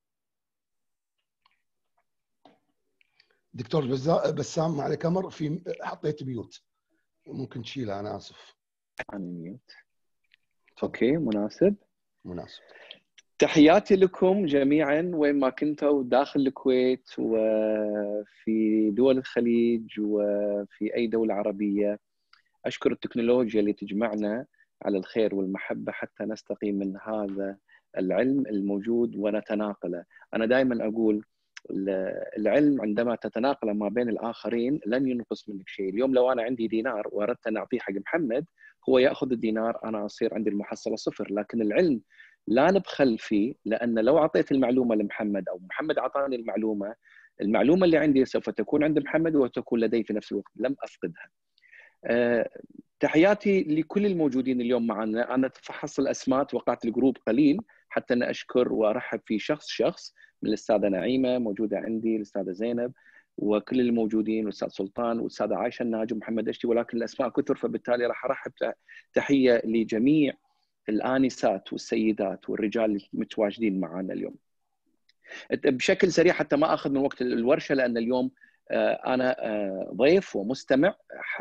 دكتور بسام ما عليك أمر، في حطيت ميوت، ممكن تشيله، أنا آسف. أنا ميوت. أوكي، مناسب مناسب. تحياتي لكم جميعا وين ما كنتوا داخل الكويت وفي دول الخليج وفي أي دولة عربية. أشكر التكنولوجيا اللي تجمعنا على الخير والمحبة حتى نستقي من هذا العلم الموجود ونتناقله. أنا دائما أقول العلم عندما تتناقله ما بين الآخرين لن ينقص منك شيء. اليوم لو أنا عندي دينار وأردت أن أعطيه حق محمد، هو يأخذ الدينار، أنا أصير عندي المحصلة صفر. لكن العلم لا نبخل فيه، لأن لو أعطيت المعلومة لمحمد أو محمد أعطاني المعلومة، المعلومة اللي عندي سوف تكون عند محمد وتكون لدي في نفس الوقت، لم أفقدها. أه تحياتي لكل الموجودين اليوم معنا. أنا تفحص الأسماء، توقعت الجروب قليل حتى أنا أشكر وأرحب في شخص شخص، من الأستاذة نعيمة موجودة عندي، الأستاذة زينب، وكل الموجودين، والأستاذ سلطان والأستاذة عائشة الناجم ومحمد دشتي، ولكن الأسماء كثر فبالتالي راح أرحب تحية لجميع الآنسات والسيدات والرجال المتواجدين معنا اليوم. بشكل سريع حتى ما أخذ من وقت الورشة، لأن اليوم أنا ضيف ومستمع،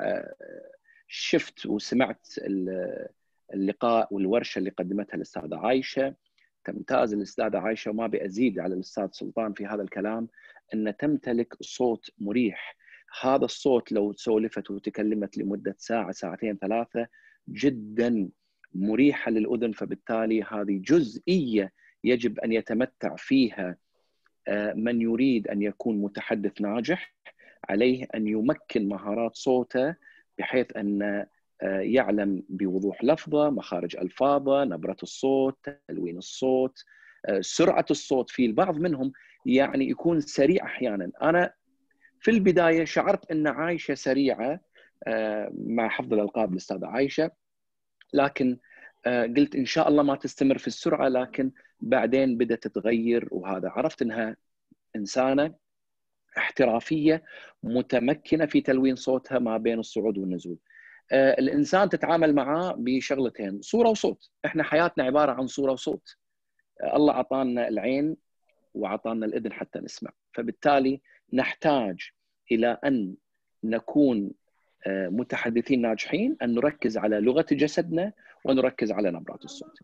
شفت وسمعت اللقاء والورشة اللي قدمتها الأستاذة عايشة. تمتاز الأستاذة عايشة، وما بأزيد على الأستاذ سلطان في هذا الكلام، أن تمتلك صوت مريح. هذا الصوت لو سولفت وتكلمت لمدة ساعة ساعتين ثلاثة جدا مريحة للأذن، فبالتالي هذه جزئية يجب أن يتمتع فيها من يريد أن يكون متحدث ناجح. عليه أن يمكن مهارات صوته بحيث أن يعلم بوضوح لفظه، مخارج ألفاظه، نبرة الصوت، تلوين الصوت، سرعة الصوت. في البعض منهم يعني يكون سريع أحيانا. أنا في البداية شعرت أن عايشة سريعة، مع حفظ الألقاب الأستاذة عايشة، لكن قلت إن شاء الله ما تستمر في السرعة، لكن بعدين بدأت تتغير، وهذا عرفت أنها إنسانة احترافية متمكنة في تلوين صوتها ما بين الصعود والنزول. الإنسان تتعامل معاه بشغلتين، صورة وصوت. إحنا حياتنا عبارة عن صورة وصوت. الله عطانا العين وعطانا الإذن حتى نسمع، فبالتالي نحتاج إلى أن نكون متحدثين ناجحين، أن نركز على لغة جسدنا ونركز على نبرات الصوت.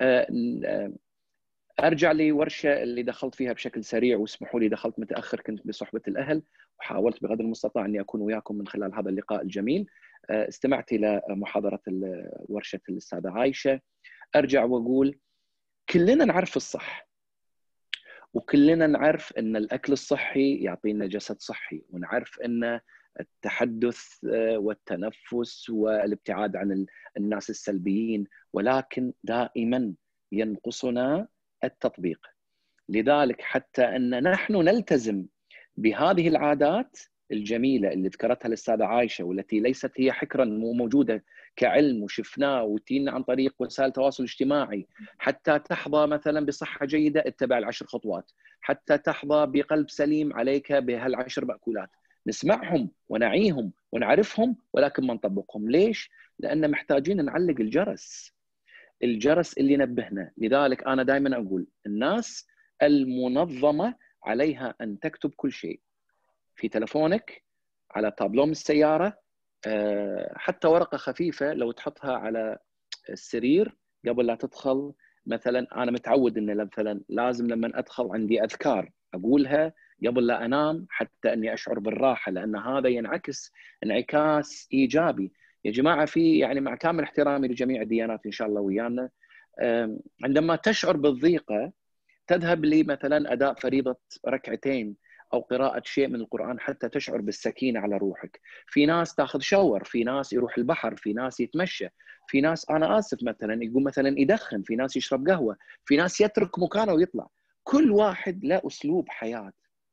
أرجع لورشة اللي دخلت فيها بشكل سريع، واسمحوا لي دخلت متأخر، كنت بصحبة الأهل، وحاولت بقدر المستطاع أني أكون وياكم من خلال هذا اللقاء الجميل. استمعت إلى محاضرة ورشة الأستاذة عايشة. أرجع وأقول كلنا نعرف الصح، وكلنا نعرف أن الأكل الصحي يعطينا جسد صحي، ونعرف أن التحدث والتنفس والابتعاد عن الناس السلبيين، ولكن دائما ينقصنا التطبيق. لذلك حتى أن نحن نلتزم بهذه العادات الجميلة اللي ذكرتها الأستاذة عايشة، والتي ليست هي حكرا موجودة كعلم وشفناه وتينا عن طريق وسائل التواصل الاجتماعي. حتى تحظى مثلا بصحة جيدة اتبع العشر خطوات، حتى تحظى بقلب سليم عليك بهالعشر مأكولات. نسمعهم ونعيهم ونعرفهم، ولكن ما نطبقهم. ليش؟ لأن محتاجين نعلق الجرس، الجرس اللي ينبهنا. لذلك أنا دائما أقول الناس المنظمة عليها أن تكتب كل شيء في تلفونك، على تابلو من السيارة، حتى ورقة خفيفة لو تحطها على السرير قبل لا تدخل. مثلا أنا متعود أن مثلا لازم لما أدخل عندي أذكار أقولها قبل لا أنام، حتى أني أشعر بالراحة، لأن هذا ينعكس انعكاس إيجابي. يا جماعة في يعني مع كامل احترامي لجميع الديانات إن شاء الله ويانا، عندما تشعر بالضيقة تذهب لي مثلا أداء فريضة ركعتين أو قراءة شيء من القرآن حتى تشعر بالسكينة على روحك. في ناس تاخذ شاور، في ناس يروح البحر، في ناس يتمشى، في ناس أنا آسف مثلا يقوم مثلا يدخن، في ناس يشرب قهوة، في ناس يترك مكانه ويطلع. كل واحد له أسلوب حياة.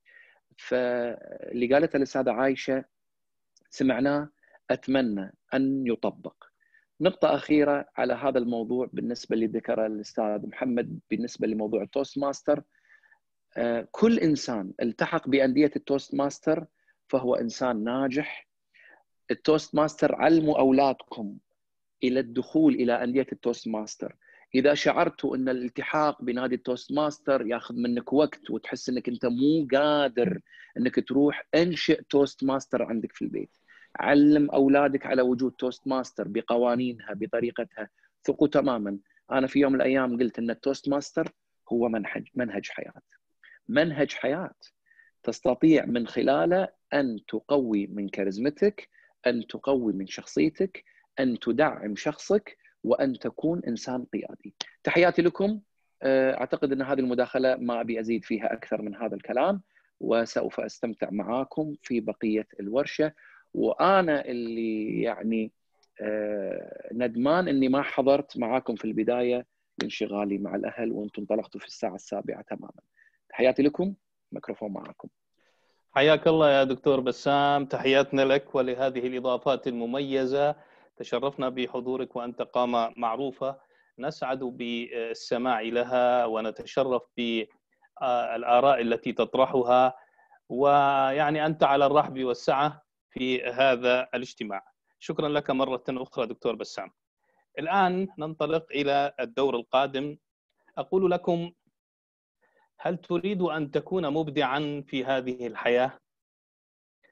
فاللي قالتها الأستاذة عايشة سمعناه، أتمنى أن يطبق. نقطة أخيرة على هذا الموضوع بالنسبة اللي ذكرها الأستاذ محمد بالنسبة لموضوع التوست ماستر. كل إنسان التحق بأندية التوست ماستر فهو إنسان ناجح. التوست ماستر علموا أولادكم إلى الدخول إلى أندية التوست ماستر. إذا شعرتوا أن الالتحاق بنادي التوست ماستر ياخذ منك وقت وتحس أنك أنت مو قادر أنك تروح، انشئ توست ماستر عندك في البيت. علم أولادك على وجود توست ماستر بقوانينها بطريقتها. ثقوا تماما. أنا في يوم من الأيام قلت أن التوست ماستر هو منهج منهج حياة، منهج حياة تستطيع من خلاله أن تقوي من كاريزمتك، أن تقوي من شخصيتك، أن تدعم شخصك، وأن تكون إنسان قيادي. تحياتي لكم. أعتقد أن هذه المداخلة ما أبي أزيد فيها أكثر من هذا الكلام، وسوف أستمتع معاكم في بقية الورشة. وأنا اللي يعني ندمان أني ما حضرت معاكم في البداية لانشغالي مع الأهل، وأنتم انطلقتوا في الساعة السابعة تماما. تحياتي لكم. ميكروفون معكم. حياك الله يا دكتور بسام، تحياتنا لك ولهذه الإضافات المميزة. تشرفنا بحضورك وأنت قامة معروفة، نسعد بالسماع لها ونتشرف بالآراء التي تطرحها، ويعني أنت على الرحب والسعة في هذا الاجتماع. شكرا لك مرة أخرى دكتور بسام. الآن ننطلق إلى الدور القادم. أقول لكم، هل تريد أن تكون مبدعا في هذه الحياة؟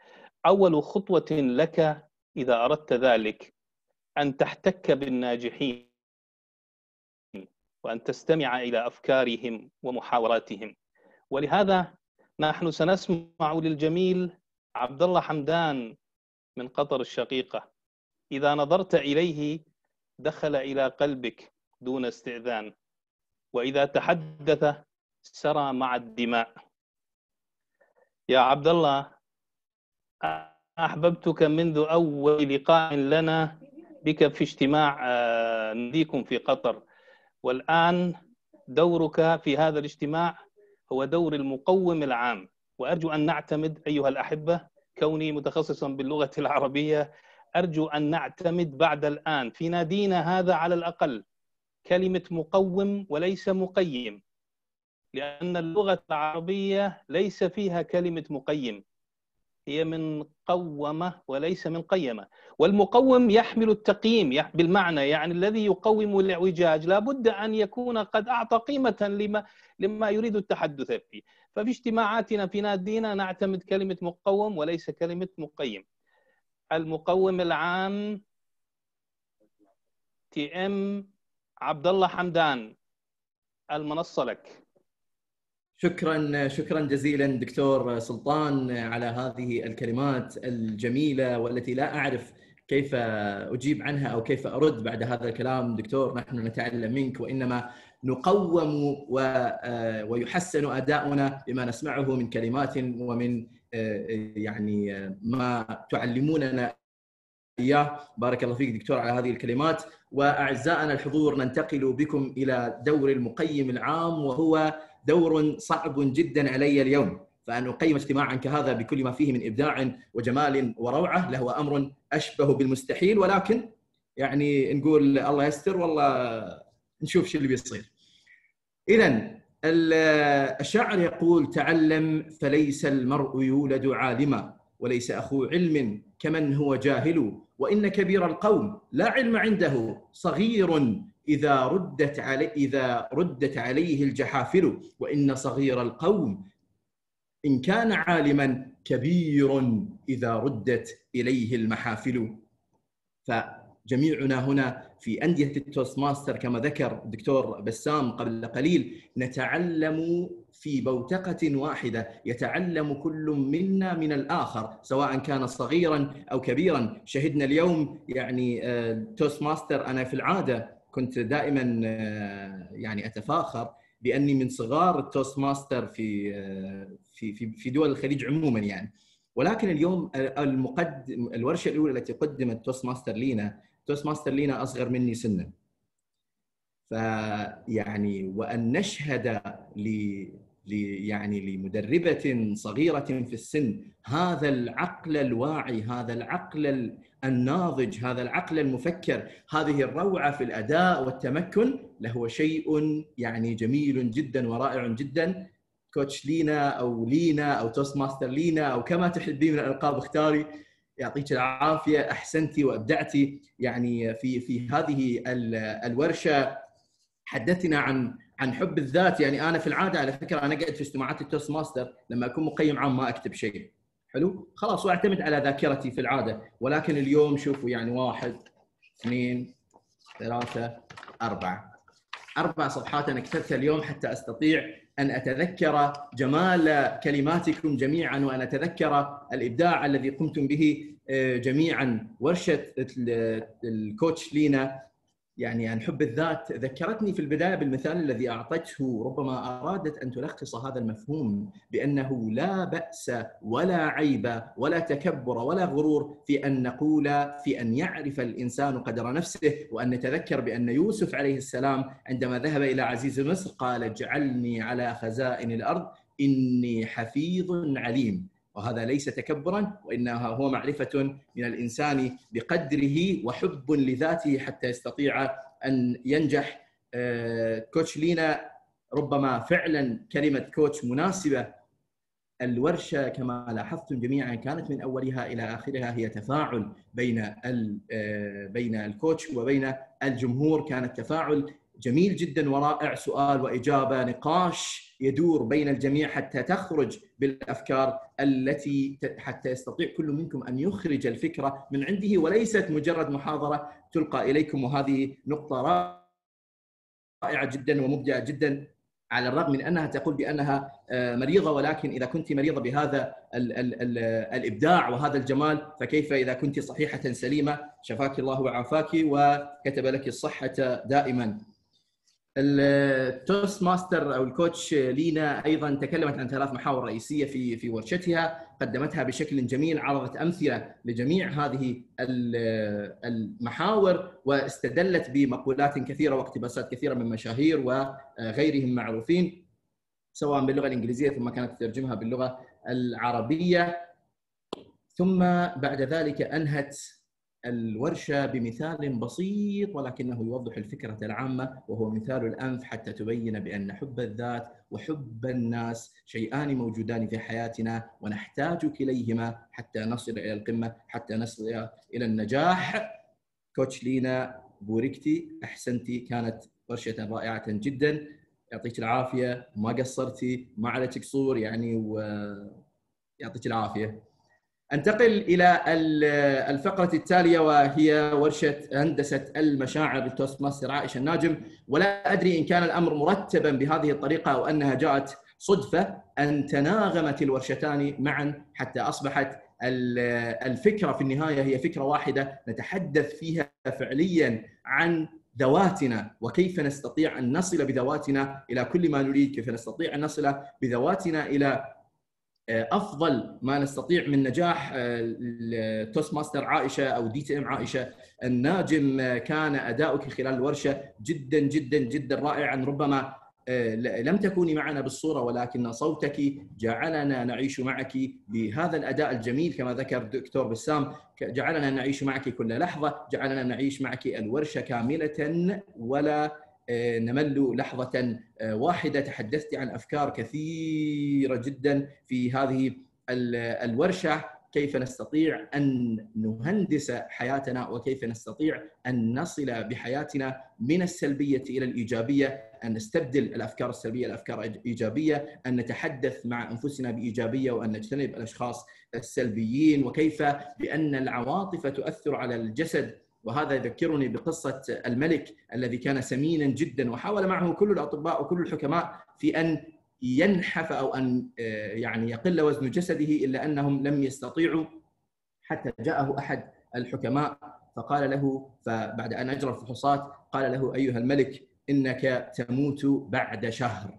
أول خطوة لك إذا أردت ذلك أن تحتك بالناجحين وأن تستمع إلى أفكارهم ومحاوراتهم. ولهذا نحن سنسمع للجميل عبد الله حمدان من قطر الشقيقة. إذا نظرت إليه دخل إلى قلبك دون استئذان، وإذا تحدث سرى مع الدماء. يا عبد الله، أحببتك منذ أول لقاء لنا بك في اجتماع ناديكم في قطر، والآن دورك في هذا الاجتماع هو دور المقوم العام. وأرجو أن نعتمد أيها الأحبة، كوني متخصصا باللغة العربية، أرجو أن نعتمد بعد الآن في نادينا هذا على الأقل كلمة مقوم وليس مقيم، لأن اللغة العربية ليس فيها كلمة مقيم، هي من قومة وليس من قيمة. والمقوم يحمل التقييم بالمعنى، يعني الذي يقوم الاعوجاج لابد أن يكون قد أعطى قيمة لما لما يريد التحدث فيه. ففي اجتماعاتنا في نادينا نعتمد كلمة مقوم وليس كلمة مقيم. المقوم العام تي ام عبد الله حمدان، المنصة لك. شكرا شكرا جزيلا دكتور سلطان على هذه الكلمات الجميلة، والتي لا أعرف كيف أجيب عنها أو كيف أرد بعد هذا الكلام. دكتور، نحن نتعلم منك، وإنما نقوم ويحسن أداؤنا بما نسمعه من كلمات ومن يعني ما تعلموننا إياه. بارك الله فيك دكتور على هذه الكلمات. وأعزائنا الحضور، ننتقل بكم إلى دور المقيم العام، وهو دور صعب جدا علي اليوم. فأن أقيم اجتماعا كهذا بكل ما فيه من إبداع وجمال وروعة لهو أمر أشبه بالمستحيل، ولكن يعني نقول الله يستر، والله نشوف شو اللي بيصير. إذن الشاعر يقول: تعلم فليس المرء يولد عالما، وليس أخو علم كمن هو جاهل، وإن كبير القوم لا علم عنده، صغير إذا ردت علي إذا ردت عليه الجحافل، وإن صغير القوم إن كان عالما كبير إذا ردت إليه المحافل. فجميعنا هنا في أندية التوست ماستر كما ذكر الدكتور بسام قبل قليل نتعلم في بوتقة واحدة، يتعلم كل منا من الآخر سواء كان صغيرا أو كبيرا. شهدنا اليوم يعني توست ماستر، أنا في العادة كنت دائما يعني أتفاخر بأني من صغار التوست ماستر في في في في دول الخليج عموما يعني، ولكن اليوم المقدم الورشة الأولى التي قدمت توست ماستر لينا توست ماستر لينا أصغر مني سنا. فيعني وأن نشهد ل يعني لمدربة صغيرة في السن هذا العقل الواعي، هذا العقل الناضج، هذا العقل المفكر، هذه الروعة في الأداء والتمكن، لهو شيء يعني جميل جدا ورائع جدا. كوتش لينا أو لينا أو توست ماستر لينا أو كما تحبين من الألقاب اختاري، يعطيك العافية، أحسنتي وأبدعتي يعني في في هذه الورشة. حدثنا عن عن حب الذات. يعني أنا في العادة على فكرة أنا قاعد في اجتماعات التوست ماستر لما أكون مقيم عام ما أكتب شيء، حلو خلاص، وأعتمد على ذاكرتي في العادة. ولكن اليوم شوفوا يعني واحد اثنين ثلاثة أربعة أربع صفحات أنا كتبتها اليوم حتى أستطيع أن أتذكر جمال كلماتكم جميعا، وأن أتذكر الإبداع الذي قمتم به جميعا. ورشة الكوتش لينا يعني عن حب الذات ذكرتني في البداية بالمثال الذي أعطته، ربما أرادت أن تلخص هذا المفهوم بأنه لا بأس ولا عيب ولا تكبر ولا غرور في أن نقول في أن يعرف الإنسان قدر نفسه. وأن نتذكر بأن يوسف عليه السلام عندما ذهب إلى عزيز مصر قال: اجعلني على خزائن الأرض إني حفيظ عليم. وهذا ليس تكبرا، وإنها هو معرفة من الإنسان بقدره وحب لذاته حتى يستطيع أن ينجح. كوتش لينا ربما فعلا كلمة كوتش مناسبة. الورشة كما لاحظتم جميعا كانت من أولها إلى آخرها هي تفاعل بين بين الكوتش وبين الجمهور، كانت تفاعل جميل جدا ورائع، سؤال وإجابة، نقاش يدور بين الجميع حتى تخرج بالأفكار التي حتى يستطيع كل منكم أن يخرج الفكرة من عنده، وليست مجرد محاضرة تلقى إليكم. وهذه نقطة رائعة جدا ومبدعة جدا، على الرغم من أنها تقول بأنها مريضة، ولكن إذا كنت مريضة بهذا ال ال ال الإبداع وهذا الجمال فكيف إذا كنت صحيحة سليمة؟ شفاك الله وعافاك وكتب لك الصحة دائما. التوست ماستر أو الكوتش لينا أيضا تكلمت عن ثلاث محاور رئيسية في في ورشتها، قدمتها بشكل جميل، عرضت أمثلة لجميع هذه المحاور، واستدلت بمقولات كثيرة واقتباسات كثيرة من مشاهير وغيرهم معروفين سواء باللغة الإنجليزية ثم كانت تترجمها باللغة العربية. ثم بعد ذلك أنهت الورشة بمثال بسيط ولكنه يوضح الفكرة العامة، وهو مثال الأنف، حتى تبين بأن حب الذات وحب الناس شيئان موجودان في حياتنا ونحتاج كليهما حتى نصل إلى القمة، حتى نصل إلى النجاح. كوتش لينا بوركتي، أحسنتي، كانت ورشة رائعة جدا، يعطيك العافية، ما قصرتي، ما عليك قصور يعني، ويعطيك العافية. انتقل إلى الفقرة التالية وهي ورشة هندسة المشاعر للتوست ماستر عائشة الناجم. ولا أدري إن كان الأمر مرتبا بهذه الطريقة أو أنها جاءت صدفة أن تناغمت الورشتان معا حتى أصبحت الفكرة في النهاية هي فكرة واحدة نتحدث فيها فعليا عن ذواتنا، وكيف نستطيع أن نصل بذواتنا إلى كل ما نريد، كيف نستطيع أن نصل بذواتنا إلى أفضل ما نستطيع من نجاح. التوست ماستر عائشة أو دي تي إم عائشة الناجم، كان أداؤك خلال الورشة جدا جدا جدا رائعا. ربما لم تكوني معنا بالصورة ولكن صوتك جعلنا نعيش معك بهذا الأداء الجميل، كما ذكر الدكتور بسام، جعلنا نعيش معك كل لحظة، جعلنا نعيش معك الورشة كاملة ولا نمل لحظة واحدة. تحدثت عن أفكار كثيرة جدا في هذه الورشة، كيف نستطيع أن نهندس حياتنا وكيف نستطيع أن نصل بحياتنا من السلبية إلى الإيجابية، أن نستبدل الأفكار السلبية الأفكار الإيجابية، أن نتحدث مع أنفسنا بإيجابية وأن نجتنب الأشخاص السلبيين، وكيف بأن العواطف تؤثر على الجسد. وهذا يذكرني بقصة الملك الذي كان سمينا جدا وحاول معه كل الأطباء وكل الحكماء في أن ينحف أو أن يعني يقل وزن جسده، إلا أنهم لم يستطيعوا، حتى جاءه أحد الحكماء فقال له، فبعد أن أجرى الفحوصات قال له: أيها الملك، إنك تموت بعد شهر،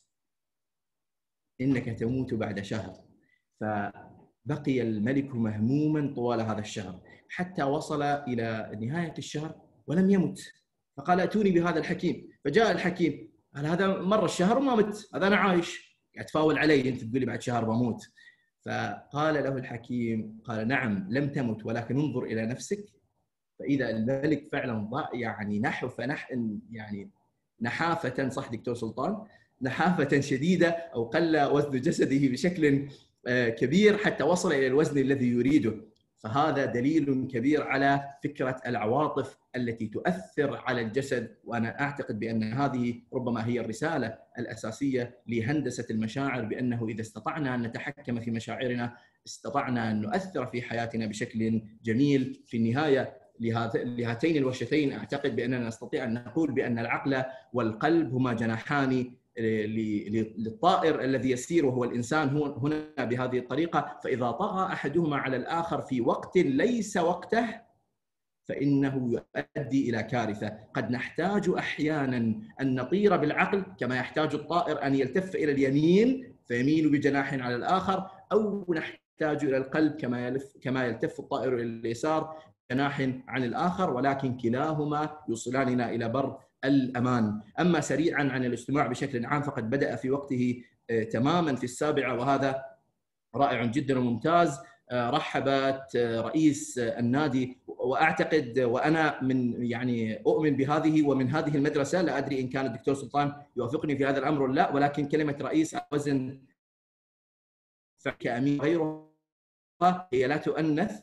إنك تموت بعد شهر. فبقي الملك مهموما طوال هذا الشهر حتى وصل إلى نهاية الشهر ولم يمت، فقال: أتوني بهذا الحكيم. فجاء الحكيم قال: هذا مر الشهر وما مت، هذا أنا عايش، قاعد تفاول علي، أنت تقول لي بعد شهر بموت. فقال له الحكيم، قال: نعم لم تمت، ولكن انظر إلى نفسك. فإذا الملك فعلا ضاع يعني نحف نح يعني نحافة، صح دكتور سلطان، نحافة شديدة، أو قل وزن جسده بشكل كبير حتى وصل إلى الوزن الذي يريده. فهذا دليل كبير على فكرة العواطف التي تؤثر على الجسد، وأنا أعتقد بأن هذه ربما هي الرسالة الأساسية لهندسة المشاعر، بأنه إذا استطعنا أن نتحكم في مشاعرنا استطعنا أن نؤثر في حياتنا بشكل جميل. في النهاية لهاتين الورشتين أعتقد بأننا نستطيع أن نقول بأن العقل والقلب هما جناحان للطائر الذي يسير وهو الإنسان هنا بهذه الطريقة. فإذا طغى أحدهما على الآخر في وقت ليس وقته فإنه يؤدي إلى كارثة. قد نحتاج أحيانا أن نطير بالعقل كما يحتاج الطائر أن يلتف إلى اليمين فيميل بجناح على الآخر، أو نحتاج إلى القلب كما يلف كما يلتف الطائر إلى اليسار جناح عن الآخر، ولكن كلاهما يوصلاننا إلى بر الأمان. أما سريعا عن الاجتماع بشكل عام فقد بدأ في وقته تماما في السابعة، وهذا رائع جدا وممتاز. رحبت رئيس النادي، وأعتقد وأنا من يعني أؤمن بهذه ومن هذه المدرسة، لا أدري إن كان الدكتور سلطان يوافقني في هذا الأمر ولا لا، ولكن كلمة رئيس على وزن كأمين غيرها هي لا تؤنث،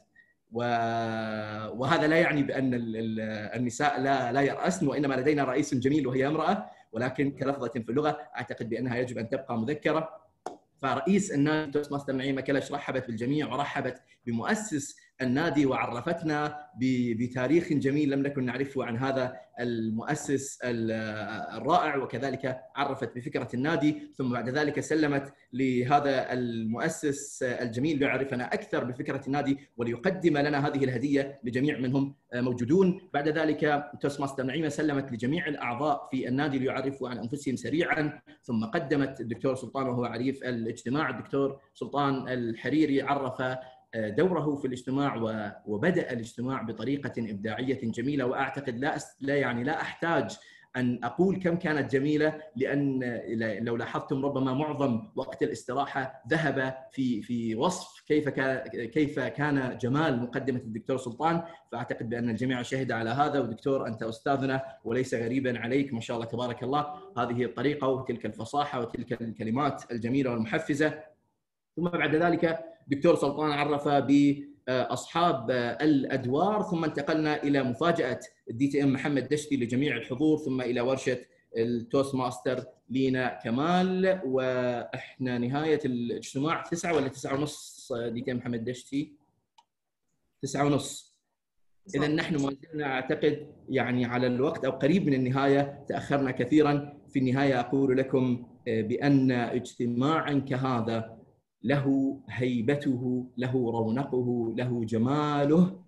وهذا لا يعني بأن النساء لا لا يرأسن، وإنما لدينا رئيس جميل وهي امرأة، ولكن كلفظة في اللغة أعتقد بأنها يجب أن تبقى مذكرة. فرئيس النادي توست ماستر نعيمة كلش رحبت بالجميع ورحبت بمؤسس النادي وعرفتنا بتاريخ جميل لم نكن نعرفه عن هذا المؤسس الرائع، وكذلك عرفت بفكرة النادي، ثم بعد ذلك سلمت لهذا المؤسس الجميل ليعرفنا أكثر بفكرة النادي وليقدم لنا هذه الهدية لجميع منهم موجودون. بعد ذلك توست ماستر نعيمة سلمت لجميع الأعضاء في النادي ليعرفوا عن أنفسهم سريعا، ثم قدمت الدكتور سلطان وهو عريف الاجتماع. الدكتور سلطان الحريري عرف دوره في الاجتماع وبدأ الاجتماع بطريقة إبداعية جميلة، وأعتقد لا لا يعني لا أحتاج أن أقول كم كانت جميلة، لأن لو لاحظتم ربما معظم وقت الاستراحة ذهب في في وصف كيف كان كيف كان جمال مقدمة الدكتور سلطان، فأعتقد بأن الجميع شهد على هذا. ودكتور أنت أستاذنا وليس غريبا عليك، ما شاء الله تبارك الله، هذه الطريقة وتلك الفصاحة وتلك الكلمات الجميلة والمحفزة. ثم بعد ذلك دكتور سلطان عرف بأصحاب الأدوار، ثم انتقلنا إلى مفاجأة الدي تي ام محمد دشتي لجميع الحضور، ثم إلى ورشة التوست ماستر لينا كمال. وإحنا نهاية الاجتماع تسعة ولا تسعة ونص دي تي ام محمد دشتي؟ تسعة ونص. إذا نحن ما زلنا أعتقد يعني على الوقت أو قريب من النهاية، تأخرنا كثيرا. في النهاية أقول لكم بأن اجتماعا كهذا له هيبته، له رونقه، له جماله،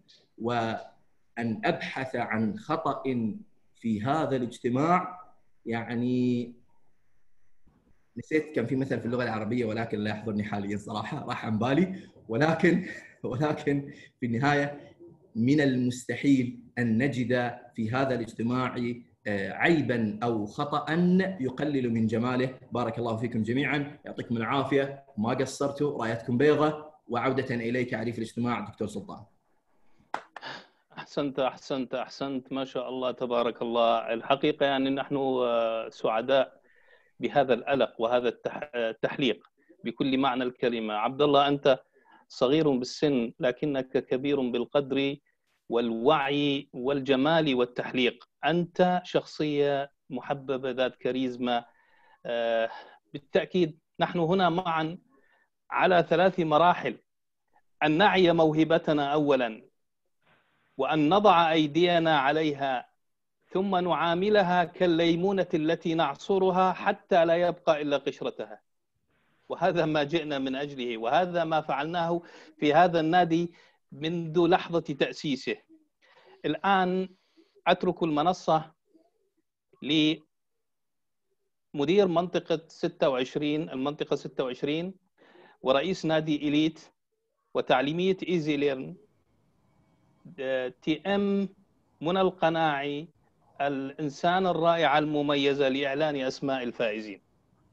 وأن أبحث عن خطأ في هذا الاجتماع يعني نسيت كان في مثل في اللغة العربية ولكن لا يحضرني حاليا صراحة، راح عن بالي، ولكن ولكن في النهاية من المستحيل أن نجد في هذا الاجتماع عيبا أو خطأ يقلل من جماله. بارك الله فيكم جميعا، يعطيكم العافية، ما قصرتوا، رايتكم بيضة. وعودة إليك عريف الاجتماع دكتور سلطان. أحسنت أحسنت أحسنت ما شاء الله تبارك الله. الحقيقة يعني نحن سعداء بهذا الألق وهذا التحليق بكل معنى الكلمة. عبد الله، أنت صغير بالسن لكنك كبير بالقدر والوعي والجمال والتحليق. أنت شخصية محببة ذات كاريزما. بالتأكيد نحن هنا معا على ثلاث مراحل: أن نعي موهبتنا أولا، وأن نضع أيدينا عليها، ثم نعاملها كالليمونة التي نعصرها حتى لا يبقى إلا قشرتها. وهذا ما جئنا من أجله، وهذا ما فعلناه في هذا النادي منذ لحظة تأسيسه. الآن أترك المنصة لمدير منطقة ستة وعشرين المنطقة ستة وعشرين ورئيس نادي إليت وتعليمية إيزي ليرن تي إم منى القناعي، الإنسان الرائعة المميزة، لإعلان أسماء الفائزين.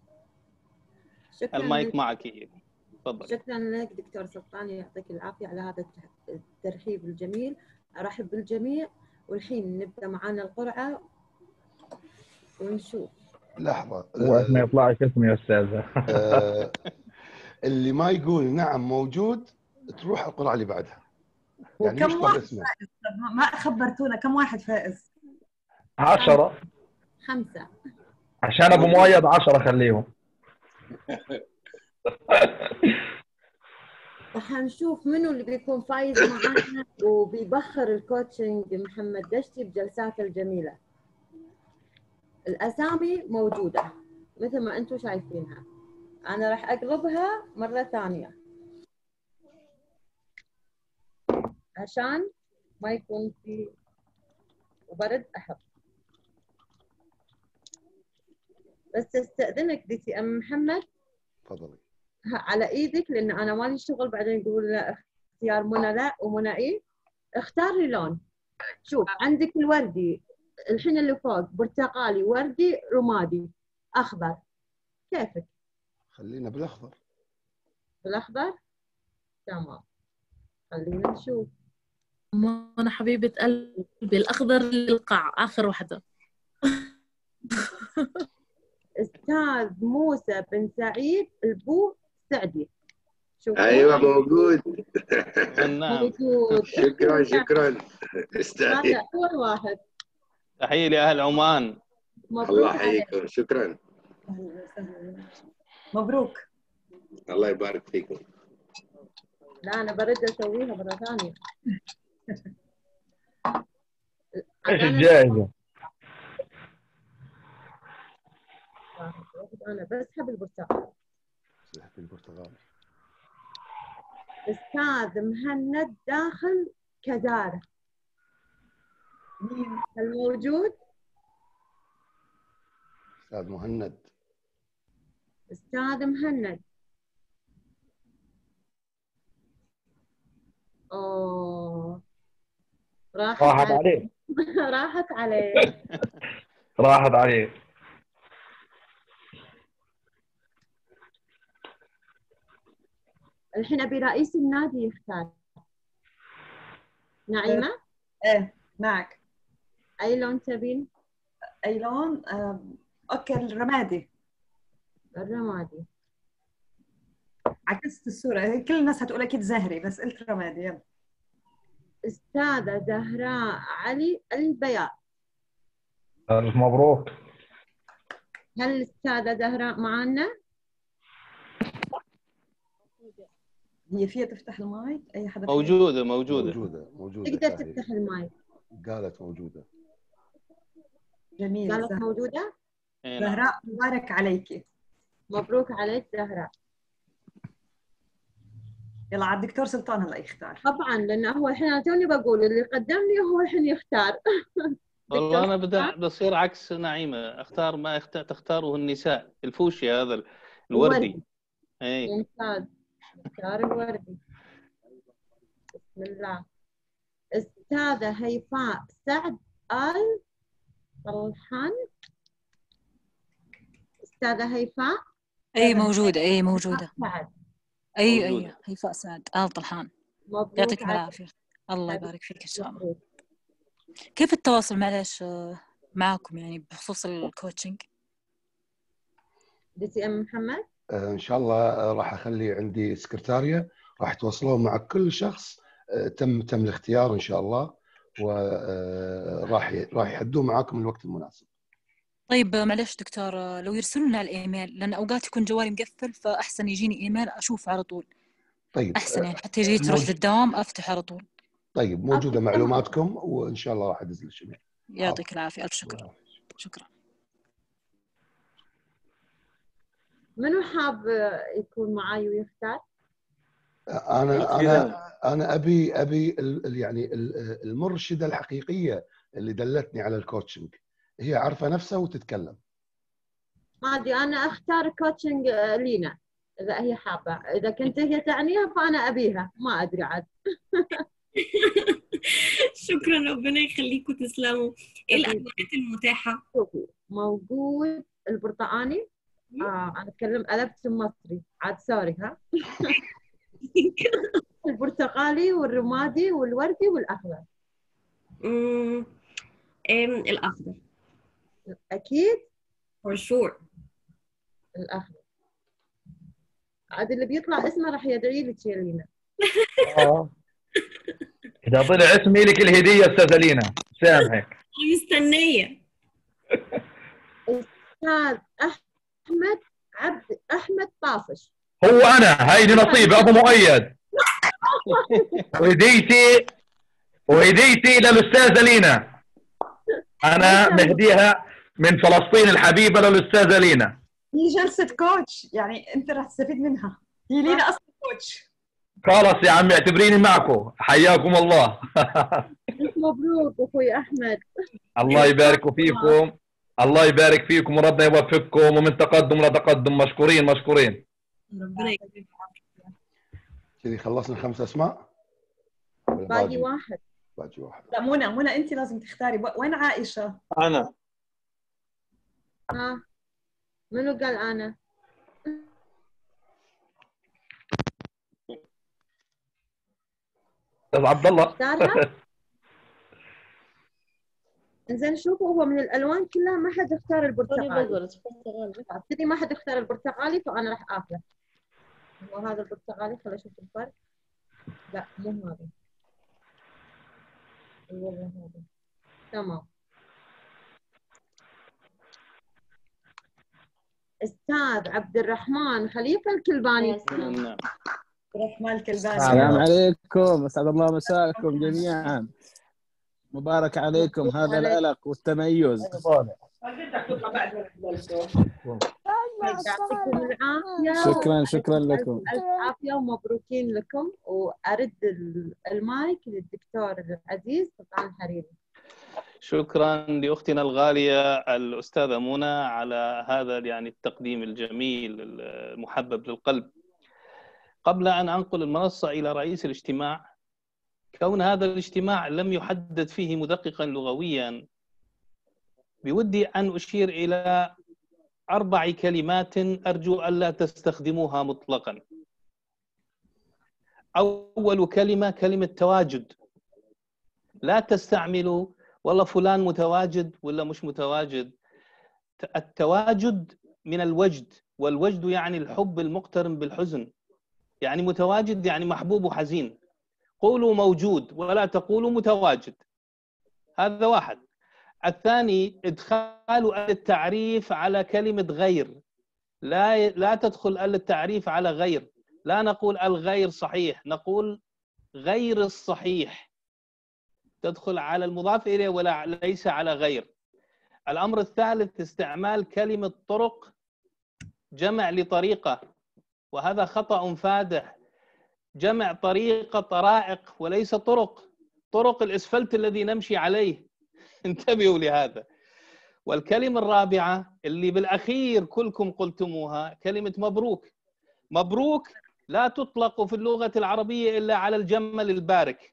شكرا المايك لك. معك. تفضل. شكرا لك دكتور سلطان، يعطيك العافية على هذا الترحيب الجميل. أرحب بالجميع، والحين نبدأ معنا القرعة ونشوف. لحظة، وقت ما يطلع اسمي يا أستاذة. آه، اللي ما يقول نعم موجود تروح القرعة اللي بعدها. يعني وكم واحد فائز؟ ما خبرتونا كم واحد فائز؟ عشرة. خمسة. عشان أبو مؤيد عشرة خليهم. وحنشوف منو اللي بيكون فايز معنا وبيبخر الكوتشنج محمد دشتي بجلساته الجميلة. الأسامي موجودة مثل ما أنتم شايفينها. أنا راح أقلبها مرة ثانية عشان ما يكون في برد أحط. بس استأذنك دي تي أم محمد، تفضلي على ايدك، لان انا مالي شغل بعدين يقول لا اختيار منى لا ومنى ايه. اختار لي لون. شوف عندك الوردي، الحين اللي فوق برتقالي، وردي، رمادي، اخضر، كيفك؟ خلينا بالاخضر. بالاخضر؟ تمام، خلينا نشوف. انا حبيبة قلبي الاخضر للقاع، اخر واحدة. استاذ موسى بن سعيد البو سعدي. ايوه موجود. موجود. شكرا شكرا. هذا اول واحد. تحية لأهل عمان. الله يحييكم، شكرا. مبروك. الله يبارك فيكم. لا انا برد اسويها مره ثانيه. ايش الجائزه؟ انا بسحب البرتقال. سحب البرتقال. استاذ مهند داخل كداره. مين الموجود؟ استاذ مهند. استاذ مهند. اوه راحت, راحت عليه. عليه. راحت عليه. راحت عليه. الحين ابي رئيس النادي يختار. نعيمه؟ ايه معك. اي لون تبين؟ اي لون؟ آه، اوكي الرمادي. الرمادي. عكست الصورة، كل الناس هتقول اكيد زهري بس قلت رمادي. يلا. استاذة زهراء علي البياض. ألف مبروك. هل الاستاذة زهراء معنا؟ هي فيها تفتح المايك؟ اي حدا موجودة موجودة موجودة موجودة. تقدر تفتح المايك. قالت موجودة. جميل. قالت موجودة؟ زهراء مبارك عليكي. مبروك عليك زهراء. يلا على الدكتور سلطان هلا يختار. طبعا لانه هو الحين انا توني بقول اللي قدم لي هو الحين يختار. والله انا بدأ بصير عكس نعيمة، اختار ما يختار تختاره النساء. الفوشي هذا الوردي. اي ممتاز. اختار الوردي. بسم الله. استاذة هيفاء سعد آل طلحان. استاذة هيفاء. اي موجودة. اي موجودة. سعد. اي اي هيفاء سعد آل طلحان. يعطيكم العافية. الله يبارك فيك ان شاء الله. كيف التواصل معلش معكم يعني بخصوص الكوتشنج؟ دي تي ام محمد؟ آه ان شاء الله راح اخلي عندي سكرتارية راح يتواصلون مع كل شخص آه تم تم الاختيار ان شاء الله، وراح راح يحدون معاكم الوقت المناسب. طيب معلش دكتور لو يرسلوا لنا على الايميل، لان اوقات يكون جوالي مقفل فاحسن يجيني ايميل اشوف على طول. طيب احسن يعني حتى يجي تروح للدوام افتح على طول. طيب موجودة معلوماتكم وان شاء الله راح ادز للجميع. يعطيك العافية. الف شكر. شكرا. منو حاب يكون معاي ويختار؟ انا انا انا ابي ابي يعني المرشده الحقيقيه اللي دلتني على الكوتشنج، هي عارفه نفسها وتتكلم. ما ادري انا اختار كوتشنج لينا اذا هي حابه، اذا كنت هي تعنيها فانا ابيها، ما ادري عاد. شكرا ربنا يخليكم تسلموا. ايه الادوات المتاحه؟ موجود البرتقاني. اه انا اتكلم قلبت مصري عاد سوري ها. البرتقالي والرمادي والوردي والاخضر. امم الاخضر اكيد for sure. الاخضر عاد اللي بيطلع اسمه راح يدعي لك يا لينا. اه اذا طلع اسمي لك الهديه استاذه لينا سامحك. مستنيه. استاذ احمد عبد احمد طافش. هو انا هيدي نصيب ابو مؤيد. وهديتي وهديتي للاستاذه لينا، انا مهديها من فلسطين الحبيبه للاستاذه لينا. هي جلسه كوتش يعني انت راح تستفيد منها، هي لينا اصلا كوتش. خلاص يا عمي اعتبريني معكم، حياكم الله. مبروك اخوي احمد. الله يبارك فيكم، الله يبارك فيكم وربنا يوفقكم، ومن تقدم لتقدم. مشكورين مشكورين. ربنا يكرمك. كذي خلصنا خمس اسماء. باقي واحد. باقي واحد. لا منى منى انت لازم تختاري. وين عائشه؟ انا. ها منو قال انا؟ استاذ عبد الله. انزين شوفوا هو من الالوان كلها ما حد اختار البرتقالي. كذي ما حد اختار البرتقالي فانا راح اخذه. هو هذا البرتقالي، خليني اشوف الفرق. لا مو هذا. والله هذا تمام. استاذ عبد الرحمن خليفه الكلباني. عبد الرحمن الكلباني. السلام عليكم، اسعد الله مساءكم جميعا. مبارك عليكم هذا الألق والتميز. يعطيكم العافيه. شكرا شكرا لكم. الف عافيه ومبروكين لكم. وارد المايك للدكتور العزيز سلطان الحريري. شكرا لاختنا الغاليه الاستاذه منى على هذا يعني التقديم الجميل المحبب للقلب. قبل ان انقل المنصه الى رئيس الاجتماع، كون هذا الاجتماع لم يحدد فيه مدققا لغويا، بودي ان اشير الى اربع كلمات ارجو الا تستخدموها مطلقا. اول كلمه كلمه تواجد. لا تستعملوا والله فلان متواجد ولا مش متواجد. التواجد من الوجد، والوجد يعني الحب المقترن بالحزن. يعني متواجد يعني محبوب وحزين. قولوا موجود ولا تقولوا متواجد. هذا واحد. الثاني ادخال التعريف على كلمة غير. لا لا تدخل التعريف على غير. لا نقول الغير صحيح، نقول غير الصحيح. تدخل على المضاف إليه ولا ليس على غير. الأمر الثالث استعمال كلمة طرق جمع لطريقة، وهذا خطأ فادح. جمع طريقة طرائق وليس طرق. طرق الإسفلت الذي نمشي عليه. انتبهوا لهذا. والكلمة الرابعة اللي بالأخير كلكم قلتموها كلمة مبروك. مبروك لا تطلق في اللغة العربية إلا على الجمل البارك.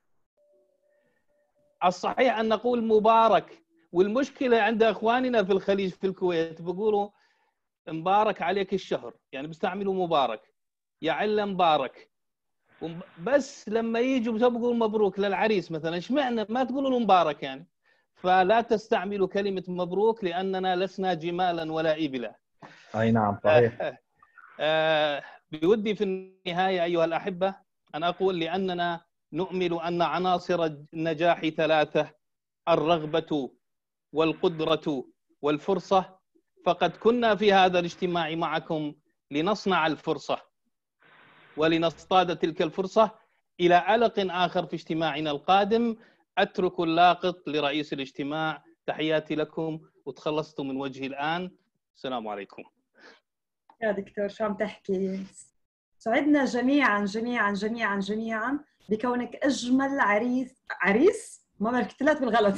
الصحيح أن نقول مبارك، والمشكلة عند أخواننا في الخليج في الكويت بيقولوا مبارك عليك الشهر، يعني بيستعملوا مبارك يا علا مبارك. بس لما يجوا بيقولوا مبروك للعريس مثلا، اشمعنى ما تقولوا له مبارك يعني؟ فلا تستعملوا كلمة مبروك لأننا لسنا جمالا ولا إبلا. أي نعم صحيح. بودي في النهاية أيها الأحبة أن أقول لأننا نؤمل أن عناصر النجاح ثلاثة: الرغبة والقدرة والفرصة. فقد كنا في هذا الاجتماع معكم لنصنع الفرصة ولنصطاد تلك الفرصة. إلى ألق آخر في اجتماعنا القادم. أترك اللاقط لرئيس الاجتماع. تحياتي لكم وتخلصتوا من وجهي الآن. السلام عليكم. يا دكتور شو عم تحكي؟ سعدنا جميعا جميعا جميعا جميعا بكونك أجمل عريس. عريس؟ ما بعرف كتلات بالغلط.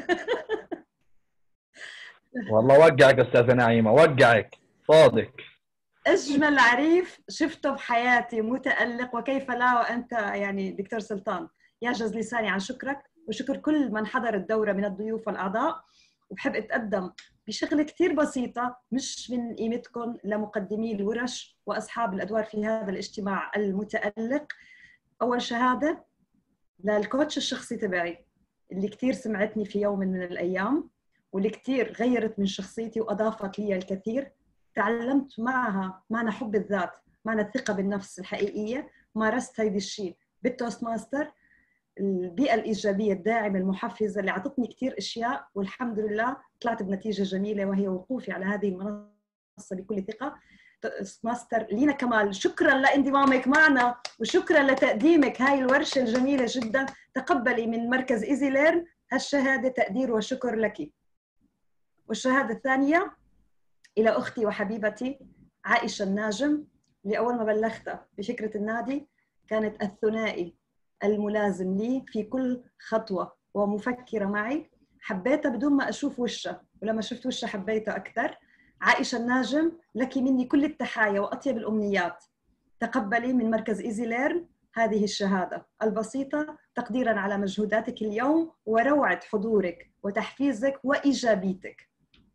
والله وقعك أستاذة نعيمة، وقعك صادق. أجمل عريف شفته بحياتي، متألق وكيف لا وأنت يعني دكتور سلطان. يعجز لساني عن شكرك وشكر كل من حضر الدورة من الضيوف والأعضاء. وبحب أتقدم بشغلة كتير بسيطة مش من قيمتكم لمقدمي الورش وأصحاب الأدوار في هذا الاجتماع المتألق. أول شهادة للكوتش الشخصي تبعي اللي كتير سمعتني في يوم من الأيام، واللي كتير غيرت من شخصيتي وأضافت لي الكثير. تعلمت معها معنى حب الذات، معنى الثقة بالنفس الحقيقية. مارست هيدي الشيء بالتوست ماستر. البيئة الإيجابية الداعمة المحفزة اللي عطتني كتير أشياء، والحمد لله طلعت بنتيجة جميلة وهي وقوفي على هذه المنصة بكل ثقة. توست ماستر لينا كمال، شكرا لانضمامك معنا وشكرا لتقديمك هاي الورشة الجميلة جدا. تقبلي من مركز إيزي ليرن هالشهادة تقدير وشكر لك. والشهادة الثانية إلى أختي وحبيبتي عائشة الناجم، اللي أول ما بلغتها بفكرة النادي كانت الثنائي الملازم لي في كل خطوة ومفكرة معي. حبيتها بدون ما أشوف وشها، ولما شفت وشها حبيتها أكثر. عائشة الناجم لك مني كل التحايا وأطيب الأمنيات. تقبلي من مركز إيزي ليرن هذه الشهادة البسيطة تقديراً على مجهوداتك اليوم وروعة حضورك وتحفيزك وإيجابيتك.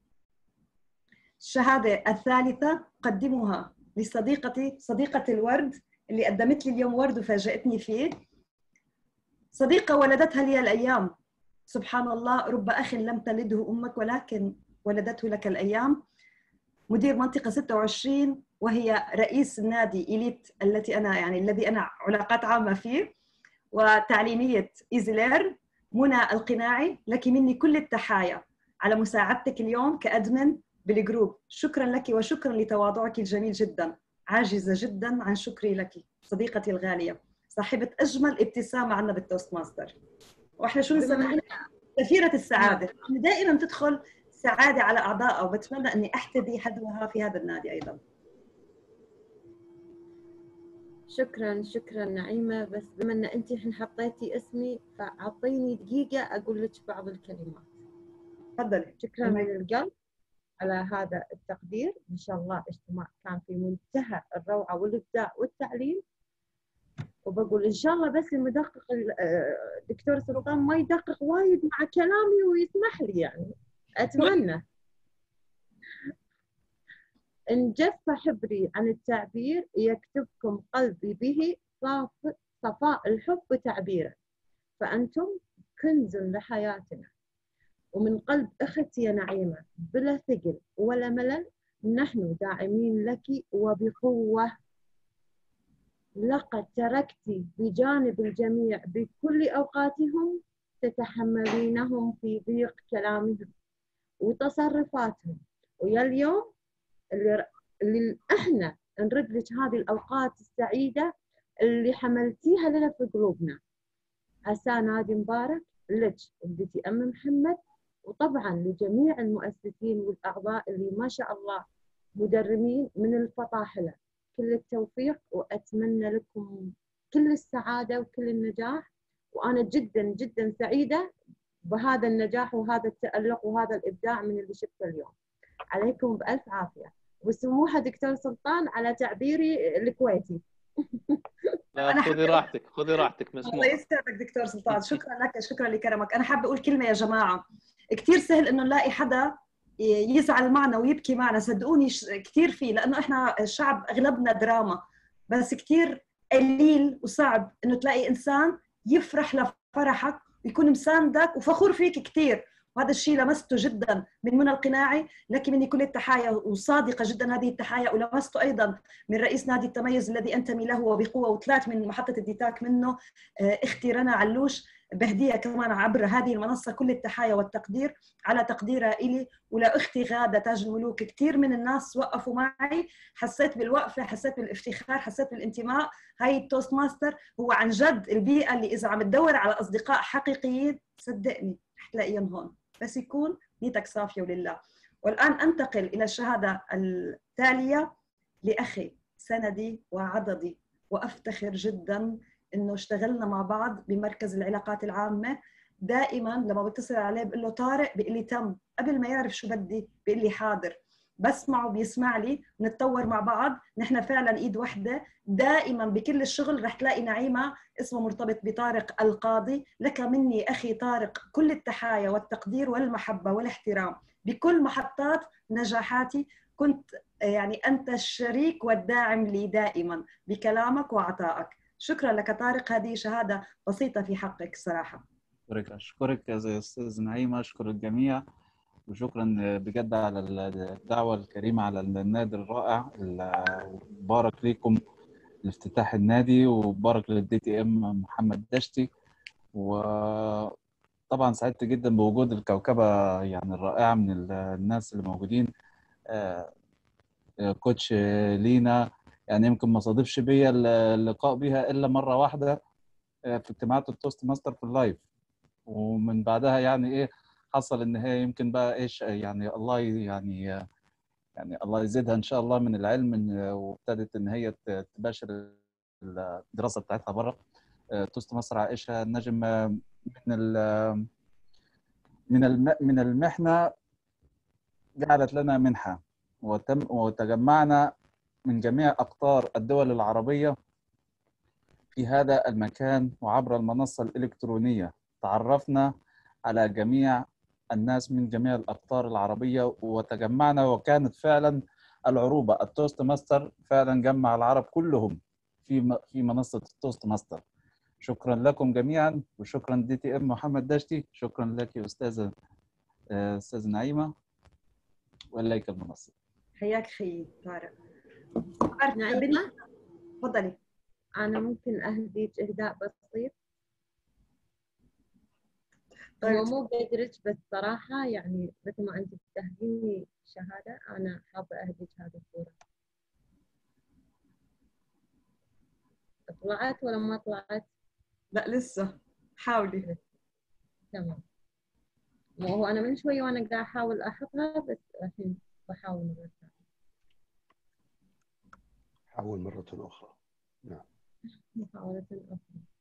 الشهادة الثالثة أقدمها لصديقتي صديقة الورد اللي قدمت لي اليوم ورد وفاجأتني فيه. صديقة ولدتها لي الأيام. سبحان الله، رب أخ لم تلده أمك ولكن ولدته لك الأيام. مدير منطقة ستة وعشرين وهي رئيس النادي إليت التي أنا يعني الذي أنا علاقات عامة فيه، وتعليمية إيزي ليرن. منى القناعي لك مني كل التحايا على مساعدتك اليوم كأدمن بالجروب. شكرا لك وشكرا لتواضعك الجميل جدا. عاجزة جدا عن شكري لك صديقتي الغالية، صاحبة أجمل ابتسامة عنا بالتوست ماستر، وإحنا شو نسميها؟ سفيرة السعادة. دائما تدخل سعادة على أعضائها، وبتمنى أني أحتذي حذوها في هذا النادي أيضا. شكرا شكرا نعيمة، بس بما أن أنت الحين حطيتي اسمي فأعطيني دقيقة أقول لك بعض الكلمات. تفضلي. شكرا من القلب على هذا التقدير. إن شاء الله اجتماع كان في منتهى الروعة والإبداع والتعليم، وبقول إن شاء الله بس المدقق الدكتور سلطان ما يدقق وايد مع كلامي ويسمح لي، يعني أتمنى. إن جف حبري عن التعبير يكتبكم قلبي به صفاء الحب وتعبيره، فأنتم كنز لحياتنا. ومن قلب أختي يا نعيمة بلا ثقل ولا ملل، نحن داعمين لك وبقوة. لقد تركت بجانب الجميع بكل أوقاتهم، تتحملينهم في ضيق كلامهم وتصرفاتهم، ويا اليوم اللي, اللي احنا نرد لك هذه الأوقات السعيدة اللي حملتيها لنا في قلوبنا. عسى نادي مبارك لك ولدتي أم محمد، وطبعا لجميع المؤسسين والأعضاء اللي ما شاء الله مدرمين من الفطاحلة. كل التوفيق وأتمنى لكم كل السعادة وكل النجاح، وأنا جدا جدا سعيدة بهذا النجاح وهذا التألق وهذا الإبداع من اللي شفته اليوم. عليكم بألف عافية، وسموحة دكتور سلطان على تعبيري الكويتي. لا خذي راحتك خذي راحتك مسموح. الله يسعدك دكتور سلطان، شكرا لك شكرا لكرمك. أنا حابة أقول كلمة يا جماعة، كثير سهل إنه نلاقي حدا يزعل معنا ويبكي معنا، صدقوني كثير فيه، لأنه إحنا الشعب أغلبنا دراما، بس كثير قليل وصعب إنه تلاقي إنسان يفرح لفرحك ويكون مساندك وفخور فيك كثير. وهذا الشيء لمسته جدا من منى القناعي، لك مني كل التحايا وصادقة جدا هذه التحايا، ولمسته أيضا من رئيس نادي التميز الذي أنتمي له وبقوة، وثلاث من محطة الديتاك منه اختي رنا علوش، بهدية كمان عبر هذه المنصة كل التحايا والتقدير على تقديرها إلي، ولأختي غادة تاج الملوك. كثير من الناس وقفوا معي، حسيت بالوقفة، حسيت بالافتخار، حسيت بالانتماء. هاي التوست ماستر هو عن جد البيئة اللي إذا عم تدور على أصدقاء حقيقيين صدقني رح تلاقيهم هون، بس يكون نيتك صافية ولله. والآن أنتقل إلى الشهادة التالية لأخي سندي وعضدي، وأفتخر جدا إنه اشتغلنا مع بعض بمركز العلاقات العامة. دائما لما بتصل عليه بقول له طارق، بيقول لي تم، قبل ما يعرف شو بدي بيقول لي حاضر، بسمعه بيسمع لي، نتطور مع بعض، نحن فعلا ايد واحدة. دائما بكل الشغل رح تلاقي نعيمة اسمه مرتبط بطارق القاضي. لك مني أخي طارق كل التحايا والتقدير والمحبة والاحترام بكل محطات نجاحاتي. كنت يعني أنت الشريك والداعم لي دائما بكلامك وعطائك. شكرا لك طارق، هذه شهادة بسيطة في حقك صراحة. أشكرك أشكرك يا أستاذ نعيمة، أشكر الجميع، وشكرا بجد على الدعوة الكريمة على النادي الرائع. بارك لكم لافتتاح النادي، وبارك للدي تي ام محمد دشتي. وطبعا سعدت جدا بوجود الكوكبة يعني الرائعة من الناس اللي موجودين. كوتش لينا يعني يمكن ما صادفش بيا اللقاء بها إلا مرة واحدة في اجتماعات التوست ماستر في اللايف، ومن بعدها يعني إيه حصل إن هي يمكن بقى إيش يعني الله يعني يعني الله يزيدها إن شاء الله من العلم، وابتدت إن هي تباشر الدراسة بتاعتها بره. توست ماستر عائشة النجم من من من المحنة جعلت لنا منحة، وتم وتجمعنا من جميع أقطار الدول العربية في هذا المكان، وعبر المنصة الإلكترونية تعرفنا على جميع الناس من جميع الأقطار العربية وتجمعنا، وكانت فعلا العروبة التوست ماستر فعلا جمع العرب كلهم في في منصة التوست ماستر. شكرا لكم جميعا، وشكرا دي تي ام محمد دشتي، شكرا لك يا أستاذة أستاذ نعيمة، وإليك المنصة. حياك خي طارق. نعيمة تفضلي. أنا ممكن أهديك إهداء بسيط؟ هو مو بدرج بس صراحة يعني مثل ما أنت بتهديني شهادة أنا حابة أهديك هذه الصورة. طلعت ولا ما طلعت؟ لا لسه حاولي. تمام. مو هو أنا من شوي وأنا قاعدة أحاول أحطها بس الحين بحاول مرة ثانية. حاول مرة أخرى. نعم. محاولة أخرى.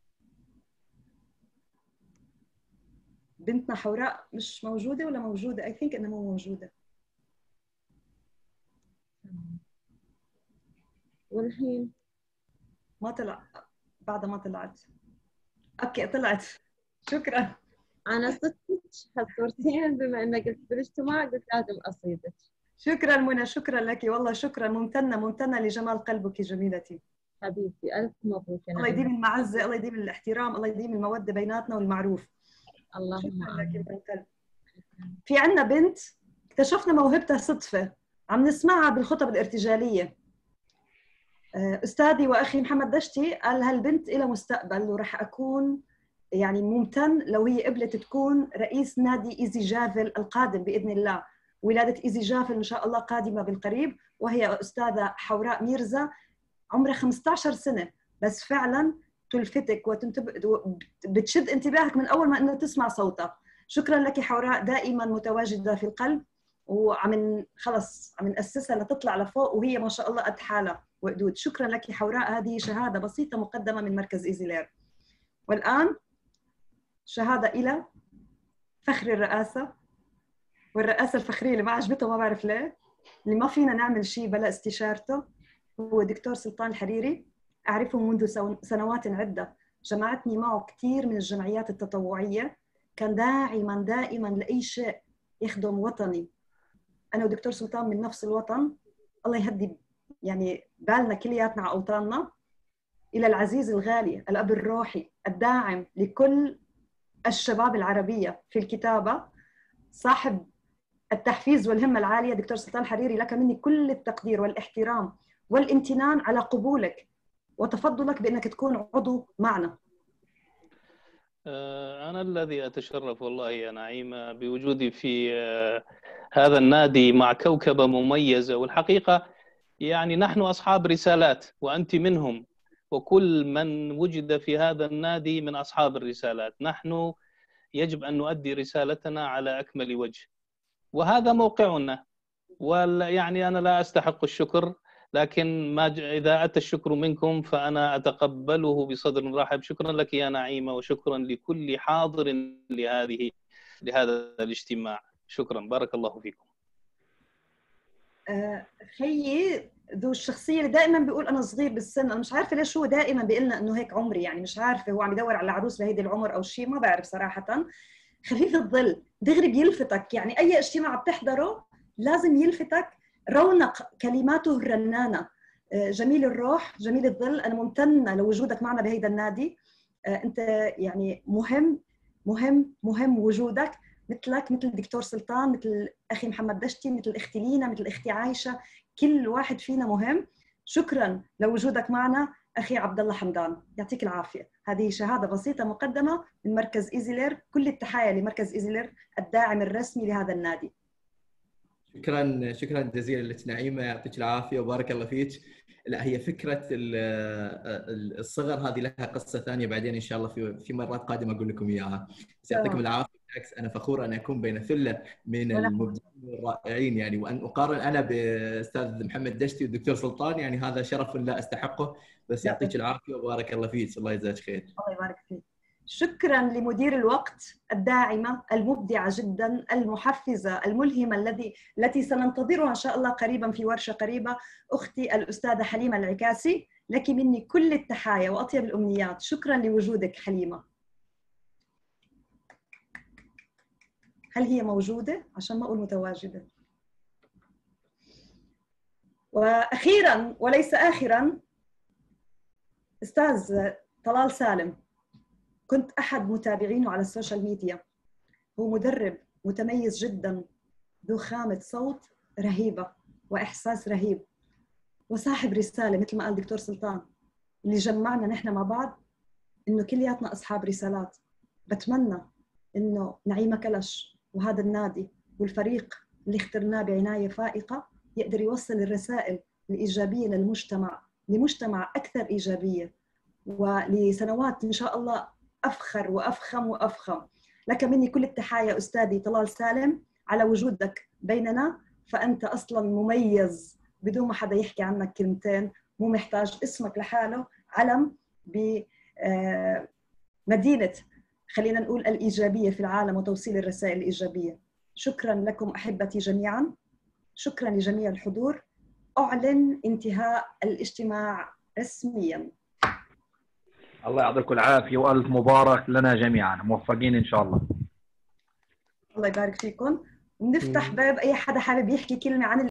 بنتنا حوراء مش موجودة ولا موجودة؟ I think إنها مو موجودة. والحين ما طلع، بعدها ما طلعت. اوكي طلعت. شكرا. انا صدتك هالصورتين بما انك قلت بالاجتماع قلت لازم اصيدك. شكرا منى، شكرا لك والله، شكرا، ممتنه ممتنه لجمال قلبك جميلتي حبيبتي. الف مبروك. الله يديم المعزه، الله يديم الاحترام، الله يديم الموده بيناتنا والمعروف. اللهم شكرا لك من القلب. في عندنا بنت اكتشفنا موهبتها صدفه، عم نسمعها بالخطب الارتجاليه. استاذي واخي محمد دشتي قال هالبنت لها مستقبل وراح اكون يعني ممتن لو هي قبلت تكون رئيس نادي ايزي جافل القادم باذن الله. ولاده ايزي جافل ان شاء الله قادمه بالقريب، وهي استاذه حوراء ميرزا عمرها خمسة عشر سنه، بس فعلا تلفتك وبتشد انتباهك من اول ما انه تسمع صوتها. شكرا لك حوراء، دائما متواجده في القلب، وعم خلص عم نأسسها لتطلع لفوق وهي ما شاء الله قد حالها وقدود. شكرا لك حوراء، هذه شهاده بسيطه مقدمه من مركز ايزي لير. والان شهاده الى فخر الرئاسه، والرئاسه الفخريه اللي ما عجبته ما بعرف ليه، اللي ما فينا نعمل شيء بلا استشارته، هو دكتور سلطان الحريري. اعرفه منذ سنوات عده، جمعتني معه كثير من الجمعيات التطوعيه، كان داعما دائما لاي شيء يخدم وطني. انا ودكتور سلطان من نفس الوطن، الله يهدي يعني بالنا كلياتنا على اوطاننا. الى العزيز الغالي الاب الروحي الداعم لكل الشباب العربيه في الكتابه، صاحب التحفيز والهمه العاليه، دكتور سلطان حريري، لك مني كل التقدير والاحترام والامتنان على قبولك وتفضلك بانك تكون عضو معنا. أنا الذي أتشرف والله يا نعيمة بوجودي في هذا النادي مع كوكبة مميزة، والحقيقة يعني نحن أصحاب رسالات وأنت منهم، وكل من وجد في هذا النادي من أصحاب الرسالات. نحن يجب أن نؤدي رسالتنا على أكمل وجه، وهذا موقعنا. ويعني أنا لا أستحق الشكر، لكن ما إذا أتى الشكر منكم فأنا أتقبله بصدر رحب. شكرا لك يا نعيمة، وشكرا لكل حاضر لهذه لهذا الاجتماع. شكرا، بارك الله فيكم. أه خيي ذو الشخصية اللي دائما بيقول أنا صغير بالسن، أنا مش عارفة ليش هو دائما بيقول لنا إنه هيك عمري، يعني مش عارفة هو عم يدور على عروس لهيدي العمر أو شيء، ما بعرف صراحة. خفيف الظل دغري بيلفتك، يعني أي اجتماع بتحضره لازم يلفتك رونق كلماته الرنانة. جميل الروح، جميل الظل، أنا ممتنة لوجودك معنا بهيدا النادي. أنت يعني مهم مهم مهم وجودك، مثلك مثل الدكتور سلطان، مثل أخي محمد دشتي، مثل أختي لينا، مثل أختي عايشة، كل واحد فينا مهم. شكرا لوجودك معنا أخي عبد الله حمدان، يعطيك العافية. هذه شهادة بسيطة مقدمة من مركز إيزي لير، كل التحايا لمركز إيزي لير الداعم الرسمي لهذا النادي. شكرا شكرا جزيلا لك نعيمه، يعطيك العافيه وبارك الله فيك. لا هي فكره الصغر هذه لها قصه ثانيه بعدين ان شاء الله في في مرات قادمه اقول لكم اياها. بس يعطيكم العافيه، بالعكس انا فخور ان اكون بين ثله من المبدعين الرائعين يعني، وان اقارن انا باستاذ محمد دشتي والدكتور سلطان، يعني هذا شرف لا استحقه. بس يعطيك العافيه وبارك الله فيك، الله يجزاك خير. الله يبارك فيك. شكرا لمدير الوقت الداعمة المبدعة جدا المحفزة الملهمة الذي التي سننتظرها إن شاء الله قريبا في ورشة قريبة، أختي الأستاذة حليمة العكاسي. لك مني كل التحايا وأطيب الأمنيات. شكرا لوجودك حليمة. هل هي موجودة؟ عشان ما أقول متواجدة. وأخيرا وليس آخرا، أستاذ طلال سالم، كنت أحد متابعينه على السوشيال ميديا. هو مدرب متميز جدا، ذو خامة صوت رهيبة وإحساس رهيب، وصاحب رسالة مثل ما قال دكتور سلطان. اللي جمعنا نحن مع بعض إنه كلياتنا أصحاب رسالات. بتمنى إنه نعيمة كلش وهذا النادي والفريق اللي اخترناه بعناية فائقة يقدر يوصل الرسائل الإيجابية للمجتمع، لمجتمع أكثر إيجابية، ولسنوات إن شاء الله أفخر وأفخم وأفخم. لك مني كل التحايا أستاذي طلال سالم على وجودك بيننا، فأنت أصلاً مميز بدون ما حدا يحكي عنك كلمتين، مو محتاج اسمك لحاله علم بمدينة خلينا نقول الإيجابية في العالم وتوصيل الرسائل الإيجابية. شكراً لكم أحبتي جميعاً، شكراً لجميع الحضور. أعلن انتهاء الاجتماع رسمياً. الله يعطيكم العافية وألف مبارك لنا جميعا، موفقين إن شاء الله. الله يبارك فيكم. ونفتح باب أي حدا حابب يحكي كلمة عن